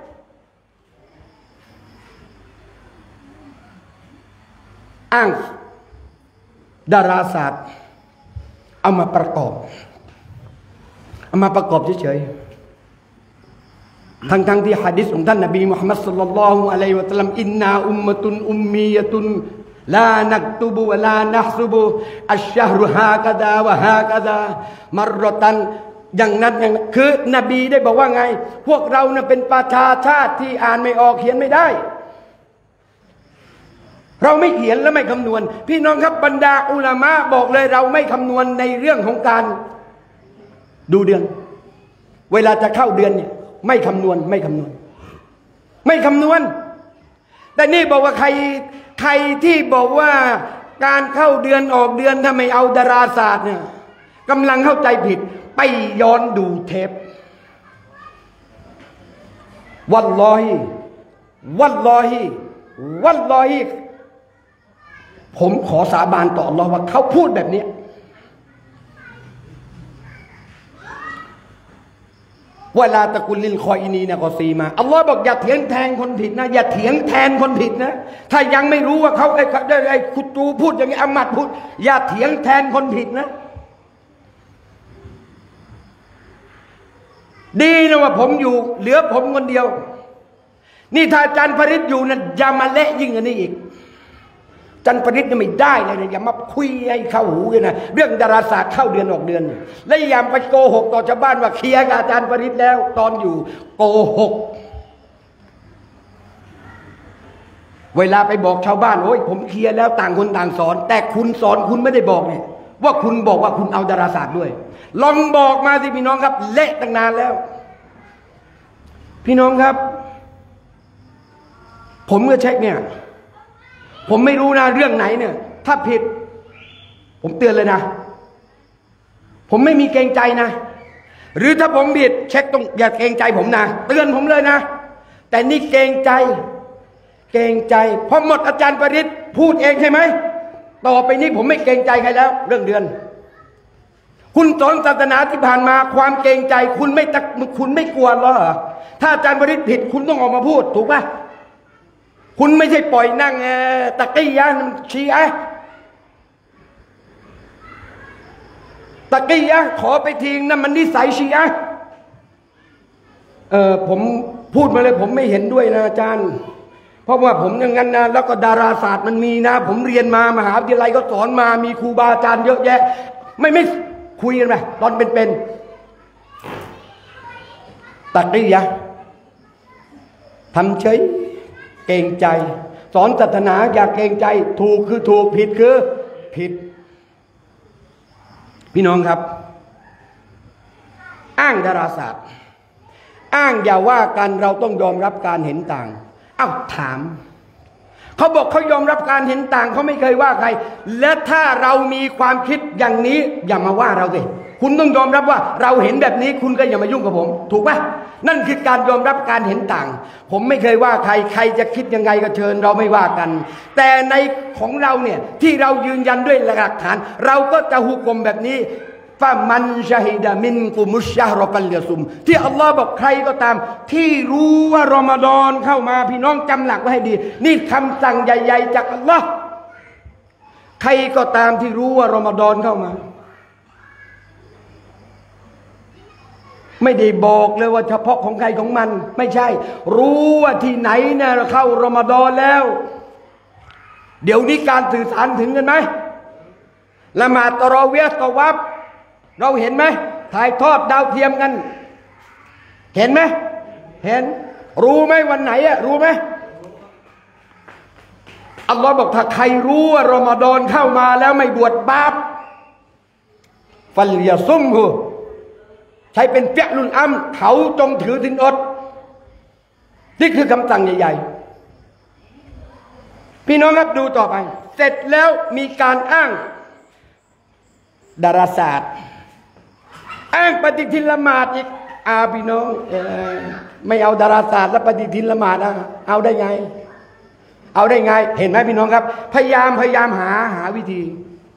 [SPEAKER 3] อ้างดาราศาสตร์เอามาประกอบเอามาประกอบเฉยๆทั้งทั้งที่หะดีษของท่านนบีมุฮัมมัดศ็อลลัลลอฮุอะลัยฮิวะซัลลัมอินนาอุมมะตุนอุมมียะตุนลานักตุบุวะลานะห์ซุบุอัชชะฮรุฮากะดาวะฮากะดามัรรตันอย่างนั้นอย่างนั้นคือนบีได้บอกว่าไงพวกเราเนี่ยเป็นประชาชาติที่อ่านไม่ออกเขียนไม่ได้เราไม่เขียนและไม่คำนวณพี่น้องครับบรรดาอุลามะบอกเลยเราไม่คำนวณในเรื่องของการดูเดือนเวลาจะเข้าเดือนเนี่ยไม่คำนวณไม่คำนวณไม่คำนวณแต่นี่บอกว่าใครใครที่บอกว่าการเข้าเดือนออกเดือนถ้าไม่เอาดาราศาสตร์เนี่ยกำลังเข้าใจผิดไปย้อนดูเทปวัลลอฮิวัลลอฮิวัลลอฮิผมขอสาบานต่ออัลลอฮ์ว่าเขาพูดแบบนี้เวลาตะกุลลิลคอยอินีนะกอซีมาอัลลอฮ์บอกอย่าเถียงแทนคนผิดนะอย่าเถียงแทนคนผิดนะถ้ายังไม่รู้ว่าเขาไอ้ไอ้คุตูพูดอย่างนี้อามัดพูดอย่าเถียงแทนคนผิดนะดีนะว่าผมอยู่เหลือผมคนเดียวนี่ถ้าอาจารย์ปริศอยู่นะจะมาเละยิ่งกว่านี้อีกจันปริศเนี่ยไม่ได้เลยนะอย่ามาคุยให้เข้าหูกันนะเรื่องดาราศาสตร์เข้าเดือนออกเดือนและอย่าไปโกหกต่อชาวบ้านว่าเคลียร์กับอาจารย์ปริศแล้วตอนอยู่โกหกเวลาไปบอกชาวบ้านโอ้ยผมเคลียร์แล้วต่างคนต่างสอนแต่คุณสอนคุณไม่ได้บอกเนี่ยว่าคุณบอกว่าคุณเอาดาราศาสตร์ด้วยลองบอกมาสิพี่น้องครับเละตั้งนานแล้วพี่น้องครับผมก็เช็คเนี่ยผมไม่รู้นะเรื่องไหนเนี่ยถ้าผิดผมเตือนเลยนะผมไม่มีเกรงใจนะหรือถ้าผมผิดเช็คต้องอย่าเกรงใจผมนะเตือนผมเลยนะแต่นี่เกรงใจเกรงใจเพราะหมดอาจารย์ปริศพูดเองใช่ไหมต่อไปนี้ผมไม่เกรงใจใครแล้วเรื่องเดือนคุณสอนศาสนาที่ผ่านมาความเกรงใจคุณไม่ตักคุณไม่กลัวเหรอถ้าอาจารย์ปริศผิดคุณต้องออกมาพูดถูกปะคุณไม่ใช่ปล่อยนั่งตะกี้ยะชีอะตะกี้ยะขอไปทิ้งนั่นมันนิสัยชีอะเออผมพูดมาเลยผมไม่เห็นด้วยนะอาจารย์เพราะว่าผมอย่างนั้นนะแล้วก็ดาราศาสตร์มันมีนะ ผมเรียนมามหาวิทยาลัยก็สอนมามีครูบาอาจารย์เยอะแยะไม่ไม่คุยกันไหมตอนเป็นๆตักได้ยะทำเฉยเกรงใจสอนศาสนาอย่าเกรงใจถูกคือถูกผิดคือผิดพี่น้องครับอ้างดาราศาสตร์อ้างอย่าว่ากันเราต้องยอมรับการเห็นต่างอ้าวถามเขาบอกเขายอมรับการเห็นต่างเขาไม่เคยว่าใครและถ้าเรามีความคิดอย่างนี้อย่ามาว่าเราสิคุณต้องยอมรับว่าเราเห็นแบบนี้คุณก็อย่ามายุ่งกับผมถูกไหมนั่นคือการยอมรับการเห็นต่างผมไม่เคยว่าใครใครจะคิดยังไงก็เชิญเราไม่ว่ากันแต่ในของเราเนี่ยที่เรายืนยันด้วยหลักฐานเราก็จะหุกกลมแบบนี้ฟะมันชะฮิดะมินกุมุชชะฮรฟัลยะซุมที่อัลลอฮ์บอกใครก็ตามที่รู้ว่ารอมฎอนเข้ามาพี่น้องจำหลักไว้ให้ดีนี่คำสั่งใหญ่ๆจากอัลลอฮ์ใครก็ตามที่รู้ว่ารอมฎอนเข้ามาไม่ได้บอกเลยว่าเฉพาะของใครของมันไม่ใช่รู้ว่าที่ไหนเนี่ยเข้ารอมฎอนแล้วเดี๋ยวนี้การสื่อสารถึงกันไหมละหมาดตะเราะวีห์ตะวัฟเราเห็นไหมถ่ายทอดดาวเทียมกันเห็นไหมเห็นรู้ไหมวันไหนอะรู้ไหมอัลลอฮ์บอกถ้าใครรู้ว่ารอมฎอนเข้ามาแล้วไม่บวชบาปฟัลยะซุมฮูใช้เป็นเปียลุนอัมเขาจงถือศีลอดนี่คือคำสั่งใหญ่ๆพี่น้องครับดูต่อไปเสร็จแล้วมีการอ้างดาราศาสตร์อ้างปฏิทินละหมาดอีกอาพี่น้องเออไม่เอาดาราศาสตร์และปฏิทินละหมาดนะเอาได้ไงเอาได้ไงเห็นไหมพี่น้องครับพยายามพยายามหาหาวิธี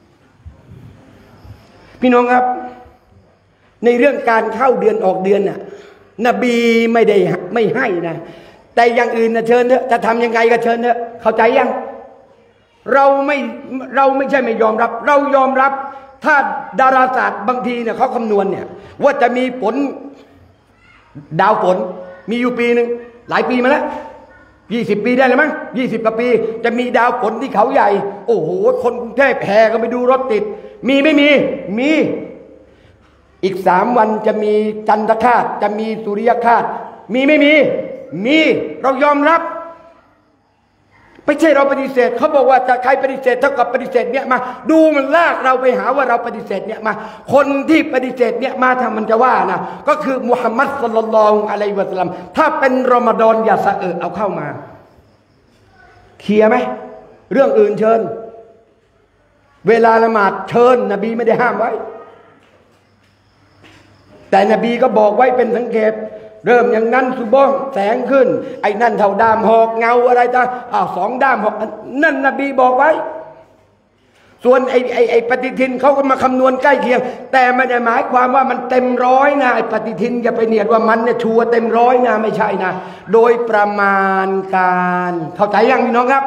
[SPEAKER 3] พี่น้องครับในเรื่องการเข้าเดือนออกเดือนน่ะนบีไม่ได้ไม่ให้นะแต่อย่างอื่นนะเชิญเถอะจะทำยังไงก็เชิญเถอะเข้าใจยังเราไม่เราไม่ใช่ไม่ยอมรับเรายอมรับถ้าดาราศาสตร์บางทีเนี่ยเขาคำนวณเนี่ยว่าจะมีฝนดาวฝนมีอยู่ปีหนึ่งหลายปีมาแล้วยี่สิบปีได้เลยมั้งยี่สิบกว่าปีจะมีดาวฝนที่เขาใหญ่โอ้โหคนกรุงเทพแห่กันไปดูรถติดมีไม่มีมีอีกสามวันจะมีจันทคราสจะมีสุริยคราสมีไม่มีมีเรายอมรับไม่ใช่เราปฏิเสธเขาบอกว่าจะใครปฏิเสธเท่ากับปฏิเสธเนี่ยมาดูมันลากเราไปหาว่าเราปฏิเสธเนี่ยมาคนที่ปฏิเสธเนี่ยมาทำมันจะว่านะก็คือมุฮัมมัดศ็อลลัลลอฮุอะลัยฮิวะซัลลัมถ้าเป็นรอมฎอนอย่าสะเอะเอาเข้ามาเคลียร์ไหมเรื่องอื่นเชิญเวลาละหมาดเชิญนบีไม่ได้ห้ามไว้แต่นบีก็บอกไว้เป็นสังเกตเริ่มอย่างนั้นสุบฮ์แสงขึ้นไอ้นั่นเท่าด้ามหอกเงาอะไรต่างอ้าวสองด้ามหอกนั่นนบีบอกไว้ส่วนไอ้ไอ้ไอ้ปฏิทินเขาก็มาคำนวณใกล้เคียงแต่ไม่ได้หมายความว่ามันเต็มร้อยนะไอ้ปฏิทินอย่าไปเนียดว่ามันเนี่ยชัวร์เต็มร้อยนะไม่ใช่นะโดยประมาณการเข้าใจยังพี่น้องครับ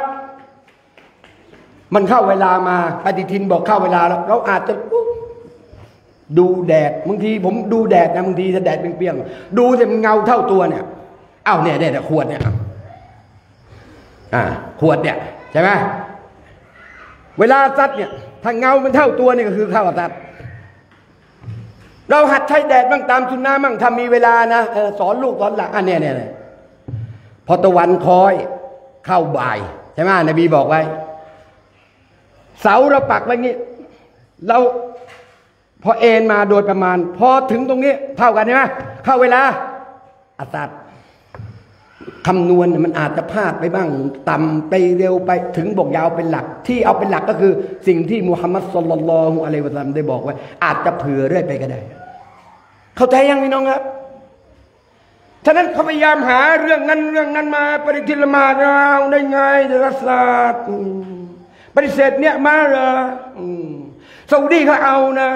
[SPEAKER 3] มันเข้าเวลามาปฏิทินบอกเข้าเวลาแล้วเราอาจจะดูแดดบางทีผมดูแดดนะบางทีจะแดดเปรี้ยงๆดูแต่มันเงาเท่าตัวเนี่ยอ้าวเนี่ยเนี่ยขวดเนี่ยอ่าขวดเนี่ยใช่ไหมเวลาซัดเนี่ยถ้าเงามันเท่าตัวนี่ก็คือเข้าซัดเราหัดใช้แดดบ้างตามสุนนะบ้างถ้ามีเวลานะเออสอนลูกสอนหลานอ่ะเนี่ยเนี่ยพอตะวันคอยเข้าบ่ายใช่ไหมนบีบอกไว้เสาเราปักไว้งี้เราพอเอ็นมาโดยประมาณพอถึงตรงนี้เท่ากันใช่ไหมเข้าเวลาอัตราคำนวณมันอาจจะพลาดไปบ้างต่ำไปเร็วไปถึงบอกยาวเป็นหลักที่เอาเป็นหลักก็คือสิ่งที่มุฮัมมัดศ็อลลัลลอฮุอะลัยฮิวะซัลลัมได้บอกไว้อาจจะเผื่อเรื่อยไปก็ได้เข้าใจยังพี่น้องครับฉะนั้นเขาพยายามหาเรื่องนั้นเรื่องนั้นมาปฏิทินละหมาดเราได้ไงดาราศาสตร์ปฏิเสธเนี่ยมาเหรอซาอุดีเขาเอานะ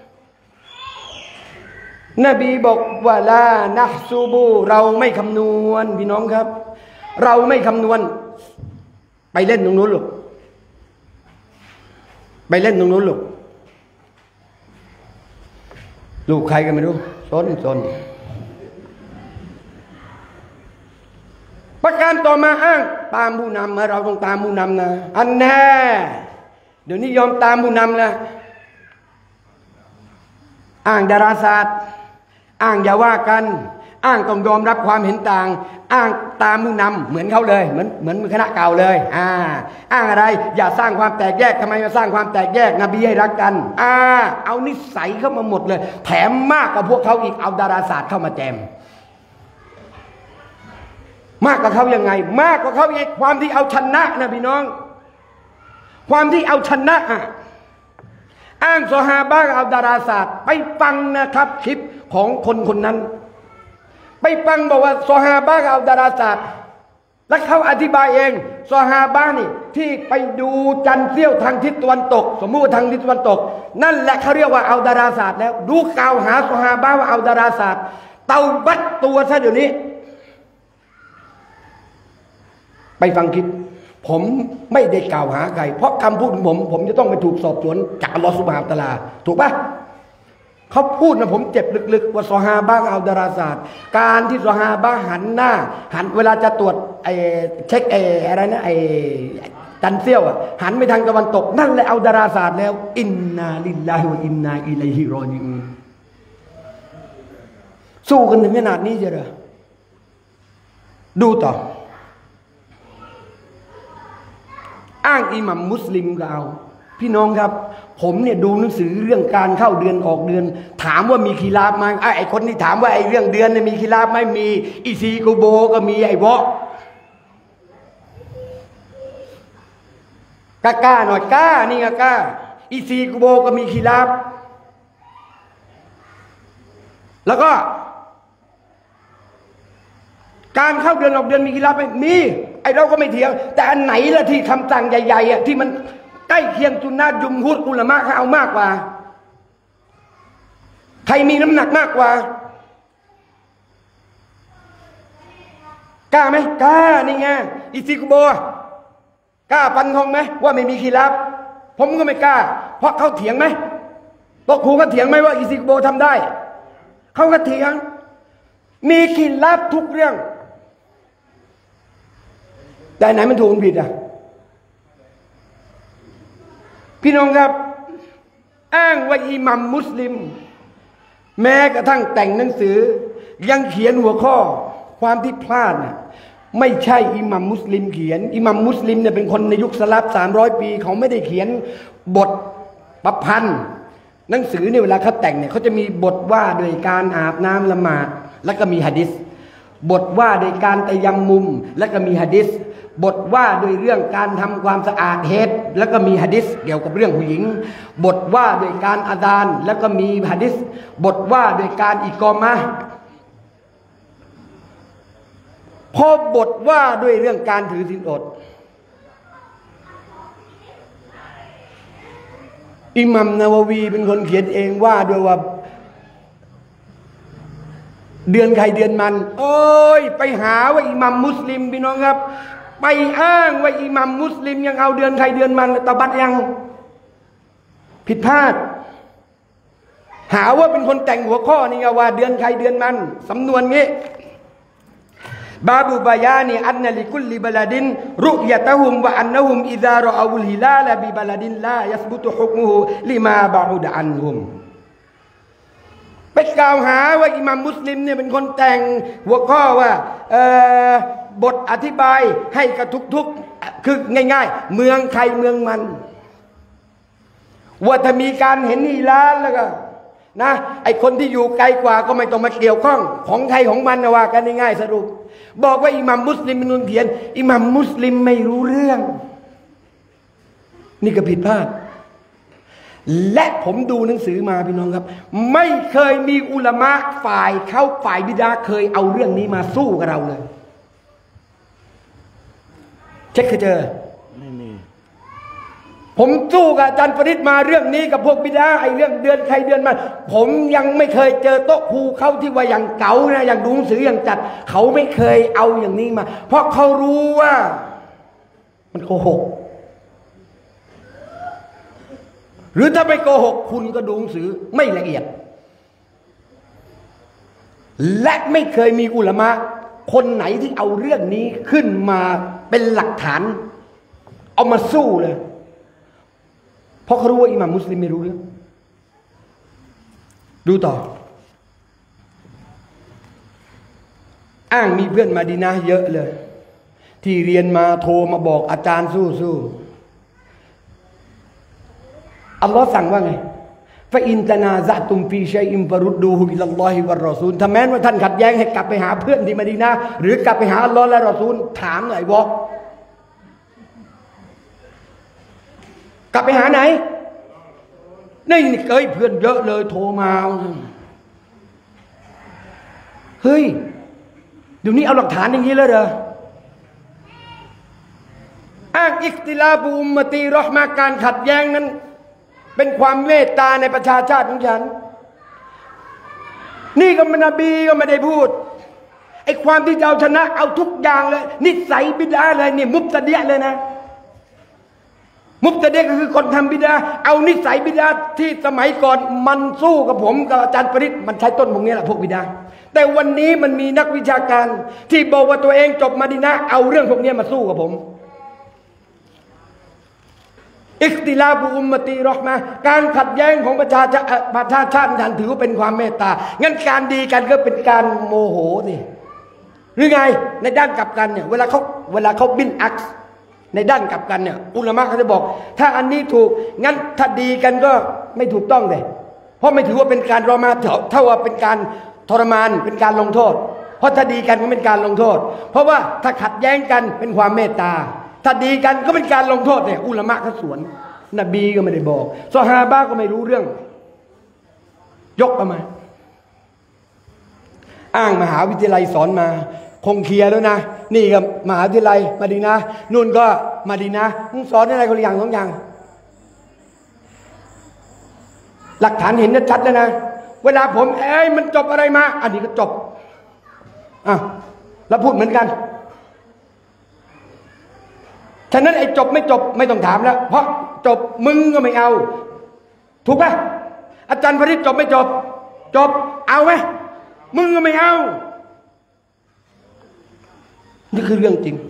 [SPEAKER 3] นบีบอกว่าลานะห์ซูบูเราไม่คำนวณพี่น้องครับเราไม่คำนวณไปเล่นตรงนู้นลูกไปเล่นตรงนู้นลูกลูกใครกันไม่รู้ซนซนประการต่อมาอ้างตามผู้นำเราต้องตามผู้นำนะอันแน่เดี๋ยวนี้ยอมตามผู้นำแล้วอ้างดาราศาสตร์อ้างอย่าว่ากันอ้างต้องยอมรับความเห็นต่างอ้างตามผู้นำเหมือนเขาเลยเหมือนเหมือนคณะเก่าเลยอ่าอ้างอะไรอย่าสร้างความแตกแยกทำไมมาสร้างความแตกแยกนบีให้รักกันอ่าเอานิสัยเข้ามาหมดเลยแถมมากกว่าพวกเขาอีกเอาดาราศาสตร์เข้ามาแจมมากกว่าเขายังไงมากกว่าเขาอีกความที่เอาชนะนะพี่น้องความที่เอาชนะอ่ะอ้างซอฮาบะห์เอาดาราศาสตร์ไปฟังนะครับคลิปของคนคนนั้นไปฟังบอกว่าซอฮาบะห์เอาดาราศาสตร์แล้วเขาอธิบายเองซอฮาบะห์นี่ที่ไปดูจันทร์เสี้ยวทางทิศตะวันตกสมมุติทางทิศตะวันตกนั่นแหละเขาเรียกว่าเอาดาราศาสตร์แล้วดูกล่าวหาซอฮาบะห์ว่าเอาดาราศาสตร์เตาบัตตัวซะเดี๋ยวนี้ไปฟังคลิปผมไม่ได้กล่าวหาใครเพราะคำพูดของผมผมจะต้องไปถูกสอบสวนจากอัลลอฮฺซุบฮานะฮูวะตะอาลาถูกปะเขาพูดนะผมเจ็บลึกๆว่าซอฮาบะห์เอาดาราศาสตร์การที่ซอฮาบะห์หันหน้าหันเวลาจะตรวจไอ้เช็คไอ้อะไรนะไอ้จันเซี่ยวอ่ะหันไปทางตะวันตกนั่นแหละเอาดาราศาสตร์แล้วอินนาลิลลาฮิวะอินนาอิลัยฮิรอญิอูนสู้กันถึงขนาดนี้เชียวเหรอดูต่ออ้างอิหมัมมุสลิมก็เอาพี่น้องครับผมเนี่ยดูหนังสือเรื่องการเข้าเดือนออกเดือนถามว่ามีคีราบไหมไอ้คนที่ถามว่าไอ้เรื่องเดือนเนี่ยมีคีราบไหมมีอีซีกูโบก็มีไอ้วะกล้ากล้าหน่อยกล้านี่กล้าอีซีกูโบก็มีคีราบแล้วก็การเข้าเดือนออกเดือนมีกีฬาไหมมีไอเราก็ไม่เถียงแต่อันไหนล่ะที่คำสั่งใหญ่ๆอ่ะที่มันใกล้เคียงสุนนะจุมฮุรอุลามะเขาเอามากกว่าใครมีน้ำหนักมากกว่ากล้าไหมกล้านี่ไงอิซิกุโบกล้าปันทองไหมว่าไม่มีกีฬาผมก็ไม่กล้าเพราะเขาเถียงไหมโต๊ะครูก็เถียงไหมว่าอิซิกุโบทำได้เขาก็เถียงมีกีฬาทุกเรื่องแต่ไหนมันถูกมันผิดอ่ะพี่น้องครับอ้างว่าอิหมัมมุสลิมแม้กระทั่งแต่งหนังสือยังเขียนหัวข้อความที่พลาดน่ะไม่ใช่อิหมัมมุสลิมเขียนอิหมัมมุสลิมเนี่ยเป็นคนในยุคสลับสามร้อยปีเขาไม่ได้เขียนบทประพันธ์หนังสือเนี่ยเวลาเขาแต่งเนี่ยเขาจะมีบทว่าโดยการอาบน้ำละหมาดแล้วก็มีหะดีษบทว่าโดยการตะยัมมุมแล้วก็มีหะดีษบทว่าโดยเรื่องการทำความสะอาดเฮดแล้วก็มีหะดีษเกี่ยวกับเรื่องผู้หญิงบทว่าโดยการอาดานแล้วก็มีหะดีษบทว่าโดยการอิกอมะห์พอบทว่าด้วยเรื่องการถือศีลอดอิหมัมนาววีเป็นคนเขียนเองว่าด้วยว่าเดือนใครเดือนมันโอ้ยไปหาว่าอิหมัมมุสลิมพี่น้องครับไปอ้างว่าอิหมัมมุสลิมยังเอาเดือนใครเดือนมันตะบัดยังผิดพลาดหาว่าเป็นคนแต่งหัวข้อนี่ไงว่าเดือนใครเดือนมันสำนวนงี้บาบูบายานีอันนัลิคุลลิบลาดินรุยะตะฮุมวะอันนะฮุมอิซารออูลฮิลาลบิบลาดินลายัสบุตุฮุกมุฮุลิมาบะอุดอันฮุมไปกล่าวหาว่าอิหมัมมุสลิมเนี่ยเป็นคนแต่งหัวข้อว่าบทอธิบายให้กับทุกๆคือง่ายๆเมืองใครเมืองมันว่าถ้ามีการเห็นฮิลาลแล้วก็นะไอคนที่อยู่ไกลกว่าก็ไม่ต้องมาเกี่ยวข้องของใครของมันนะว่ากันง่ายๆสรุปบอกว่าอิหมัมมุสลิมเป็นคนเขียนอิหมัมมุสลิมไม่รู้เรื่องนี่ก็ผิดพลาดและผมดูหนังสือมาพี่น้องครับไม่เคยมีอุลามะฝ่ายเข้าฝ่ายบิดาเคยเอาเรื่องนี้มาสู้กับเราเลยเช็คเคยเจอไม่มีผมสู้กับอาจารย์ปริศมาเรื่องนี้กับพวกบิดาไอ้เรื่องเดือนใครเดือนมันผมยังไม่เคยเจอโต๊ะครูเขาที่ว่าอย่างเก๋านะอย่างดูหนังสืออย่างจัดเขาไม่เคยเอาอย่างนี้มาเพราะเขารู้ว่ามันโกหกหรือถ้าไม่โกหกคุณก็ดูหนังสือไม่ละเอียดและไม่เคยมีอุลามะคนไหนที่เอาเรื่องนี้ขึ้นมาเป็นหลักฐานเอามาสู้เลยเพราะเขารู้ว่าอิหม่ามมุสลิมไม่รู้เรื่องดูต่ออ้างมีเพื่อนมาดีนะเยอะเลยที่เรียนมาโทรมาบอกอาจารย์สู้สู้อัลลอฮ์สั่งว่าไงฟาอินตนาซะตุมฟีชัยอิมฟารุดดูฮุอิลลอฮิวะรอซูลถ้าแม้ว่าท่านขัดแย้งให้กลับไปหาเพื่อนที่มะดีนะห์หรือกลับไปหาอัลลอฮ์และรอซูลถามหน่อยวะกลับไปหาไหนนี่เอ้ยเพื่อนเยอะเลยโทรมาเฮ้ยเดี๋ยวนี้เอาหลักฐานอย่างนี้เลยเหรออ้างอิคติลาบุอุมมะตีเราะห์มาการขัดแย้งนั้นเป็นความเมตตาในประชาชาติของฉันนี่ก็มันนบีก็ไม่ได้พูดไอ้ความที่จะเอาชนะเอาทุกอย่างเลยนิสัยบิดาเลยนี่มุบตะเดียเลยนะมุบตะเดียก็คือคนทำบิดาเอานิสัยบิดาที่สมัยก่อนมันสู้กับผมกับอาจารย์ปริศมันใช้ต้นพวกนี้แหละพวกบิดาแต่วันนี้มันมีนักวิชาการที่บอกว่าตัวเองจบมะดีนะห์เอาเรื่องพวกนี้มาสู้กับผมอิคติลาบุอุมมะตีเราะห์มาการขัดแย้งของประชาชาติประชาชาติฉันถือว่าเป็นความเมตตางั้นการดีกันก็เป็นการโมโหนี่หรือไงในด้านกลับกันเนี่ยเวลาเขาเวลาเขาบินอักในด้านกลับกันเนี่ยอุลามะเขาจะบอกถ้าอันนี้ถูกงั้นถ้าดีกันก็ไม่ถูกต้องเลยเพราะไม่ถือว่าเป็นการรอมาเท่าว่าเป็นการทรมานเป็นการลงโทษเพราะถ้าดีกันก็เป็นการลงโทษเพราะว่าถ้าขัดแย้งกันเป็นความเมตตาถ้าดีกันก็เป็นการลงโทษเนี่ยอุลามะเขาสวนนบีก็ไม่ได้บอกซอฮาบะห์ก็ไม่รู้เรื่องยกมาอ้างมหาวิทยาลัยสอนมาคงเคลียร์แล้วนะนี่กับมหาวิทยาลัยมะดีนะห์นู่นก็มะดีนะห์มึงสอนอะไรคนละอย่างสองอย่างหลักฐานเห็นชัดแล้วนะเวลาผมเอ้ยมันจบอะไรมาอันนี้ก็จบอ่ะแล้วพูดเหมือนกันฉะนั้นไอ้จบไม่จบไม่ต้องถามแล้วเพราะจบมึงก็ไม่เอาถูกป่ะอาจารย์พริษจบไม่จบจบเอาไหมมึงก็ไม่เอานี่คือเรื่องจริง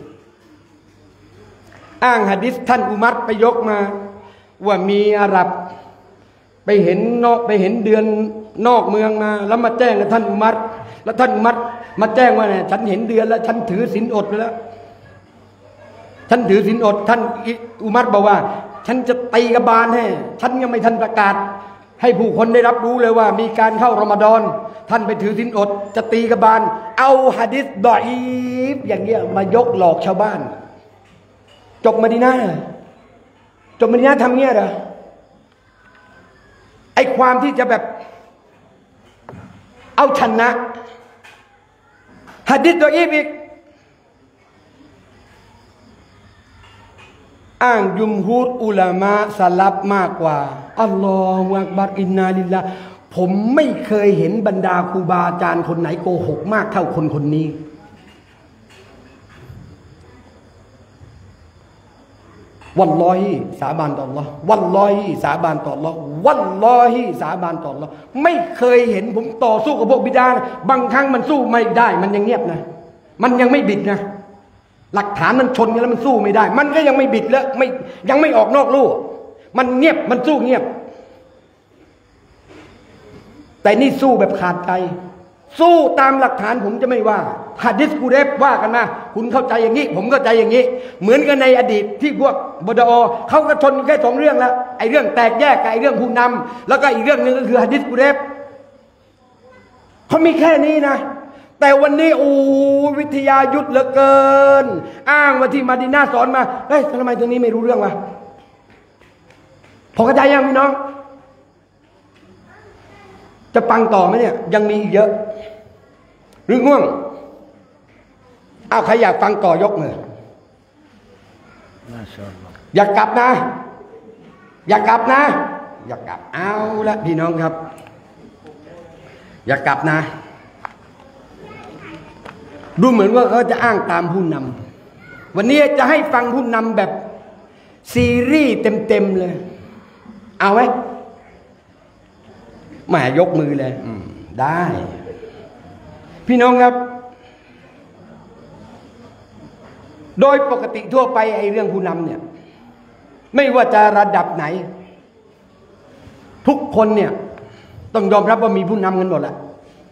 [SPEAKER 3] อ้างหะดีษท่านอุมัรไปยกมาว่ามีอาหรับไปเห็นนอกไปเห็นเดือนนอกเมืองมาแล้วมาแจ้งกับท่านอุมัรแล้วท่านอุมัรมาแจ้งว่าเนี่ยฉันเห็นเดือนแล้วฉันถือศีลอดไปแล้วฉันถือศีลอดท่านอุมัรบอกว่าฉันจะตีกบาลให้ฉันยังไม่ทันประกาศให้ผู้คนได้รับรู้เลยว่ามีการเข้ารอมฎอนท่านไปถือศีลอดจะตีกบาลเอาหะดีษดออีฟอย่างเงี้ยมายกหลอกชาวบ้านจบมะดีนะห์จบมะดีนะห์ทำเงี้ยเหรอไอ้ความที่จะแบบเอาชนะหะดีษดออีฟอีกอ้างยุมฮูรอุลามะสลับมากกว่าอัลลอฮฺอักบัรอินนาลิลลาห์ผมไม่เคยเห็นบรรดาครูบาอาจารย์คนไหนโกหกมากเท่าคนคนนี้วัลลอฮิสาบานต่ออัลลอฮ์วัลลอฮิสาบานต่ออัลลอฮ์วัลลอฮิสาบานต่ออัลลอฮ์ไม่เคยเห็นผมต่อสู้กับพวกบิดานะบางครั้งมันสู้ไม่ได้มันยังเงียบนะมันยังไม่บิดนะหลักฐานมันชนกันแล้วมันสู้ไม่ได้มันก็ยังไม่บิดแล้วไม่ยังไม่ออกนอกลู่มันเงียบมันสู้เงียบแต่นี่สู้แบบขาดใจสู้ตามหลักฐานผมจะไม่ว่าหะดีษกูเรฟว่ากันมาคุณเข้าใจอย่างนี้ผมเข้าใจอย่างนี้เหมือนกันในอดีตที่พวกบดอเขาก็ชนแค่สองเรื่องแล้วไอ้เรื่องแตกแยกกับไอ้เรื่องผู้นำแล้วก็อีกเรื่องหนึ่งก็คือหะดีษกูเรฟเขามีแค่นี้นะแต่วันนี้โอ้วิทยายุทธเหลือเกินอ้างว่าที่มะดีนะห์สอนมาเฮ้ยทำไมตรงนี้ไม่รู้เรื่องวะพอเข้าใจยังพี่น้องจะฟังต่อไหมเนี่ยยังมีอีกเยอะหรือง่วงอ้าวใครอยากฟังต่อยกมืออยากกลับนะอยากกลับนะอยากกลับเอาละพี่น้องครับอยากกลับนะดูเหมือนว่าเขาจะอ้างตามผู้นำวันนี้จะให้ฟังผู้นำแบบซีรีส์เต็มๆเลยเอาไหมแหมยกมือเลยได้พี่น้องครับโดยปกติทั่วไปไอ้เรื่องผู้นำเนี่ยไม่ว่าจะระดับไหนทุกคนเนี่ยต้องยอมรับว่ามีผู้นำกันหมดแหละ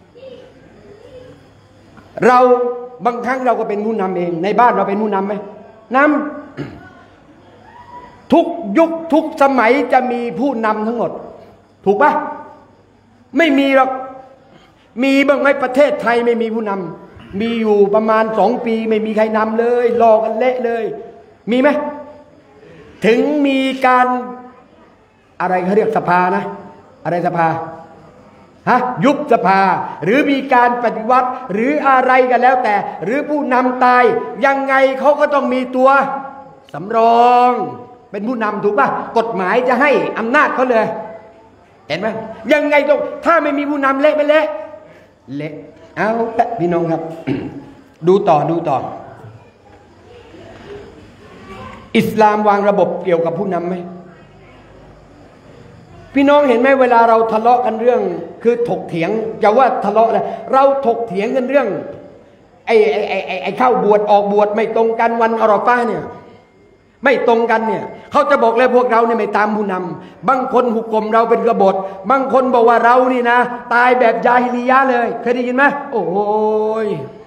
[SPEAKER 3] เราบางครั้งเราก็เป็นผู้นำเองในบ้านเราเป็นผู้นำไหมนำทุกยุคทุกสมัยจะมีผู้นำทั้งหมดถูกปะไม่มีหรอกมีบ้างไหมประเทศไทยไม่มีผู้นำมีอยู่ประมาณสองปีไม่มีใครนำเลยรอกันเละเลยมีไหมถึงมีการอะไรเขาเรียกสภานะอะไรสภาฮะยุบสภาหรือมีการปฏิวัติหรืออะไรกันแล้วแต่หรือผู้นำตายยังไงเขาก็ต้องมีตัวสำรองเป็นผู้นำถูกป่ะกฎหมายจะให้อำนาจเขาเลยเห็นไหมยังไงต้องถ้าไม่มีผู้นำเละไปเละเละเอาพี่น้องครับ ดูต่อดูต่ออิสลามวางระบบเกี่ยวกับผู้นำไหมพี่น้องเห็นไหมเวลาเราทะเลาะกันเรื่องคือถกเถียงจะว่าทะเลาะอะไรเราถกเถียงกันเรื่องไอ้ไอ้ไอ้ไอ้ไอ้เข้าบวชออกบวชไม่ตรงกันวันอาราฟาเนี่ยไม่ตรงกันเนี่ยเขาจะบอกเลยพวกเราเนี่ยไม่ตามผู้นำบางคนหุกกลมเราเป็นกบฏบางคนบอกว่าเรานี่นะตายแบบญาฮิลียะห์เลยเคยได้ยินไหมโอ้ย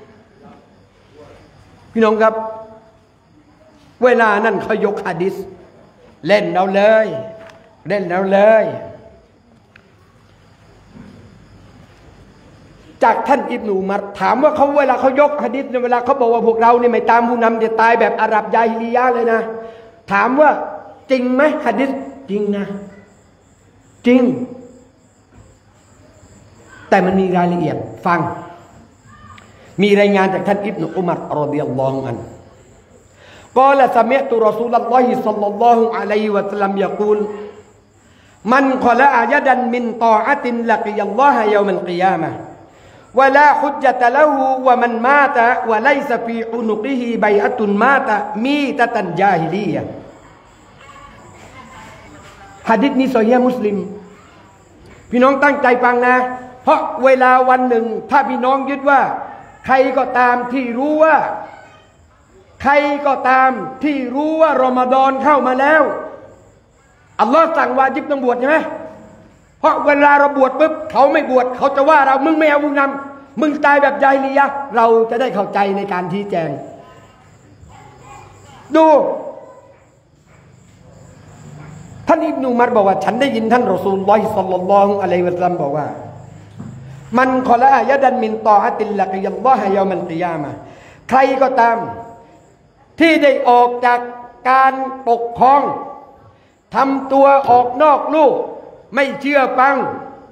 [SPEAKER 3] พี่น้องครับเวลานั่นเขายกหะดีษเล่นเราเลยเล่นเราเลยจากท่านอิบนุอุมัรถามว่าเขาเวลาเขายกหะดีษเวลาเขาบอกว่าพวกเราเนี่ยไม่ตามผู้นำจะตายแบบอาหรับญาฮิลียะห์เลยนะถามว่าจริงไหมหะดีษจริงนะจริงแต่มันมีรายละเอียดฟังมีรายงานจากท่านอิบนุอุมัรรอฎิยัลลอฮุอันฮุقال سمعت رسول الله صلى الله عليه وسلم يقول من خلع يدا من طاعة لقي الله يوم القيامة ولا حجة له ومن مات وليس في عنقه بيعة مات ميتة جاهلية หะดีษนี้ซอฮีฮ์มุสลิมพี่น้องตั้งใจฟังนะเพราะเวลาวันหนึ่งถ้าพี่น้องยึดว่าใครก็ตามที่รู้ว่าใครก็ตามที่รู้ว่ารอมฎอนเข้ามาแล้วอัลลอฮ์สั่งวาญิบต้องบวชใช่ไหมเพราะเวลาเราบวชปุ๊บเขาไม่บวชเขาจะว่าเรามึงไม่เอาผู้นำมึงตายแบบญาฮิลียะห์เราจะได้เข้าใจในการชี้แจงดูท่านอิบนุอุมัรบอกว่าฉันได้ยินท่านรอซูลุลลอฮิศ็อลลัลลอฮุอะลัยฮิวะซัลลัมบอกว่ามันคอละยะดันมินตออะติลละกิยัลลอฮะยอมัลกิยามะห์ใครก็ตามที่ได้ออกจากการปกครองทำตัวออกนอกลู่ไม่เชื่อฟัง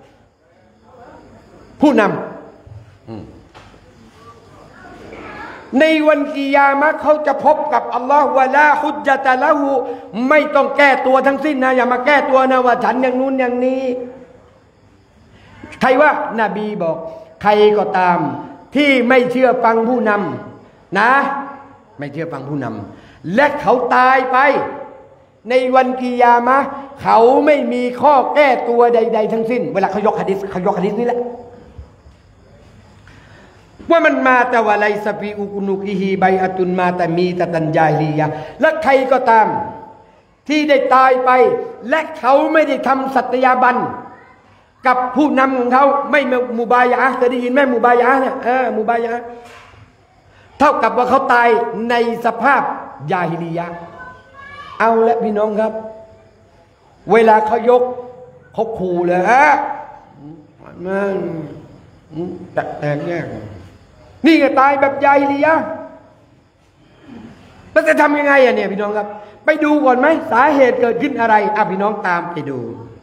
[SPEAKER 3] ผู้นำในวันกิยามะห์เขาจะพบกับอัลลอฮ์วะลาฮุจญะตะละฮูไม่ต้องแก้ตัวทั้งสิ้นนะอย่ามาแก้ตัวนะว่าฉันอย่างนู้นอย่างนี้ใครว่านบีบอกใครก็ตามที่ไม่เชื่อฟังผู้นำนะไม่เชื่อฟังผู้นำและเขาตายไปในวันกิยามะห์เขาไม่มีข้อแก้ตัวใดๆทั้งสิ้นเวลาเขายกหะดีษเขายกหะดีษนี่แหละว่ามันมาแต่ว่าไลซะฟีอุกุนุกิฮีไบอะตุนมาแต่มีแต่ตันญาฮิลียะห์และใครก็ตามที่ได้ตายไปและเขาไม่ได้ทำสัตยาบันกับผู้นำของเขาไม่มุบายะห์เคยได้ยินไหมมุบายะห์เนี่ยเออมุบายะห์เท่ากับว่าเขาตายในสภาพญาฮิลียะห์เอาละพี่น้องครับเวลาเขายกเขาขู่เลยฮะมันแตกแตกแยกนี่ก็ตายแบบญาฮิลียะห์แล้วจะทำยังไงอ่ะเนี่ยพี่น้องครับไปดูก่อนไหมสาเหตุเกิดขึ้นอะไรอ่ะพี่น้องตามไปดู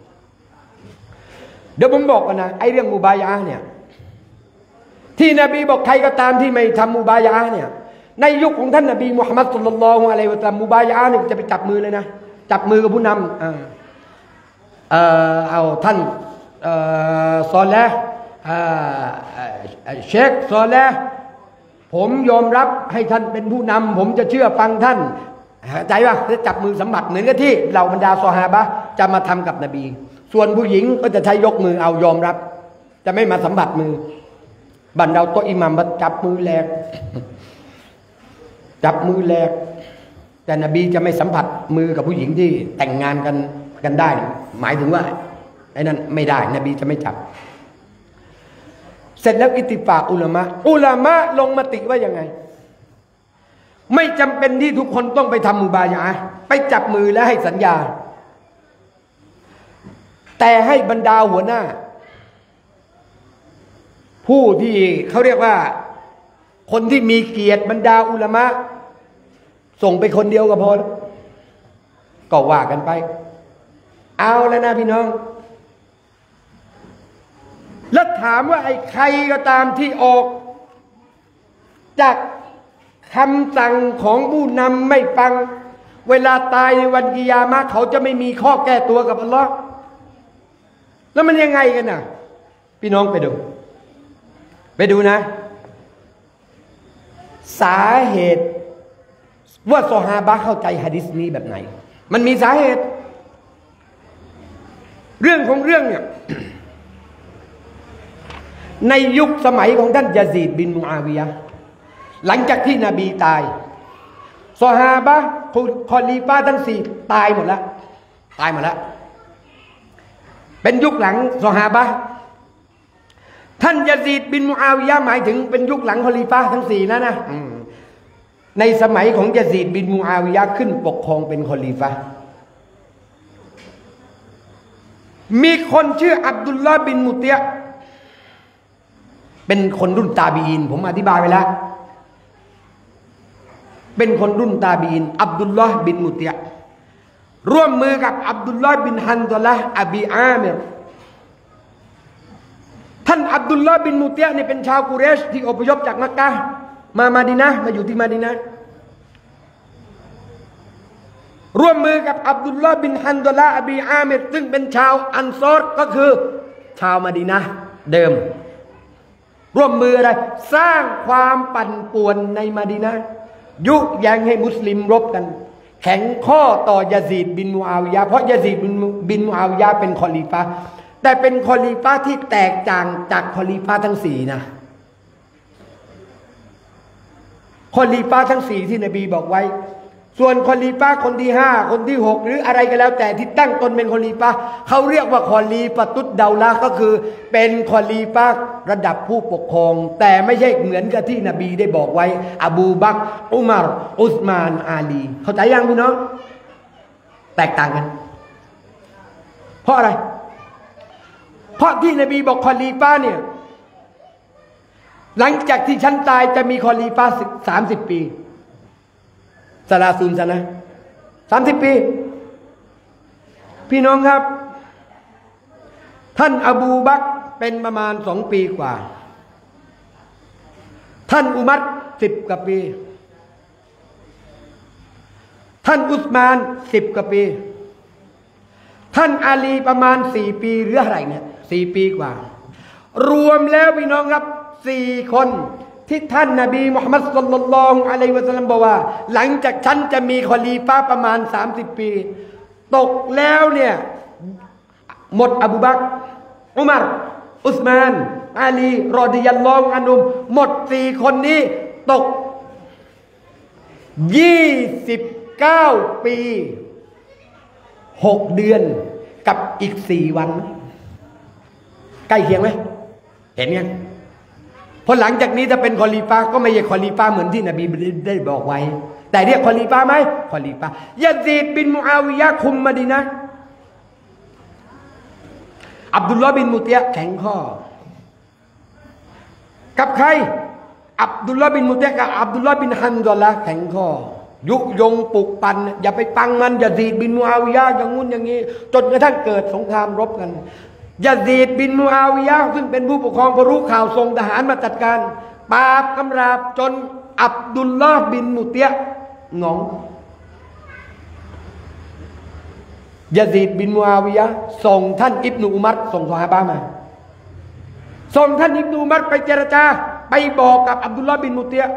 [SPEAKER 3] เดี๋ยวผมบอกกันนะไอ้เรื่องมุบายะห์เนี่ยที่นบีบอกใครก็ตามที่ไม่ทำมุบายะห์เนี่ยในยุคของท่านนบีมุฮัมมัดศ็อลลัลลอฮุอะลัยฮิวะซัลลัมมุบายะห์เนี่ยจะไปจับมือเลยนะจับมือกับผู้นำอ่าเอ่อเอาท่านเอ่อซอเลห์อ่าเชคซอเลห์ผมยอมรับให้ท่านเป็นผู้นำผมจะเชื่อฟังท่านใจป่ะจะจับมือสัมผัสเหมือนกับที่เหล่าบรรดาซอฮาบะห์จะมาทำกับนบีส่วนผู้หญิงก็จะใช้ยกมือเอายอมรับจะไม่มาสัมผัสมือบันเราโตอิหมัมจับมือแลกจับมือแลกแต่นบีจะไม่สัมผัสมือกับผู้หญิงที่แต่งงานกันกันได้หมายถึงว่าไอ้นั่นไม่ได้นบีจะไม่จับเสร็จแล้วอิติฟากอุลามะอุลามะลงมติว่ายังไงไม่จำเป็นที่ทุกคนต้องไปทำมุบายะห์ไปจับมือและให้สัญญาแต่ให้บรรดาหัวหน้าผู้ที่เขาเรียกว่าคนที่มีเกียรติบรรดาอุลามะส่งไปคนเดียวก็พอก็ว่ากันไปเอาแล้วนะพี่น้องแล้วถามว่าไอ้ใครก็ตามที่ออกจากคำสั่งของผู้นำไม่ฟังเวลาตายในวันกิยามะห์เขาจะไม่มีข้อแก้ตัวกับอัลลอฮ์แล้วมันยังไงกันน่ะพี่น้องไปดูไปดูนะสาเหตุว่าซอฮาบะห์เข้าใจหะดีษนี้แบบไหนมันมีสาเหตุเรื่องของเรื่องเนี่ย ในยุคสมัยของท่านยะซีดบินมุอาวิยะห์หลังจากที่นบีตายซอฮาบะห์คอลีฟะห์ทั้งสี่ตายหมดแล้วตายหมดแล้วเป็นยุคหลังซอฮาบะห์ท่านยะซีดบินมุอาวิยะห์หมายถึงเป็นยุคหลังคอลีฟะห์ทั้งสี่นะนะในสมัยของยะซีดบินมุอาวิยะห์ขึ้นปกครองเป็นคอลีฟะห์มีคนชื่ออับดุลลาห์บินมุติยะห์เป็นคนรุ่นตาบีอินผมอธิบายไปแล้วเป็นคนรุ่นตาบีอินอับดุลลาห์บินมุติยะห์ร่วมมือกับอับดุลลาห์บินฮันซอละห์อบีอามิรท่านอับดุลลาห์บินมุติยะห์นี่เป็นชาวกุเรชที่อพยพจากมักกะห์มามาดีนะห์มาอยู่ที่มาดีนะห์ร่วมมือกับอับดุลลาห์บินฮันซอละห์อบีอามิรซึ่งเป็นชาวอันซอรก็คือชาวมาดีนะห์เดิมร่วมมืออะไรสร้างความปั่นป่วนในมาดีนะห์ยุแยงให้มุสลิมรบกันแข็งข้อต่อยะซีดบินมุอาวิยะห์เพราะยะซีดบินมุอาวิยะห์เป็นคอลีฟะห์แต่เป็นคอลีฟะห์ที่แตกต่างจากคอลีฟะห์ทั้งสี่นะคอลีฟะห์ทั้งสี่ที่นบีบอกไว้ส่วนคอลีฟะห์คนที่ห้าคนที่หกหรืออะไรก็แล้วแต่ที่ตั้งตนเป็นคอลีฟะห์เขาเรียกว่าคอลีฟะตุดเดาละห์ก็คือเป็นคอลีฟะห์ระดับผู้ปกครองแต่ไม่ใช่เหมือนกับที่นบีได้บอกไว้อบูบักรอุมัรอุสมานอาลีเข้าใจยังพี่น้องแตกต่างกันเพราะอะไรเพราะที่นบีบอกคอลีฟะห์เนี่ยหลังจากที่ฉันตายจะมีคอลีฟะห์สามสิบปีซาลาซูนซะนะสามสิบปีพี่น้องครับท่านอบูบักรเป็นประมาณสองปีกว่าท่านอุมัรสิบกว่าปีท่านอุสมานสิบกว่าปีท่านอาลีประมาณสี่ปีหรืออะไรเนี่ยสี่ปีกว่ารวมแล้วพี่น้องครับสี่คนที่ท่านนบีมุฮัมมัดศ็อลลัลลอฮุอะลัยฮิวะซัลลัมบอกว่าหลังจากฉันจะมีคอลีฟะห์ประมาณสามสิบปีตกแล้วเนี่ยหมดอบูบักรอุมัรอุสมานอาลีรอฎิยัลลอฮุอันฮุมหมดสี่คนนี้ตกยี่สิบเก้าปีหกเดือนกับอีกสี่วันใกล้เคียงไหมเห็นยังพอหลังจากนี้จะเป็นคอลีฟะห์ก็ไม่ใช่คอลีฟะห์เหมือนที่นบีได้บอกไว้แต่เรียกคอลีฟะห์ไหมคอลีฟะห์ยะซีดบินมุอาวิยะห์คุมมะดีนะห์อับดุลลอฮ์บินมุติยะห์แข็งข้อกับใครอับดุลลอฮ์บินมุติยะห์กับอับดุลลอฮ์บินฮันซอละห์แข็งข้อยุยงปลุกปั่นอย่าไปปังมันยะซีดบินมุอาวิยะห์อย่างงู้นอย่างนี้จนกระทั่งเกิดสงครามรบกันยะซีดบินมุอาวิยะห์ซึ่งเป็นผู้ปกครองพอรู้ข่าวส่งทหารมาจัดการปราบกำราบจนอับดุลลอฮ์บินมุติยะห์งงยะซีดบินมุอาวิยะห์ส่งท่านอิบนุอุมัรส่งซอฮาบะห์มาส่งท่านอิบนุอุมัรไปเจรจาไปบอกกับอับดุลลอฮ์บินมุติยะห์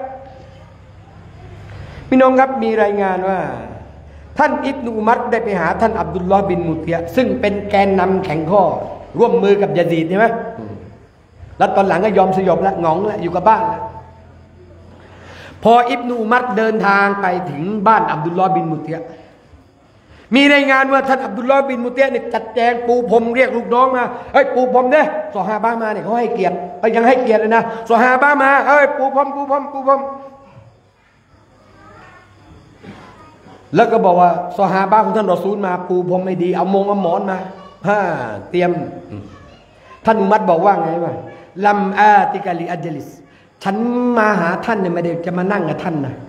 [SPEAKER 3] พี่น้องครับมีรายงานว่าท่านอิบนุอุมัรได้ไปหาท่านอับดุลลอฮ์บินมุติยะห์ซึ่งเป็นแกนนำแข็งข้อร่วมมือกับยะซีดใช่ไหมแล้วตอนหลังก็ยอมสยบแล้วหงองแล้วอยู่กับบ้านแล้วพออิบนุอุมัรเดินทางไปถึงบ้านอับดุลลอฮ์บินมุตเตียมีรายงานว่าท่านอับดุลลอฮ์บินมุตเตียเนี่ยจัดแจงปูพรมเรียกลูกน้องมาเฮ้ยปูพรมเด้ซอฮาบะห์มาเนี่ยเขาให้เกียรติยังให้เกียรติเลยนะซอฮาบะห์มาเฮ้ยปูพรมปูพรมปูพรมแล้วก็บอกว่าซอฮาบะห์ของท่านรอซูลมาปูพรมไม่ดีเอามงเอาหมอนมาฮ่าเตรียมท่านอุมัรบอกว่าไงว่าลัมอาติกะลิอัจลิสฉันมาหาท่านเนี่ยไม่ได้จะมานั่งกับท่านนะ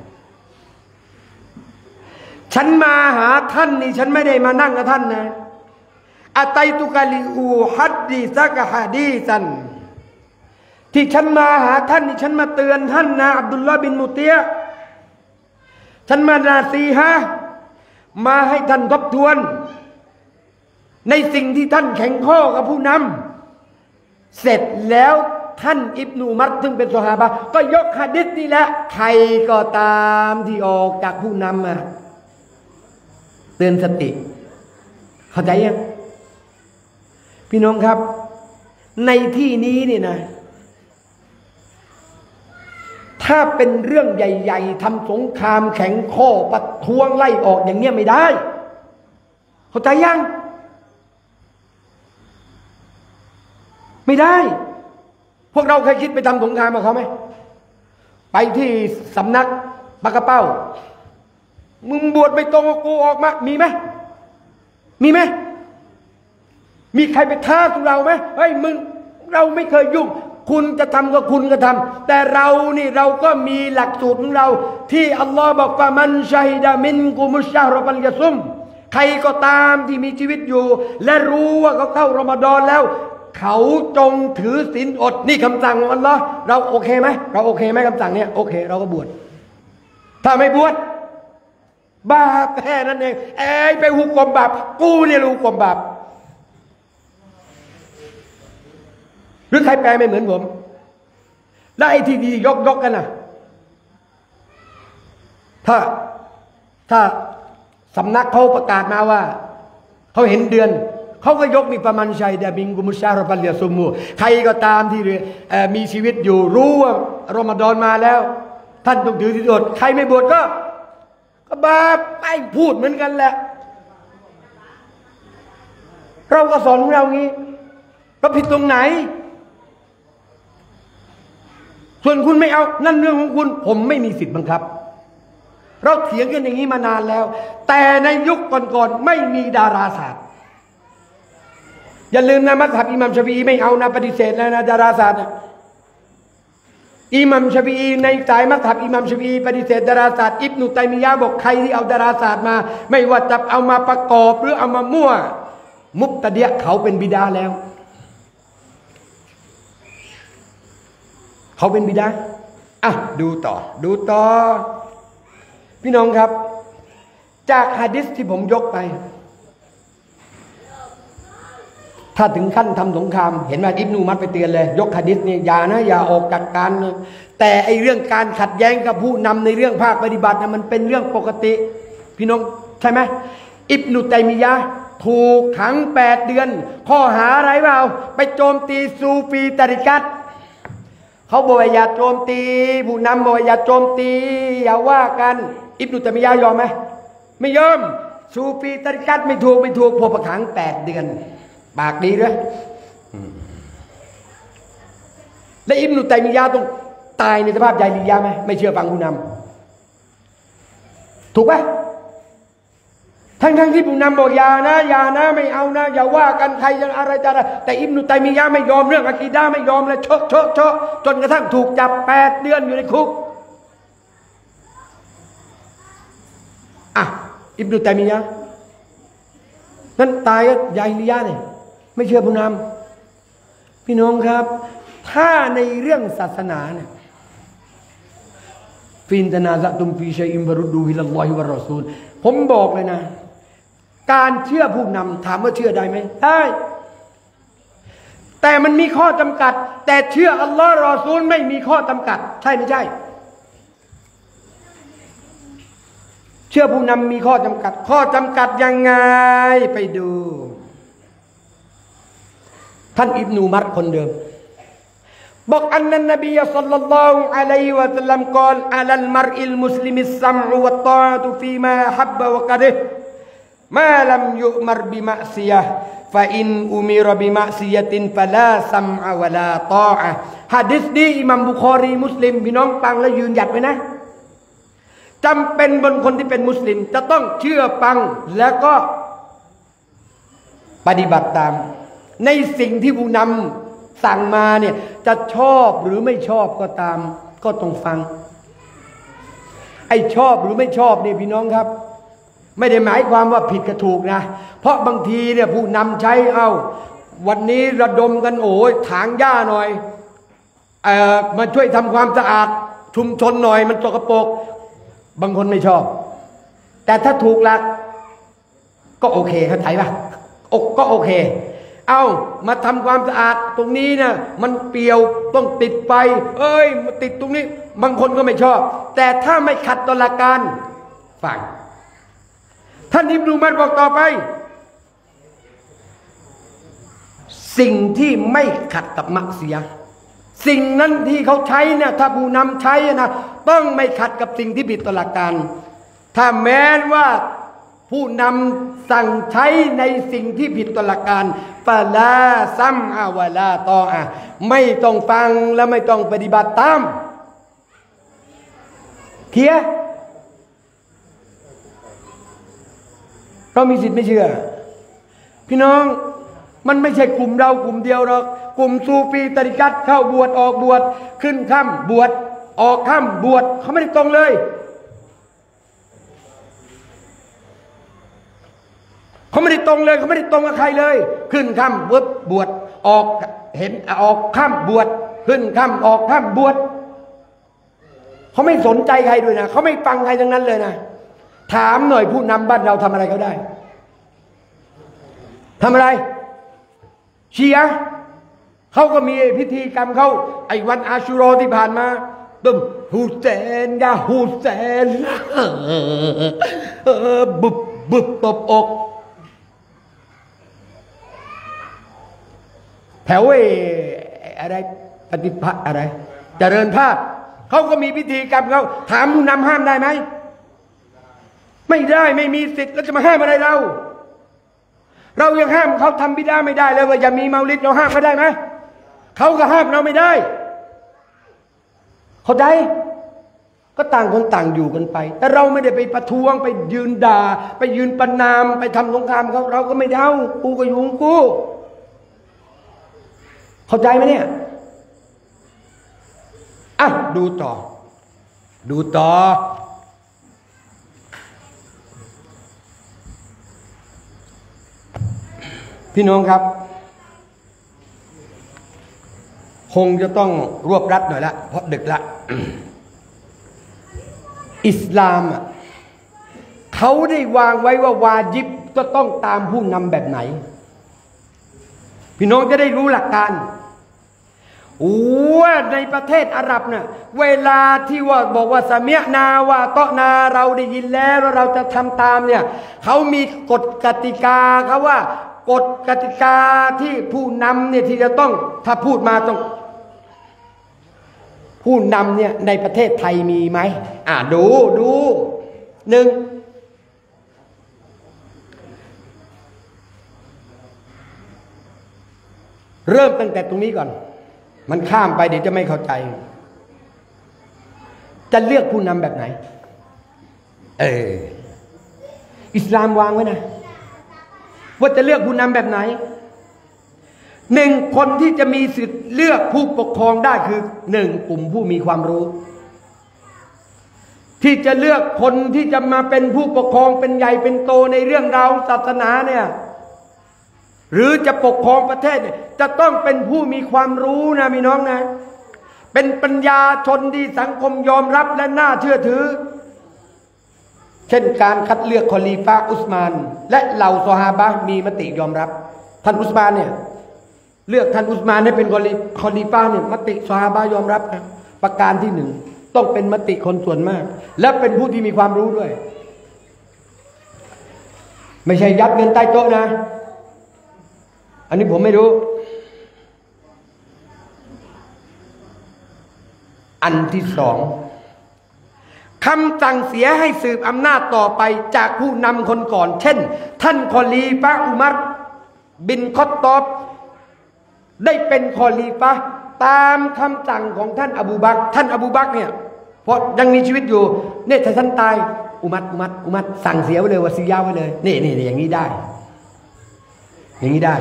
[SPEAKER 3] ฉันมาหาท่านนี่ฉันไม่ได้มานั่งกับท่านนะอัตัยตุกะลิอูฮัดดีซักฮะดีซันที่ฉันมาหาท่านนี่ฉันมาเตือนท่านนะอับดุลลอฮ์บินมุเตียฉันมานาซีฮะมาให้ท่านทบทวนในสิ่งที่ท่านแข็งข้อกับผู้นำเสร็จแล้วท่านอิบนุอุมัรซึ่งเป็นซอฮาบะห์ก็ยกหะดีษนี่แหละใครก็ตามที่ออกจากผู้นำมาเตือนสติเข้าใจยังพี่น้องครับในที่นี้นี่นะถ้าเป็นเรื่องใหญ่ๆทำสงครามแข็งข้อประท้วงไล่ออกอย่างเนี้ยไม่ได้เข้าใจยังไม่ได้พวกเราเคยคิดไปทำสงครามกับเขาไหมไปที่สำนักปากกระเป้ามึงบวชไม่ตรงกับกูออกมามีไหมมีไหมมีใครไปท้าสุเราไหมเฮ้ยมึงเราไม่เคยยุ่งคุณจะทำก็คุณก็ทำแต่เรานี่เราก็มีหลักสูตรของเราที่อัลลอฮ์บอกว่ามันชัยดามินกุมุชชะฮรบัลยะซุมใครก็ตามที่มีชีวิตอยู่และรู้ว่าเขาเข้ารอมฎอนแล้วเขาจงถือศีลอดนี่คำสั่งของอัลลอฮ์เราโอเคไหมเราโอเคไหมคำสั่งเนี้ยโอเคเราก็บวชถ้าไม่บวชบาปแค่นั้นเองไอ้ไปหุกกลมบาปกูเนี่ยหุกกลมบาปหรือใครแปลไม่เหมือนผมแล้วไอ้ที่ดียกยกกันนะถ้าถ้าสำนักเขาประกาศมาว่าเขาเห็นเดือนเขาก็ยกมีประมาณชัยดาบิงกุมุชาระปัลเลียซุมูใครก็ตามที่มีชีวิตอยู่รู้ว่ารอมฎอนมาแล้วท่านต้องถือศีลอดใครไม่บวชก็ก็บาปไม่พูดเหมือนกันแหละเราก็สอนของเรางี้ก็ผิดตรงไหนส่วนคุณไม่เอานั่นเรื่องของคุณผมไม่มีสิทธิ์บังคับเราเถียงกันอย่างนี้มานานแล้วแต่ในยุคก่อนๆไม่มีดาราศาสตร์อย่าลืมนะมัซฮับอิหม่ามชาฟิอีไม่เอานะปฏิเสธแล้วนะดาราศาสตร์อิหม่ามชาฟิอีในสายมัซฮับอิหม่ามชาฟิอีปฏิเสธดาราศาสตร์อิบนุตัยมียะห์บอกใครที่เอาดาราศาสตร์มาไม่ว่าจะเอามาประกอบหรือเอามามั่วมุบตะเดียเขาเป็นบิดาแล้วเขาเป็นบิดาอ่ะดูต่อดูต่อพี่น้องครับจากหะดีษที่ผมยกไปถ้าถึงขั้นทำสงครามเห็นไหมอิบนุอุมัรไปเตือนเลยยกหะดีษนี่อย่านะอย่าออกจากการแต่ไอเรื่องการขัดแย้งกับผู้นำในเรื่องภาคปฏิบัตินะมันเป็นเรื่องปกติพี่น้องใช่ไหมอิบนุตัยมียะห์ถูกขังแปดเดือนข้อหาอะไรเปล่าไปโจมตีซูฟีตาริกัตเขาบอกว่าอย่าโจมตีผู้นำบอกว่าอย่าโจมตีอย่าว่ากันอิบนุตัยมียะห์ยอมไหมไม่ยอมซูฟีตาริกัตไม่ถูกไม่ถูกพวกประขังแปดเดือนปากดีด้วยและอิบนุตัยมียะห์ต้องตายในสภาพญาฮิลิยะห์ไหมไม่เชื่อฟังผู้นำถูกไหมทั้งทั้งที่ผู้นำบอกอย่านะอย่านะไม่เอานะอย่าว่ากันใครจะอะไรจะอะไรแต่อิบนุตัยมียะห์ไม่ยอมเรื่องอะกีดะห์ไม่ยอมเลยโชะโชะโชะจนกระทั่งถูกจับแปดเดือนอยู่ในคุกอ่ะอิบนุตัยมียะห์นั่นตายก็ญาฮิลิยะห์เนี่ยไม่เชื่อผู้นำพี่น้องครับถ้าในเรื่องศาสนาเนี่ยฟินตนาซะตุมฟีชัยอิมฟารุดดูฮิลัลลอฮิวะรอซูลผมบอกเลยนะการเชื่อผู้นำถามว่าเชื่อได้ไหมได้แต่มันมีข้อจำกัดแต่เชื่ออัลลอฮ์รอซูลไม่มีข้อจำกัดใช่ไม่ใช่เชื่อผู้นำมีข้อจำกัดข้อจำกัดยังไงไปดูท่านอิบนุอุมัรคนเดิมบอกอันนั้นนบีศ็อลลัลลอฮุอะลัยฮิวะซัลลัมกล่าวอะลัลมัรอิลมุสลิมิสซัมอุวัตตออะตุฟีมาฮับบะวะกะริฮมาลัมยุมัรบิมะซิยะฮ์ฟะอินอุมิรบิมะซิยะตินฟะลาซัมอะวะลาตออะฮ์หะดีษนี้อิหม่ามบุคอรีมุสลิมพี่น้องฟังแล้วยืนหยัดไว้นะจำเป็นบนคนที่เป็นมุสลิมจะต้องเชื่อฟังแล้วก็ปฏิบัติตามในสิ่งที่ผู้นำสั่งมาเนี่ยจะชอบหรือไม่ชอบก็ตามก็ต้องฟังไอ้ชอบหรือไม่ชอบเนี่ยพี่น้องครับไม่ได้หมายความว่าผิดกับถูกนะเพราะบางทีเนี่ยผู้นำใช้เอาวันนี้ระดมกันโอ้ยถางหญ้าหน่อยเอ่อมาช่วยทำความสะอาดชุมชนหน่อยมันสกปรกบางคนไม่ชอบแต่ถ้าถูกหลักก็โอเคเข้าใจป่ะก็โอเคเอามาทำความสะอาดตรงนี้นะมันเปี่ยวต้องติดไฟเอ้ยมาติดตรงนี้บางคนก็ไม่ชอบแต่ถ้าไม่ขัดต่อหลักการฟังท่านอิบนุอุมัรบอกต่อไปสิ่งที่ไม่ขัดกับมักซิยะห์สิ่งนั้นที่เขาใช้เนี่ยถ้าผู้นำใช้นะต้องไม่ขัดกับสิ่งที่ผิดต่อหลักการถ้าแม้ว่าผู้นำสั่งใช้ในสิ่งที่ผิดต่อหลักการฟะลาซัมอะวะลาตออะไม่ต้องฟังและไม่ต้องปฏิบัติตามเคลียร์เรามีสิทธิ์ไม่เชื่อพี่น้องมันไม่ใช่กลุ่มเรากลุ่มเดียวหรอกกลุ่มซูฟีตริกัตเข้าบวชออกบวชขึ้นค่ำบวชออกค่ำบวชเขาไม่ได้ตรงเลยเขาไม่ได้ตรงเลยเขาไม่ได้ตรงกับใครเลยขึ้นค่ำบวชบวชออกเห็นออกค่ำบวชขึ้นค่ำออกค่ำบวชเขาไม่สนใจใครด้วยนะเขาไม่ฟังใครทั้งนั้นเลยนะถามหน่อยผู้นำบ้านเราทำอะไรเขาได้ทำอะไรเชียร์เขาก็มีพิธีกรรมเขาไอ้วันอาชูรอที่ผ่านมาตึมฮุเซนยาฮุเซนบุบบุบตบอกแถวไอ้อะไรปฏิภาณอะไรเจริญภาพเขาก็มีพิธีกรรมเขาถามผู้นำห้ามได้ไหมไม่ได้ไม่มีสิทธิ์แล้วจะมาห้ามอะไรเราเรายังห้ามเขาทำบิดาไม่ได้เลยว่าอย่ามีเมาลิดเราห้ามเขาได้ไหมเขาก็ห้ามเราไม่ได้เข้าใจก็ต่างคนต่างอยู่กันไปแต่เราไม่ได้ไปประท้วงไปยืนด่าไปยืนประนามไปทำสงครามเขาเราก็ไม่เดากูก็อยู่ของกูเข้าใจไหมเนี่ยอ่ะดูต่อดูต่อพี่น้องครับคงจะต้องรวบรัดหน่อยละเพราะดึกละ อิสลามเขาได้วางไว้ว่าวาญิบจะต้องตามผู้นำแบบไหนพี่น้องจะได้รู้หลักการว่าในประเทศอาหรับเนี่ยเวลาที่ว่าบอกว่าสะเมียนาว่าตอนาเราได้ยินแล้วแล้วเราจะทำตามเนี่ยเขามีกฎกติกาเขาว่ากฎกติกาที่ผู้นำเนี่ยที่จะต้องถ้าพูดมาต้องผู้นำเนี่ยในประเทศไทยมีไหมอ่าดูดูหนึ่งเริ่มตั้งแต่ตรงนี้ก่อนมันข้ามไปเดี๋ยวจะไม่เข้าใจจะเลือกผู้นำแบบไหนเอออิสลามวางไว้นะว่าจะเลือกผู้นำแบบไหนหนึ่งคนที่จะมีสิทธิ์เลือกผู้ปกครองได้คือหนึ่งกลุ่มผู้มีความรู้ที่จะเลือกคนที่จะมาเป็นผู้ปกครองเป็นใหญ่เป็นโตในเรื่องราวศาสนาเนี่ยหรือจะปกครองประเทศเนี่ยจะต้องเป็นผู้มีความรู้นะพี่น้องนะเป็นปัญญาชนที่สังคมยอมรับและน่าเชื่อถือเช่นการคัดเลือกคอลีฟาอุสมานและเหล่าซอฮาบะห์มีมติยอมรับท่านอุสมานเนี่ยเลือกท่านอุสมานให้เป็นคอลีคอลีฟาเนี่ยมติซอฮาบะห์ยอมรับนะประการที่หนึ่งต้องเป็นมติคนส่วนมากและเป็นผู้ที่มีความรู้ด้วยไม่ใช่ยัดเงินใต้โต๊ะนะอันนี้ผมไม่รู้อันที่สองคำสั่งเสียให้สืบอำนาจต่อไปจากผู้นำคนก่อนเช่นท่านคอลีฟะห์อุมัรบินคอตตอบได้เป็นคอลีฟะห์ตามคำสั่งของท่านอบูบักรท่านอบูบักรเนี่ยเพราะยังมีชีวิตอยู่เนี่ยถ้าท่านตายอุมัรอุมัรอุมัรสั่งเสียไว้เลยวะซียาไว้เลยนี่นี่อย่างนี้ได้อย่างนี้ได้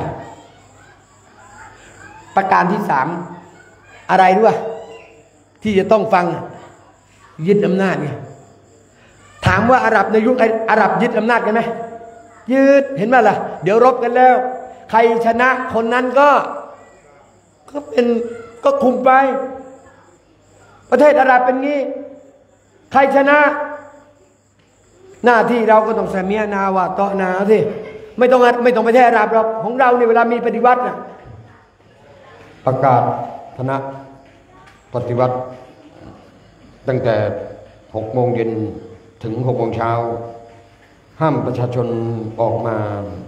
[SPEAKER 3] ประการที่สามอะไรด้วยที่จะต้องฟังยึดอำนาจไงถามว่าอาหรับในยุคอาหรับยึดอำนาจกันไหมยึดเห็นไหมล่ะเดี๋ยวรบกันแล้วใครชนะคนนั้นก็ก็เป็นก็คุมไปประเทศอาหรับเป็นงี้ใครชนะหน้าที่เราก็ต้องเสมียนาวะตอนาสิไม่ต้องไม่ต้องประเทศอาหรับหรอกของเราเนี่ยเวลามีปฏิวัติน่ะประกาศคณะปฏิวัติตั้งแต่หกโมงเย็นถึงหกโมงเช้าห้ามประชาชนออกมา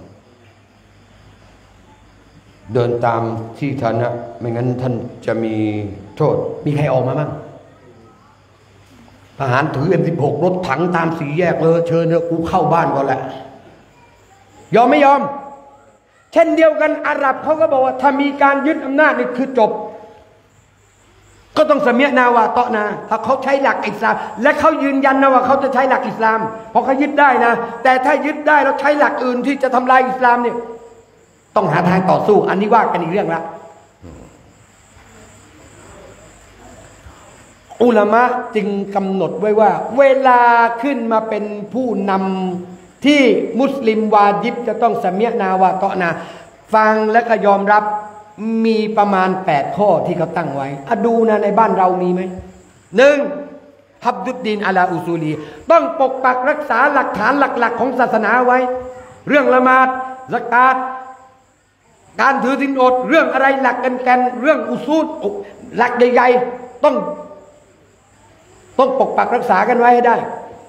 [SPEAKER 3] เดินตามที่ฐานะไม่งั้นท่านจะมีโทษมีใครออกมาบ้างทหารถือ เอ็ม สิบหก รถถังตามสี่แยกเลยเชิญเถอะกูเข้าบ้านก่อนแหละยอมไม่ยอมเช่นเดียวกันอาหรับเขาก็บอกว่าถ้ามีการยึดอำนาจนี่คือจบก็ต้องสมียนาวะตอนาถ้าเขาใช้หลักอิสลามและเขายืนยันนะว่าเขาจะใช้หลักอิสลามเพราะเขายึดได้นะแต่ถ้ายึดได้แล้วใช้หลักอื่นที่จะทำลายอิสลามเนี่ยต้องหาทางต่อสู้อันนี้ว่ากันอีกเรื่องละอุลามะจึงกำหนดไว้ว่าเวลาขึ้นมาเป็นผู้นำที่มุสลิมวาญิบจะต้องสมียนาวะตอนาฟังและก็ยอมรับมีประมาณแปดข้อที่เขาตั้งไว้อะดูนะในบ้านเรามีไหมหนึ่งฮับดุดดีนอะลาอุซูลีต้องปกปักรักษาหลักฐานหลักๆของศาสนาไว้เรื่องละหมาดซักาตการถือศีลอดเรื่องอะไรหลักแกนๆเรื่องอุซูลหลักใหญ่ๆต้องต้องปกปักรักษากันไว้ให้ได้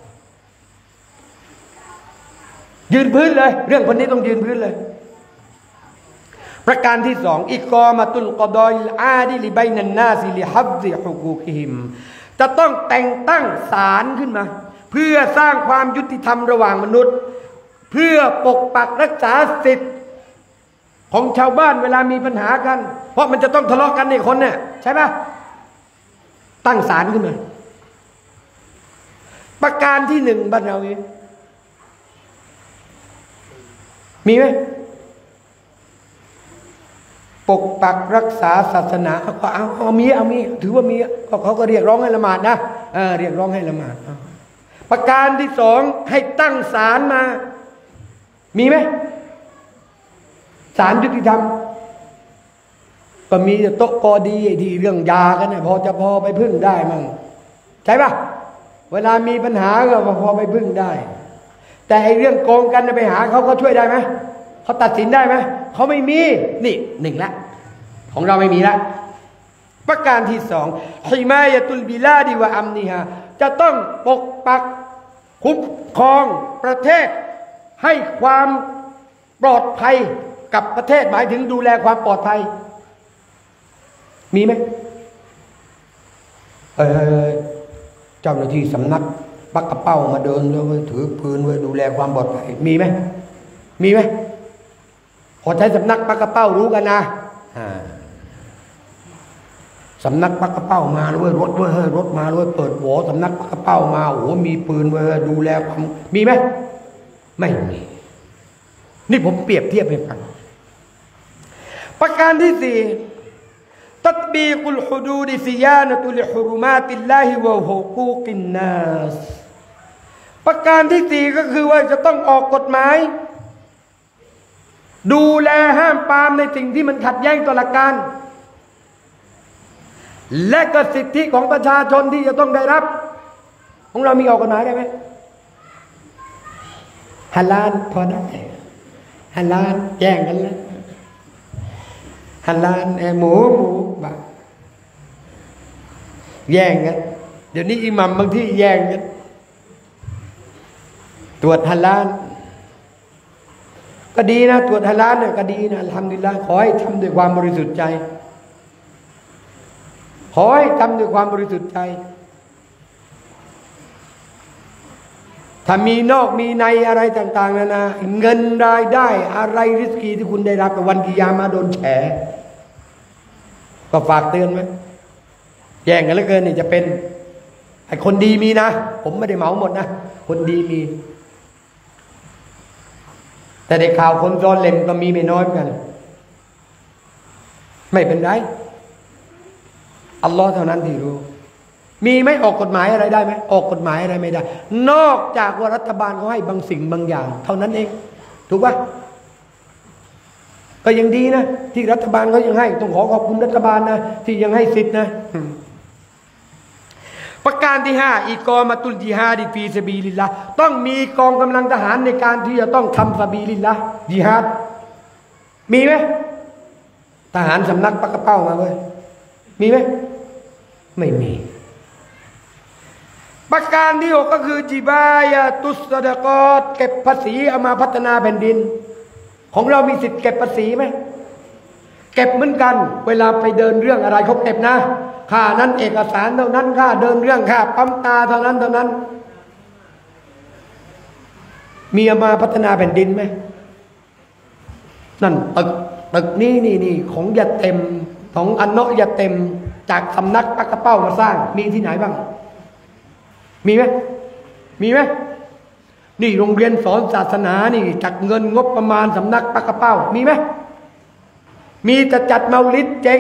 [SPEAKER 3] ยืนพื้นเลยเรื่องคนนี้ต้องยืนพื้นเลยประการที่สองอิกอมะตุลกอฎอยลอาดิลิบัยนันนาซิลิฮัฟซิฮุกูกิฮิมจะต้องแต่งตั้งศาลขึ้นมาเพื่อสร้างความยุติธรรมระหว่างมนุษย์เพื่อปกปักรักษาสิทธิ์ของชาวบ้านเวลามีปัญหากันเพราะมันจะต้องทะเลาะกันในคนเนี่ยใช่ปะตั้งศาลขึ้นมาประการที่หนึ่งบ้านเราเองมีไหมปกปักรักษาศาสนาก็เอาเอามีเอามีถือว่ามีก็เขาก็เรียกร้องให้ละหมาดนะเออเรียกร้องให้ละหมาดประการที่สองให้ตั้งศาลมามีไหมศาลยุติธรรมก็มีโต๊ะกอดีที่เรื่องยากันเนี่ยพอจะพอไปพึ่งได้มั่งใช่ปะเวลามีปัญหาก็พอไปพึ่งได้แต่ไอ้เรื่องโกงกันไปหาเขาเขาช่วยได้ไหมเขาตัดสินได้ไหมเขาไม่มีนี่หนึ่งละของเราไม่มีละประการที่สองฮิมายะตุลบิลาดิวะอัมนิฮาจะต้องปกปักคุ้มครองประเทศให้ความปลอดภัยกับประเทศหมายถึงดูแลความปลอดภัยมีไหมเออเจ้าหน้าที่สำนักปักกระเป้ามาเดินแล้วถือปืนไว้ดูแลความปลอดภัยมีไหมมีไหมพอใช้สำนักปักกระเป้ารู้กันนะสำนักปักกระเป้ามาด้วยรถด้วยรถมาด้วยเปิดหัวสำนักปักกระเป้ามาโอ้มีปืนไว้ดูแลความมีไหมไม่มีนี่ผมเปรียบเทียบให้ฟังประการที่สี่ตัตบีกุลฮุดูดซิยานะตุลิฮุรุมาติลลาฮิวะฮุกูกินนัสประการที่สี่ก็คือว่าจะต้องออกกฎหมายดูแลห้ามปรามในสิ่งที่มันขัดแย้งต่อหลักการและก็สิทธิของประชาชนที่จะต้องได้รับของเรามีออกกฎหมายได้ไหมฮาลาลพอได้ฮาลาลแย่งกันแล้วฮาลาลไอหมูหมูบาแย่งกันเดี๋ยวนี้อิหมัมบางที่แย่งกันตรวจฮาลาลก็ดีนะตรวจฮาลาลเนี่ยก็ดีนะอัลฮัมดุลิลละห์ขอให้ทำด้วยความบริสุทธิ์ใจขขอให้ทำด้วยความบริสุทธิ์ใจถ้ามีนอกมีในอะไรต่างๆนานาเงินรายได้อะไรริสกีที่คุณได้รับวันกิยามะห์โดนแฉก็ฝากเตือนไหมแย่งกันเหลือเกินนี่จะเป็นไอ้คนดีมีนะผมไม่ได้เหมาหมดนะคนดีมีแต่ในข่าวคนซ้อนเล่มก็มีไม่น้อยเหมือนกันไม่เป็นไรอัลลอฮ์เท่านั้นที่รู้มีไหมออกกฎหมายอะไรได้ไหมออกกฎหมายอะไรไม่ได้นอกจากว่ารัฐบาลเขาให้บางสิ่งบางอย่างเท่านั้นเองถูกปะก็ยังดีนะที่รัฐบาลเขายังให้ต้องขอขอบคุณรัฐบาลนะที่ยังให้สิทธินะประการที่ห้าอีกอมาตุลจิฮาดิฟีซะบีลิลลาห์ต้องมีกองกำลังทหารในการที่จะต้องทำซะบีลิลลาห์จิฮาดมีไหมทหารสำนักปักกระเป้ามาเว้ยมีไหมไม่มีประการที่หกก็คือจิบายาตุสซะดะกอตเก็บภาษีเอามาพัฒนาแผ่นดินของเรามีสิทธิ์เก็บภาษีไหมเก็บเหมือนกันเวลาไปเดินเรื่องอะไรเขาเก็บนะค่านั้นเอกสารเท่านั้นค่าเดินเรื่องค่าปั๊มตาเท่านั้นเท่านั้นมีเอามาพัฒนาแผ่นดินไหมนั่นตึกตึกนี้นี่นี่ของยาเต็มของอันเนาะยาเต็มจากสำนักปักกระเป้ามาสร้างมีที่ไหนบ้างมีไหมมีไหมนี่โรงเรียนสอนศาสนานี่จากเงินงบประมาณสำนักปักกระเป้ามีไหมมีจะจัดเมาลิดเจ๊ง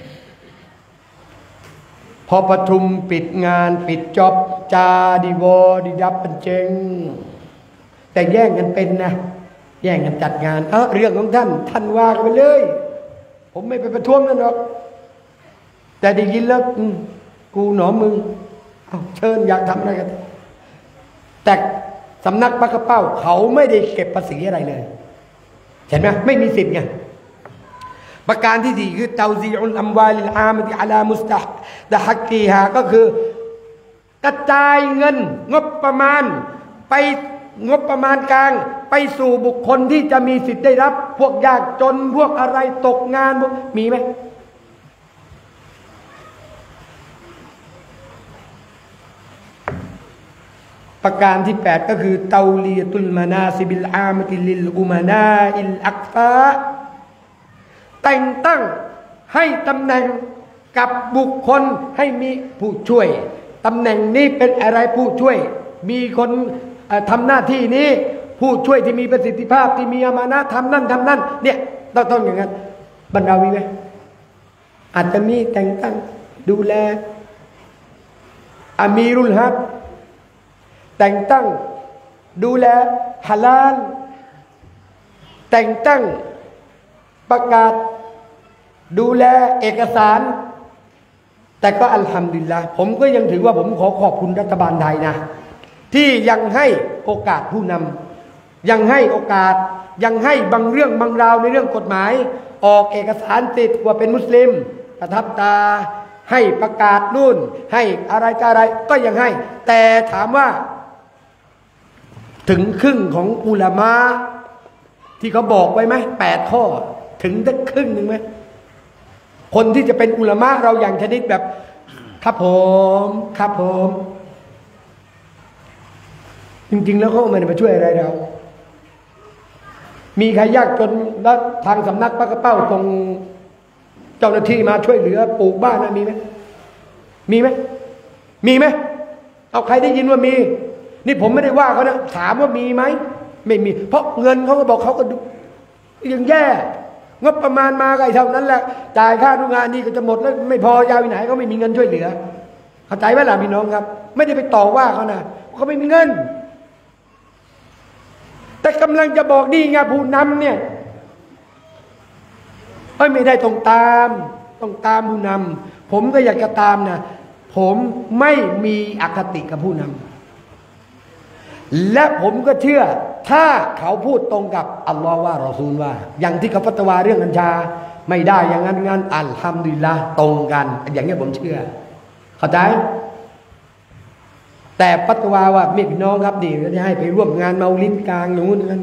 [SPEAKER 3] พอประชุมปิดงานปิดจ็อบจาดีวอดีดับเป็นเจ๊งแต่แย่งกันเป็นนะแย่งกันจัดงานเออเรื่องของท่านท่านว่ากันไปเลยผมไม่ไปประท้วงนั่นหรอกแต่ได้ยินแล้วกูหนอมึงเอาเชิญอยากทำอะไรกันแต่สำนักปักกระเป้าเขาไม่ได้เก็บภาษีอะไรเลยเห็นไหมไม่มีสิทธิ์ไงประการที่สี่คือเตาซีอุลอัมวาลิลอามะติอะลามุสตะดะฮักกีฮาก็คือกระจายเงินงบประมาณไปงบประมาณกลางไปสู่บุคคลที่จะมีสิทธิ์ได้รับพวกยากจนพวกอะไรตกงานพวกมีไหมประการที่แปดก็คือเตาลียตุลมานาซิบิลอามะติลิลอุมานาอิลอักฟาแต่งตั้งให้ตำแหน่งกับบุคคลให้มีผู้ช่วยตำแหน่งนี้เป็นอะไรผู้ช่วยมีคนทำหน้าที่นี้ผู้ช่วยที่มีประสิทธิภาพที่มีอามานะทำนั่นทำนั่นเนี่ยต้องต้องอย่างนั้นบรรดาวิไหมอาจจะมีแต่งตั้งดูแลอามีรุลฮับแต่งตั้งดูแลฮาลาลแต่งตั้งประกาศดูแลเอกสารแต่ก็อัลฮัมดุลิลละห์ผมก็ยังถือว่าผมขอขอบคุณรัฐบาลไทยนะที่ยังให้โอกาสผู้นำยังให้โอกาสยังให้บางเรื่องบางราวในเรื่องกฎหมายออกเอกสารติดว่าเป็นมุสลิมประทับตาให้ประกาศนู่นให้อะไรอะไรก็ยังให้แต่ถามว่าถึงครึ่งของอุลามะที่เขาบอกไว้ไหมแปดข้อถึงได้ครึ่งหนึ่งไหมคนที่จะเป็นอุลามะเราอย่างชนิดแบบครับผมครับผมจริงๆแล้วเขาไม่ได้มาช่วยอะไรเรามีใครยากจนแล้วทางสำนักปักกระเป้าตรงเจ้าหน้าที่มาช่วยเหลือปลูกบ้านนะมีไหมมีไหมมีไหมเอาใครได้ยินว่ามีนี่ผมไม่ได้ว่าเขานะถามว่ามีไหมไม่มีเพราะเงินเขาก็บอกเขาก็ยังแย่งบประมาณมาไงเท่านั้นแหละจ่ายค่าดูงานนี่ก็จะหมดแล้วไม่พอยาวไปไหนเขาไม่มีเงินช่วยเหลือเข้าใจไหมล่ะพี่น้องครับไม่ได้ไปต่อว่าเขานะเขาไม่มีเงินแต่กำลังจะบอกดีไงผู้นำเนี่ยเอ้ยไม่ได้ต้องตามต้องตามผู้นำผมก็อยากจะตามนะผมไม่มีอคติกับผู้นำและผมก็เชื่อถ้าเขาพูดตรงกับอัลลอฮ์ว่ารอซูลว่าอย่างที่เขาฟัตวาเรื่องกัญชาไม่ได้อย่างนั้นงั้นอัลฮัมดุลิลละห์ตรงกันอย่างนี้ผมเชื่อเข้าใจแต่ฟัตวาว่ามีพี่น้องครับดีจะให้ไปร่วมงานเมาลิดกลางนู้นนั้น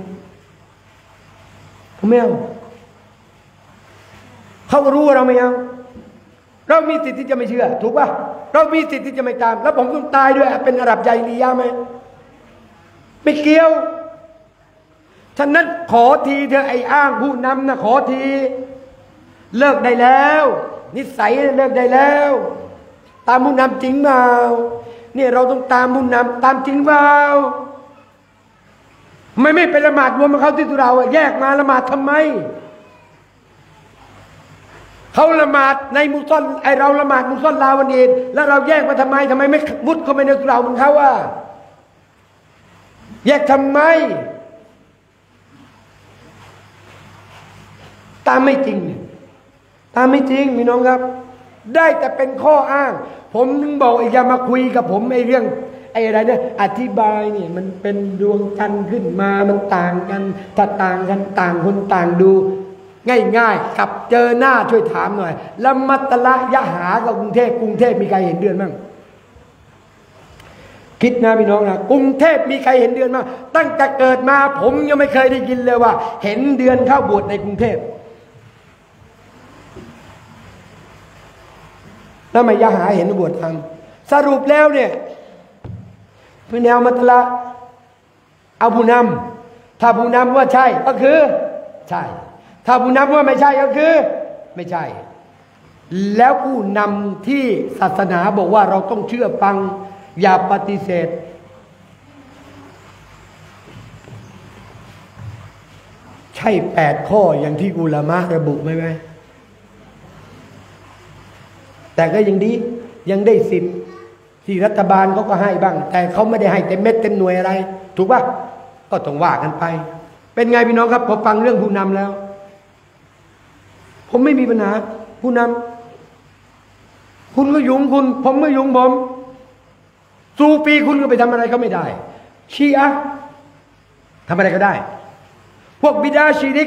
[SPEAKER 3] เขาไม่เอาเขาก็รู้ว่าเราไม่เอาเรามีสิทธิ์ที่จะไม่เชื่อถูกป่ะเรามีสิทธิ์ที่จะไม่ตามแล้วผมต้องตายด้วยเป็นอาหรับใหญ่ลียะไหมไม่เกี่ยวฉะนั้นขอทีเธอไอ้อ้างผู้นำนะขอทีเลิกได้แล้วนิสัยเลิกได้แล้วตามผู้นำจริงเปล่าเนี่ยเราต้องตามผู้นำตามจริงเปล่าไม่ไม่ไปละหมาดรวมกับเขาที่เราแยกมาละหมาดทำไมเขาละหมาดในมุสลิมไอเราละหมาดมุสลิมลาวันเองแล้วเราแยกมาทำไมทำไมไม่มุดเข้าไปในเราเหมือนเขาอ่ะแยกทำไมตามไม่จริงตามไม่จริงพี่น้องครับได้แต่เป็นข้ออ้างผมถึงบอกอย่ามาคุยกับผมไอ้เรื่องไอ้อะไรเนี่ยอธิบายนี่มันเป็นดวงจันทร์ขึ้นมามันต่างกันถ้าต่างกันต่างคนต่างดูง่ายๆกับเจอหน้าช่วยถามหน่อยละมัตละยะหากับกรุงเทพกรุงเทพมีใครเห็นเดือนบ้างคิดนะพี่น้องนะกรุงเทพมีใครเห็นเดือนบ้างตั้งแต่เกิดมาผมยังไม่เคยได้ยินเลยว่าเห็นเดือนเข้าบวชในกรุงเทพแล้วไม่ยะหาเห็นบวชทำสรุปแล้วเนี่ยพี่แนวมัตละเอาผู้นำถ้าผู้นำว่าใช่ก็คือใช่ถ้าผู้นำว่าไม่ใช่ก็คือไม่ใช่แล้วผู้นำที่ศาสนาบอกว่าเราต้องเชื่อฟังอย่าปฏิเสธใช่แปดข้ออย่างที่อุลามะระบุไหมไหมแต่ก็ยังดียังได้สิบที่รัฐบาลเขาก็ให้บ้างแต่เขาไม่ได้ให้เต็มเม็ดเต็มหน่วยอะไรถูกป่ะก็ต้องว่ากันไปเป็นไงพี่น้องครับพอฟังเรื่องผู้นำแล้วผมไม่มีปัญหาผู้นำคุณก็ยุ่งคุณผมก็ยุ่งผมซูฟีคุณก็ไปทำอะไรก็ไม่ได้ชีอะห์ทำอะไรก็ได้พวกบิดาชีริก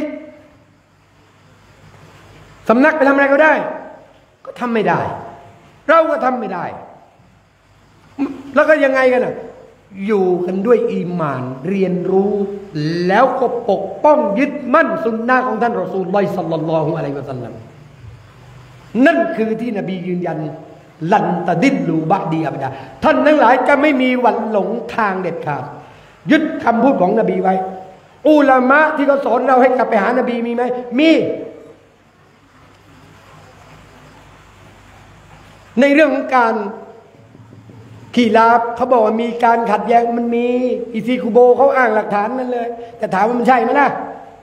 [SPEAKER 3] สำนักไปทำอะไรก็ได้ก็ทำไม่ได้เราก็ทำไม่ได้แล้วก็ยังไงกันอ่ะอยู่กันด้วยอีหม่านเรียนรู้แล้วก็ปกป้องยึดมั่นสุนนะของท่านรอซูลุลลอฮิศ็อลลัลลอฮุอะลัยฮิวะซัลลัมนั่นคือที่นบียืนยันลันตะดิลลูบะดีอับดาท่านทั้งหลายจะไม่มีวันหลงทางเด็ดขาดยึดคำพูดของนบีไว้อุลามะที่เขาสอนเราให้กลับไปหานบีมีไหมมีในเรื่องของการขีลาฟเขาบอกว่ามีการขัดแย้งมันมีอิซีคูโบเขาอ้างหลักฐานนั่นเลยแต่ถามว่ามันใช่ไหมล่ะ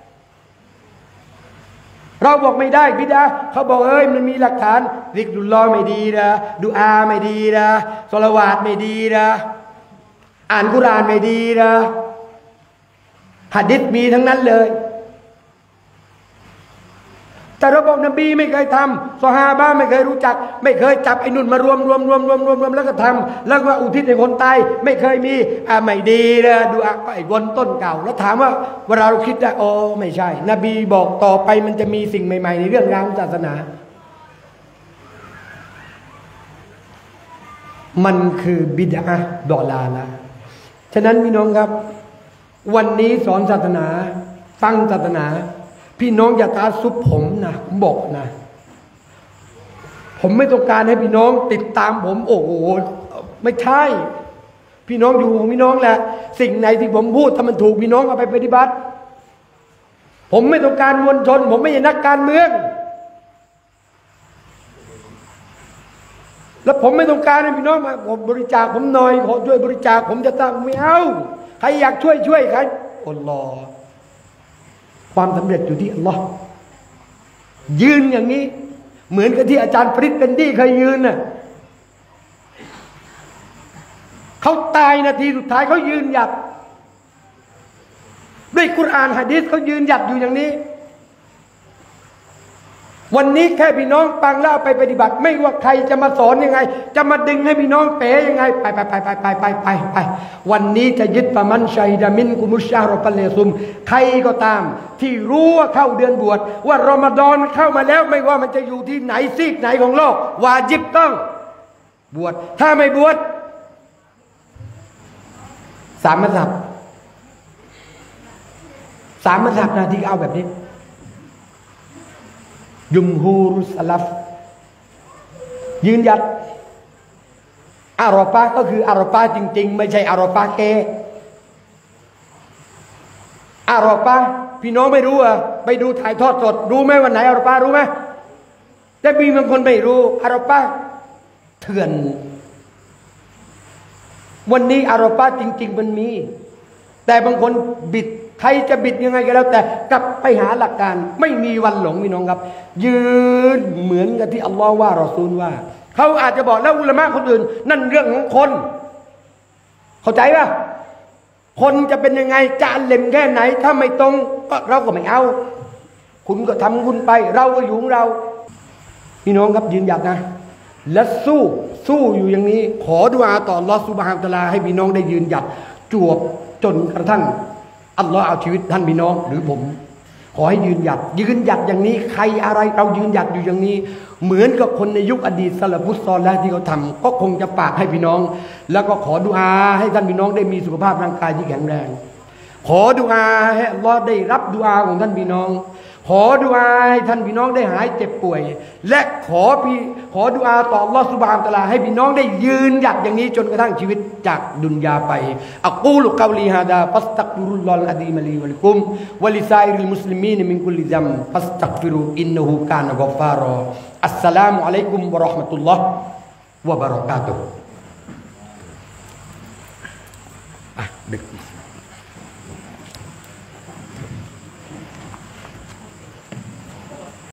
[SPEAKER 3] เราบอกไม่ได้บิดาเขาบอกเอ้ยมันมีหลักฐานซิกรุลลอฮ์ไม่ดีนะดุอาไม่ดีนะศอลาวาตไม่ดีนะอ่านกุรอานไม่ดีนะหะดีษมีทั้งนั้นเลยแต่เราบอกนบีไม่เคยทำซอฮาบะห์ไม่เคยรู้จักไม่เคยจับไอ้นุ่นมารวมรวมรวมรวมรวมรวมแล้วก็ทำแล้วก็อุทิศให้คนตายไม่เคยมีอ่าไม่ดีนะดูอ่ะไอ้วนต้นเก่าแล้วถามว่าเวลาเราคิดได้อ๋อไม่ใช่นบีบอกต่อไปมันจะมีสิ่งใหม่ๆในเรื่องราวศาสนามันคือบิดอะห์ดอลาละฉะนั้นพี่น้องครับวันนี้สอนศาสนาฟังศาสนาพี่น้องอย่าตาซุบผมนะผมบอกนะผมไม่ต้องการให้พี่น้องติดตามผมโอ้โหไม่ใช่พี่น้องอยู่ของพี่น้องแหละสิ่งไหนที่ผมพูดถ้ามันถูกพี่น้องเอาไปปฏิบัติผมไม่ต้องการมวลชนผมไม่ใช่นักการเมืองแล้วผมไม่ต้องการให้พี่น้องมาบริจาคผมหน่อยขอช่วยบริจาคผมจะตั้งไม่เอาใครอยากช่วยช่วยใครอัลลอฮ์ความสำเร็จอยู่ที่อัลลอฮ์ยืนอย่างนี้เหมือนกับที่อาจารย์ฟริดเป็นดี้เคยยืนน่ะเขาตายนาทีสุดท้ายเขายืนหยัดด้วยกุรอานหะดีษเขายืนหยัดอยู่อย่างนี้วันนี้แค่พี่น้องฟังแล้วไปปฏิบัติไม่ว่าใครจะมาสอนยังไงจะมาดึงให้พี่น้องเป๋ยังไงไปไปไปไปไปไปไปไปวันนี้จะยึดปะมันชัยดามินกุมุชชาโรปัลเลซุมใครก็ตามที่รู้ว่าเข้าเดือนบวชว่ารอมฎอนเข้ามาแล้วไม่ว่ามันจะอยู่ที่ไหนซีกไหนของโลกวาญิบต้องบวชถ้าไม่บวชสามมัซฮับสามมัซฮับนะที่เอาแบบนี้ยุมฮูรุสลัฟยืนหยัดอารอฟะก็คืออารอฟะจริงๆไม่ใช่อารอฟะเกอารอฟะพี่น้องไม่รู้อ่ะไปดูถ่ายทอดสดรู้ไหมวันไหนอารอฟะรู้ไหมแต่มีบางคนไม่รู้อารอฟะเถื่อนวันนี้อารอฟะจริงๆมันมีแต่บางคนบิดใครจะบิดยังไงก็แล้วแต่กลับไปหาหลักการไม่มีวันหลงพี่น้องครับยืนเหมือนกับที่อัลลอฮ์ว่ารอซูลว่าเขาอาจจะบอกแล้วอุลามะคนอื่นนั่นเรื่องของคนเข้าใจป่ะคนจะเป็นยังไงจะเล่มแค่ไหนถ้าไม่ตรงก็เราก็ไม่เอาคุณก็ทำคุณไปเราก็อยู่ของเราพี่น้องครับยืนหยัดนะและสู้สู้อยู่อย่างนี้ขอดุอาต่ออัลลอฮ์ซุบฮานะฮูวะตะอาลาให้พี่น้องได้ยืนหยัดจวบจนกระทั่งอัลลอฮ์เอาชีวิตท่านพี่น้องหรือผมขอให้ยืนหยัดยืนหยัดอย่างนี้ใครอะไรเรายืนหยัดอยู่อย่างนี้เหมือนกับคนในยุคอดีตซะละฟุตซอลแล้วที่เขาทำก็คงจะฝากให้พี่น้องแล้วก็ขอดุอาให้ท่านพี่น้องได้มีสุขภาพร่างกายที่แข็งแรงขอดุอาให้อัลลอฮ์ได้รับดุอาของท่านพี่น้องขอดุอาให้ท่านพี่น้องได้หายเจ็บป่วยและขอพี่ขอดุอาต่ออัลลอฮ์ซุบฮานะฮูวะตะอาลาให้พี่น้องได้ยืนหยัดอย่างนี้จนกระทั่งชีวิตจากดุนยาไปอักูลุกอลีฮาดาฟัสตักฟิรุลลอฮุลอะซีมลีวะลิกุมวะลิซาอิริลมุสลิมีนมินกุลิซัมฟัสตักฟิรุอินนะฮูกานะฆอฟารออัสสลามุอะลัยกุมวะเราะห์มะตุลลอฮ์วะบะเราะกาตุฮ์อ่ะดึก